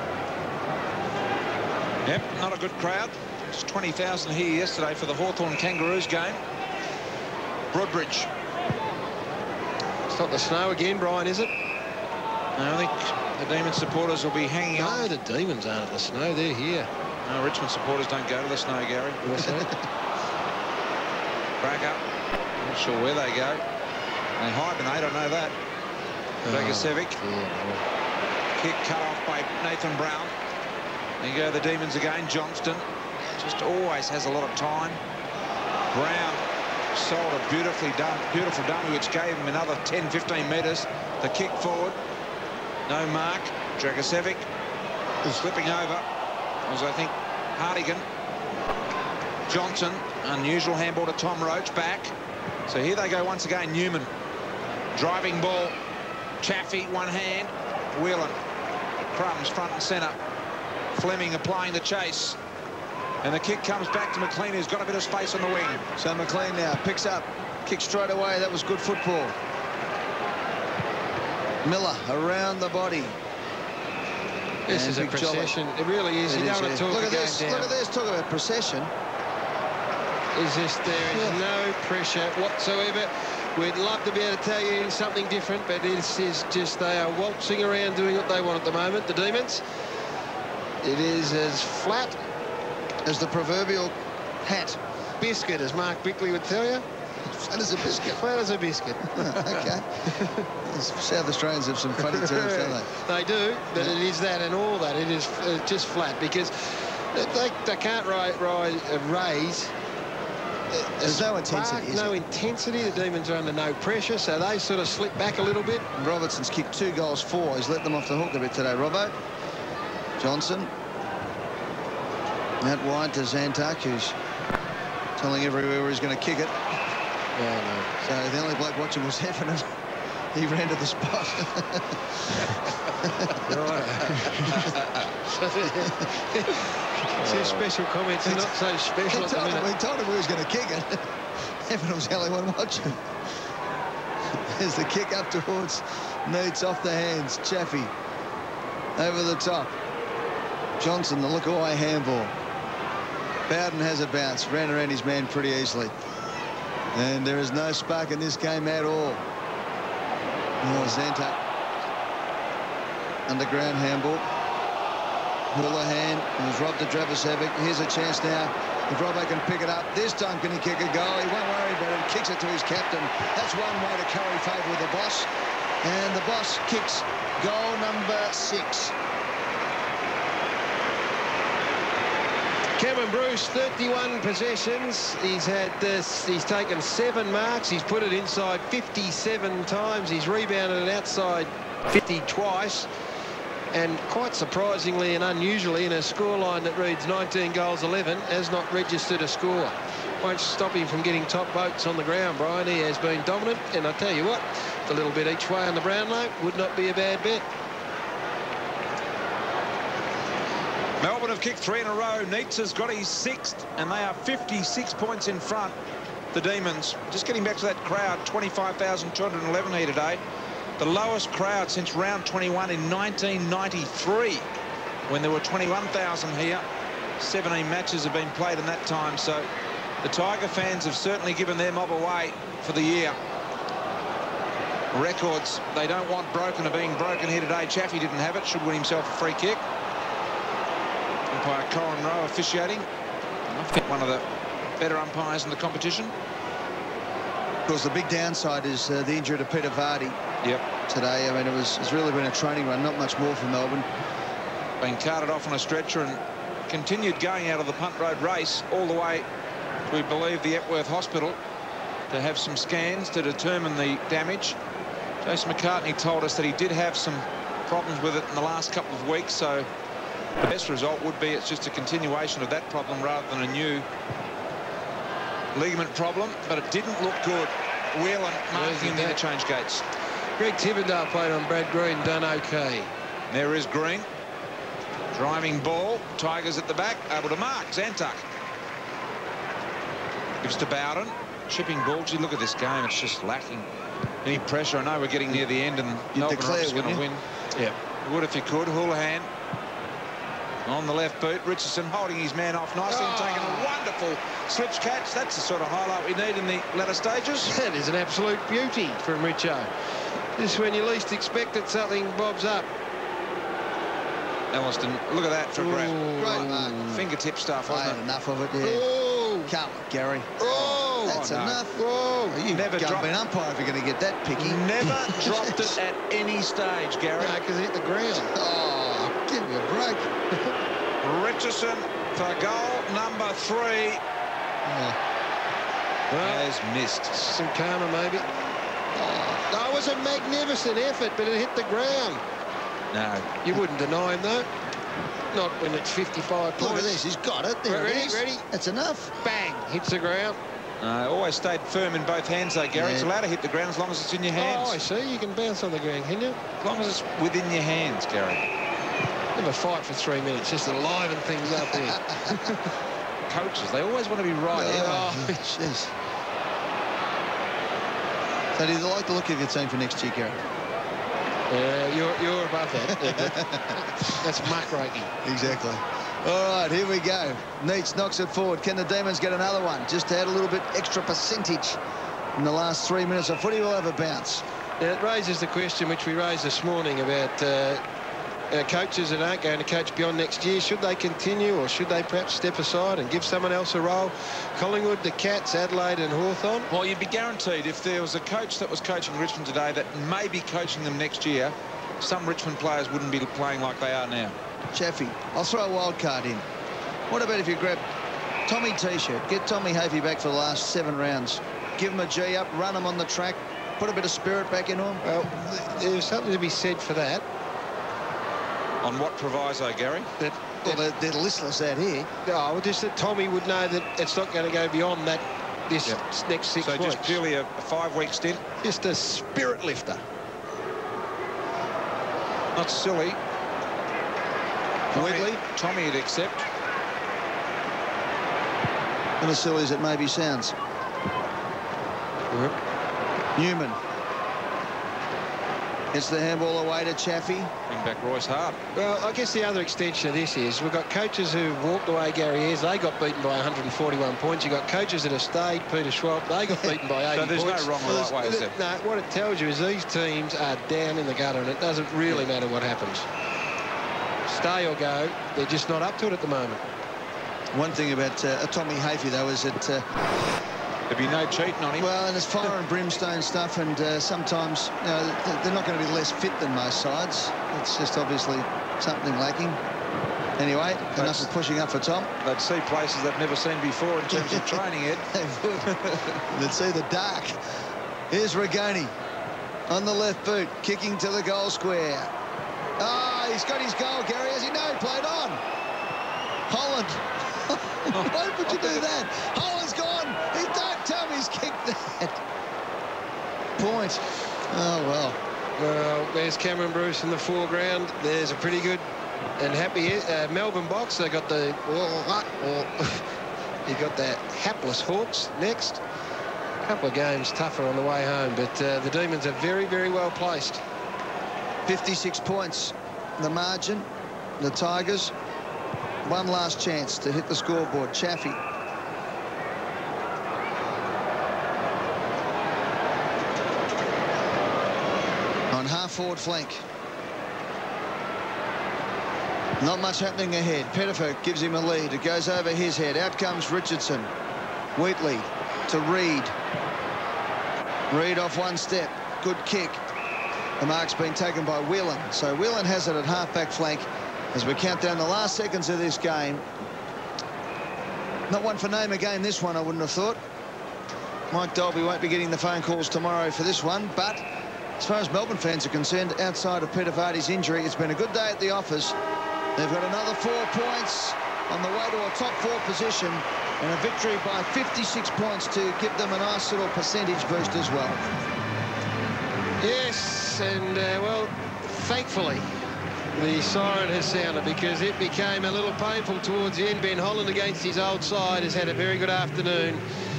Yep, not a good crowd. It's 20,000 here yesterday for the Hawthorn Kangaroos game. Broadbridge. It's not the snow again, Brian, is it? I think the Demon supporters will be hanging on. No, the Demons aren't at the snow. They're here. No, Richmond supporters don't go to the snow, Gary. What's that? Back up. Not sure where they go. They hibernate, I know that. Dragicevic. Kick cut off by Nathan Brown. There you go, the Demons again. Johnston just always has a lot of time. Brown sold a beautiful dummy, which gave him another 10-15 metres. The kick forward. No mark. Dragicevic slipping over. Was, I think, Hartigan. Johnson, unusual handball to Tom Roach, back. So here they go once again. Newman, driving ball. Chaffee, one hand. Whelan, Crumbs, front and centre. Fleming applying the chase. And the kick comes back to McLean, who's got a bit of space on the wing. So McLean now picks up, kicks straight away. That was good football. Miller around the body. This is a procession. It really is. You don't want to talk look at about this. Look at this. Talk about procession. Is this? There is no pressure whatsoever. We'd love to be able to tell you something different, but this is just they are waltzing around doing what they want at the moment. The Demons. It is as flat as the proverbial hat. Biscuit, as Mark Bickley would tell you. Flat as a biscuit. Flat as a biscuit. Okay. South Australians have some funny terms, don't they? They do, but it is that and all that. It is just flat because they can't raise. There's no intensity, no intensity. The Demons are under no pressure, so they sort of slip back a little bit. Robertson's kicked 2 goals, 4. He's let them off the hook a bit today, Robbo. Johnson. Out wide to Zantuck, who's telling everywhere where he's going to kick it. Yeah, no. So the only bloke watching was Heffernan. He ran to the spot. Two special comments are not so special at the minute. We told him he was going to kick it. Heffernan was the only one watching. There's the kick up towards Needs off the hands. Chaffee over the top. Johnson, the look-away handball. Bowden has a bounce. Ran around his man pretty easily. And there is no spark in this game at all. Oh, Zantuck. Underground handball. Houlihan has robbed to Dragicevic. Here's a chance now. If Robbo can pick it up, this time can he kick a goal? He won't worry about it. He kicks it to his captain. That's one way to curry favour with the boss. And the boss kicks goal number 6. Cameron Bruce, 31 possessions. He's had this. He's taken 7 marks. He's put it inside 57 times. He's rebounded it outside 50 twice. And quite surprisingly and unusually, in a scoreline that reads 19 goals 11, has not registered a score. Won't stop him from getting top votes on the ground, Brian. He has been dominant. And I tell you what, a little bit each way on the Brownlow would not be a bad bet. Melbourne have kicked 3 in a row. Neitz has got his 6th, and they are 56 points in front. The Demons. Just getting back to that crowd, 25,211 here today. The lowest crowd since round 21 in 1993, when there were 21,000 here. 17 matches have been played in that time, so the Tiger fans have certainly given their mob away for the year. Records they don't want broken are being broken here today. Chaffee didn't have it, should win himself a free kick. Umpire Corin Rowe officiating. I think one of the better umpires in the competition. Of course, the big downside is the injury to Peter Vardy. Yep. Today, I mean, it's really been a training run, not much more for Melbourne. Been carted off on a stretcher and continued going out of the Punt Road race all the way to, we believe, the Epworth Hospital to have some scans to determine the damage. Jason McCartney told us that he did have some problems with it in the last couple of weeks, so the best result would be it's just a continuation of that problem rather than a new ligament problem, but it didn't look good. Whelan marking in the interchange gates. Greg Tibbendale played on Brad Green, done okay. There is Green. Driving ball. Tigers at the back, able to mark. Zantuck gives to Bowden. Chipping ball. Gee, look at this game. It's just lacking any pressure. I know we're getting near the end and Melbourne is going to win. Yeah. Would if you could. Houlihan on the left boot. Richardson holding his man off nicely and taking a wonderful switch catch. That's the sort of highlight we need in the latter stages. That is an absolute beauty from Richo. Just when you least expect it, something bobs up. Elliston, look at that for a grab. Great mark. Fingertip stuff, I wasn't had it? enough of it, yeah. Oh, Come on, Gary. oh, That's no. enough. oh. You Never go dropped- be an umpire if you're going to get that picky. Never dropped it at any stage, Gary. No, because it hit the ground. Oh, give me a break. Richardson for goal number 3 Well, has missed. some karma, maybe. Oh, it was a magnificent effort, but it hit the ground. No. You wouldn't deny him, though. Not when it's 55 points. Look at this. He's got it. There Ready, it is. ready. That's enough. Bang, hits the ground. Always stayed firm in both hands, though, Gary. Yeah. It's allowed to hit the ground as long as it's in your hands. Oh, I see. You can bounce on the ground, can you? As long as it's within your hands, Gary. Never fight for 3 minutes, just to liven things up here. Coaches, they always want to be right. Oh, jeez. So do you like the look of your team for next year, Gary? You're above that. That's muckraking. Exactly. All right, here we go. Neitz knocks it forward. Can the Demons get another one? Just to add a little bit extra percentage in the last 3 minutes of footy. Will have a bounce. Now, it raises the question which we raised this morning about coaches that aren't going to coach beyond next year. Should they continue, or should they perhaps step aside and give someone else a role? Collingwood, the Cats, Adelaide and Hawthorn. Well, you'd be guaranteed if there was a coach that was coaching Richmond today that may be coaching them next year, some Richmond players wouldn't be playing like they are now. Chaffee, I'll throw a wild card in. What about if you grab Tommy T-shirt, get Tommy Hafey back for the last 7 rounds, give him a G up, run him on the track, put a bit of spirit back into him? Well, there's something to be said for that. On what proviso, Gary? Well, they're listless out here. No, just that Tommy would know that it's not going to go beyond that this next 6 So weeks. just purely a 5-week stint? Just a spirit lifter. Not silly. Whitley? Tommy would accept. And as silly as it maybe sounds. Newman. Gets the handball away to Chaffee. Bring back Royce Hart. Well, I guess the other extension of this is we've got coaches who walked away. Gary Ayres, they got beaten by 141 points. You've got coaches that have stayed. Peter Schwab, they got beaten by 80 So there's points. no wrong or right way, is there? No, what it tells you is these teams are down in the gutter, and it doesn't really matter what happens. Stay or go, they're just not up to it at the moment. One thing about Tommy Hafey, though, is that... There'd be no cheating on him. well, and it's fire and brimstone stuff, and sometimes they're not going to be less fit than most sides. It's just obviously something lacking. Anyway, enough of pushing up for Tom. They'd see places they've never seen before in terms of training, Ed. They would. They'd see the dark. Here's Regoni on the left boot, kicking to the goal square. Ah, he's got his goal, Gary. Has he? No, played on. Holland. Why would you do that? Holland's gone. He don't tell me he's kicked that. Point. Oh, well. Well, there's Cameron Bruce in the foreground. There's a pretty good and happy Melbourne box. They got the... you got the hapless Hawks next. A couple of games tougher on the way home, but the Demons are very, very well placed. 56 points, the margin. The Tigers, one last chance to hit the scoreboard. Chaffee. On half-forward flank. Not much happening ahead. Pettifer gives him a lead. It goes over his head. Out comes Richardson. Wheatley to Reid. Reid off one step. Good kick. The mark's been taken by Whelan. So Whelan has it at half-back flank as we count down the last seconds of this game. Not one for name again, this one, I wouldn't have thought. Mike Dolby won't be getting the phone calls tomorrow for this one, but as far as Melbourne fans are concerned, outside of Peter Vardy's injury, it's been a good day at the office. They've got another 4 points on the way to a top 4 position and a victory by 56 points to give them a nice little percentage boost as well. Yes, and well, thankfully the siren has sounded, because it became a little painful towards the end. Ben Holland against his old side has had a very good afternoon,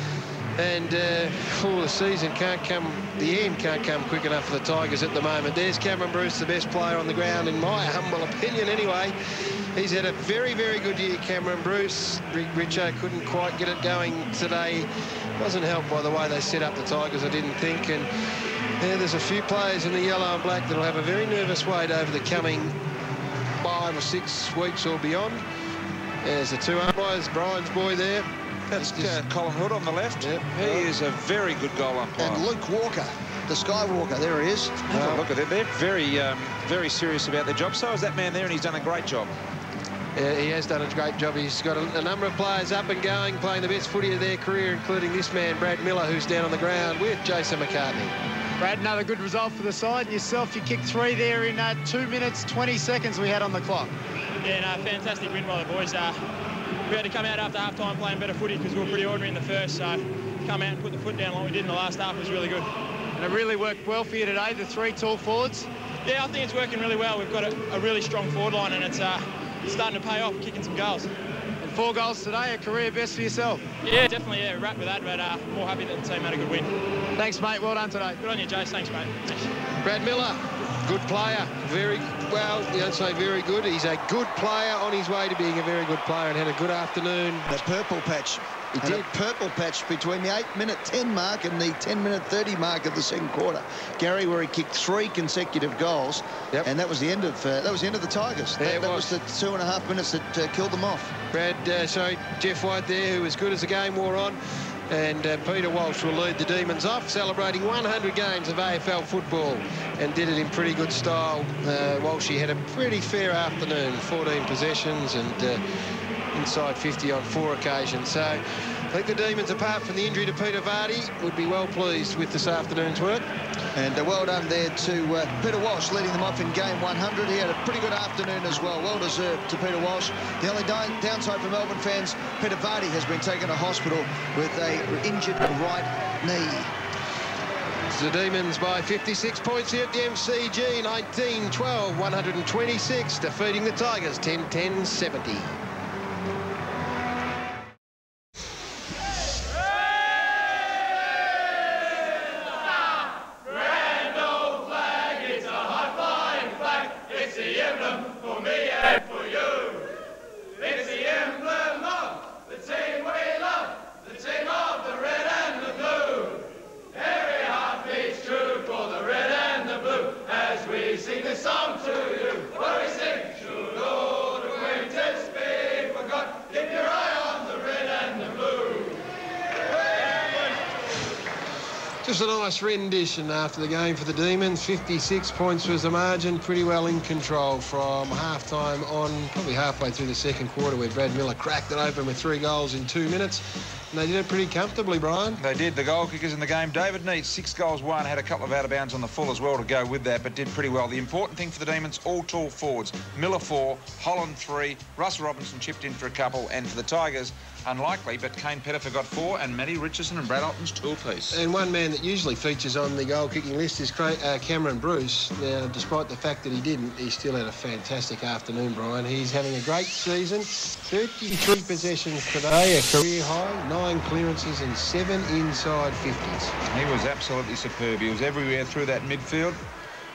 and the season can't come, the end can't come quick enough for the Tigers at the moment. There's Cameron Bruce, the best player on the ground, in my humble opinion anyway. He's had a very, very good year, Cameron Bruce. Richo couldn't quite get it going today. Wasn't helped by the way they set up the Tigers, I didn't think. And yeah, there's a few players in the yellow and black that'll have a very nervous wait over the coming 5 or 6 weeks or beyond. There's the 2 umpires, Brian's boy there. That's Colin Hood on the left. Yep. He is a very good goal umpire. And Luke Walker, the Skywalker, there he is. Look at it. They're very serious about their job. So is that man there, and he's done a great job. He has done a great job. He's got a number of players up and going, playing the best footy of their career, including this man, Brad Miller, who's down on the ground with Jason McCartney. Brad, another good result for the side. Yourself, you kicked 3 there in 2 minutes, 20 seconds we had on the clock. Yeah, no, fantastic win by the boys. We had to come out after half-time playing better footy because we were pretty ordinary in the first, so come out and put the foot down like we did in the last half was really good. And it really worked well for you today, the 3 tall forwards? Yeah, I think it's working really well. We've got a really strong forward line, and it's starting to pay off, kicking some goals. And 4 goals today, a career best for yourself? Yeah, definitely, yeah, wrapped with that, but more happy that the team had a good win. Thanks, mate. Well done today. Good on you, Jace. Thanks, mate. Thanks. Brad Miller, good player. Very well, you don't say very good. He's a good player on his way to being a very good player, and had a good afternoon. The purple patch. He did. A purple patch between the 8-minute 10 mark and the 10-minute 30 mark of the second quarter. Gary, where he kicked 3 consecutive goals, and that was the end of the Tigers. Yeah, that was the 2.5 minutes that killed them off. Jeff White there, who was good as the game wore on. And Peter Walsh will lead the Demons off, celebrating 100 games of AFL football, and did it in pretty good style. Walshy had a pretty fair afternoon, 14 possessions and inside 50 on 4 occasions. So I think the Demons, apart from the injury to Peter Vardy, would be well pleased with this afternoon's work. And well done there to Peter Walsh, leading them off in game 100. He had a pretty good afternoon as well. Well deserved to Peter Walsh. The only downside for Melbourne fans, Peter Vardy has been taken to hospital with an injured right knee. It's the Demons by 56 points here at the MCG. 19-12, 126, defeating the Tigers 10-10-70. Just a nice rendition after the game for the Demons. 56 points was the margin, pretty well in control from half-time on, probably halfway through the second quarter, where Brad Miller cracked it open with 3 goals in 2 minutes. And they did it pretty comfortably, Brian. They did. The goal kickers in the game. David Neate, 6 goals, 1, had a couple of out-of-bounds on the full as well to go with that, but did pretty well. The important thing for the Demons, all tall forwards. Miller 4, Holland 3, Russell Robinson chipped in for a couple, and for the Tigers, unlikely, but Kane Pettifer got 4, and Matty Richardson and Brad Otten's 2 apiece. And one man that usually features on the goal-kicking list is Cameron Bruce. Now, despite the fact that he didn't, he still had a fantastic afternoon, Brian. He's having a great season. 33 possessions today, a career high, 9 clearances and 7 inside 50s. He was absolutely superb. He was everywhere through that midfield.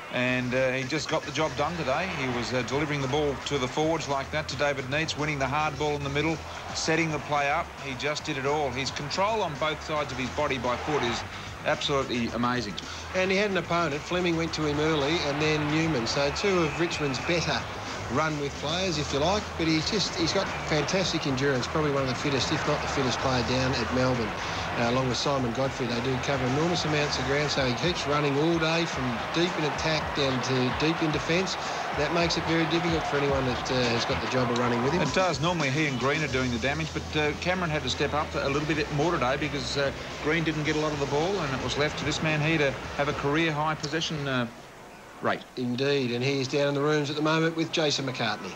And he just got the job done today. He was delivering the ball to the forwards like that, to David Neitz, winning the hard ball in the middle, setting the play up. He just did it all. His control on both sides of his body by foot is absolutely amazing. And he had an opponent. Fleming went to him early, and then Newman. So two of Richmond's better run with players, if you like, but he's got fantastic endurance, probably one of the fittest, if not the fittest player down at Melbourne, along with Simon Godfrey. They do cover enormous amounts of ground, so he keeps running all day from deep in attack down to deep in defence. That makes it very difficult for anyone that has got the job of running with him. It does. Normally he and Green are doing the damage, but Cameron had to step up a little bit more today because Green didn't get a lot of the ball, and it was left to this man here to have a career-high possession rate. Indeed, and he's down in the rooms at the moment with Jason McCartney.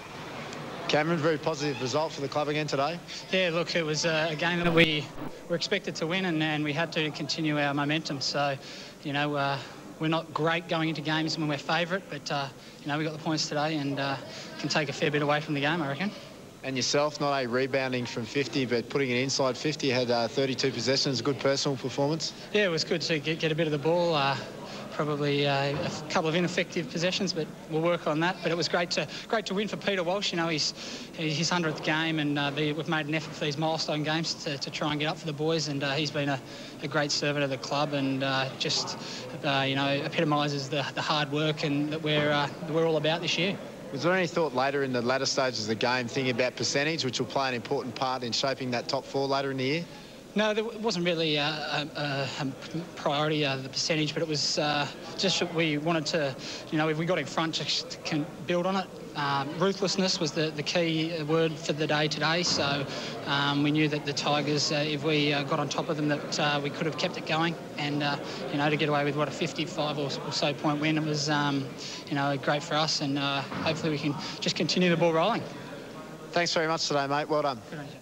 Cameron, very positive result for the club again today. Yeah, look, it was a game that we were expected to win, and we had to continue our momentum. So, you know, we're not great going into games when we're favourite, but, you know, we got the points today and can take a fair bit away from the game, I reckon. And yourself, not only rebounding from 50, but putting it inside 50, you had 32 possessions, good personal performance. Yeah, it was good to get a bit of the ball. Probably a couple of ineffective possessions, but we'll work on that. But it was great to win for Peter Walsh. You know, his 100th game, and we've made an effort for these milestone games to try and get up for the boys. And he's been a great servant of the club, and just you know, epitomises the hard work and that we're all about this year. Was there any thought later in the latter stages of the game, thinking about percentage, which will play an important part in shaping that top four later in the year? No, there wasn't really a priority, the percentage, but it was just that we wanted to, you know, if we got in front, just can build on it. Ruthlessness was the key word for the day today, so we knew that the Tigers, if we got on top of them, that we could have kept it going, and, you know, to get away with, what, a 55 or so point win, it was, you know, great for us, and hopefully we can just continue the ball rolling. Thanks very much today, mate. Well done. Good on you.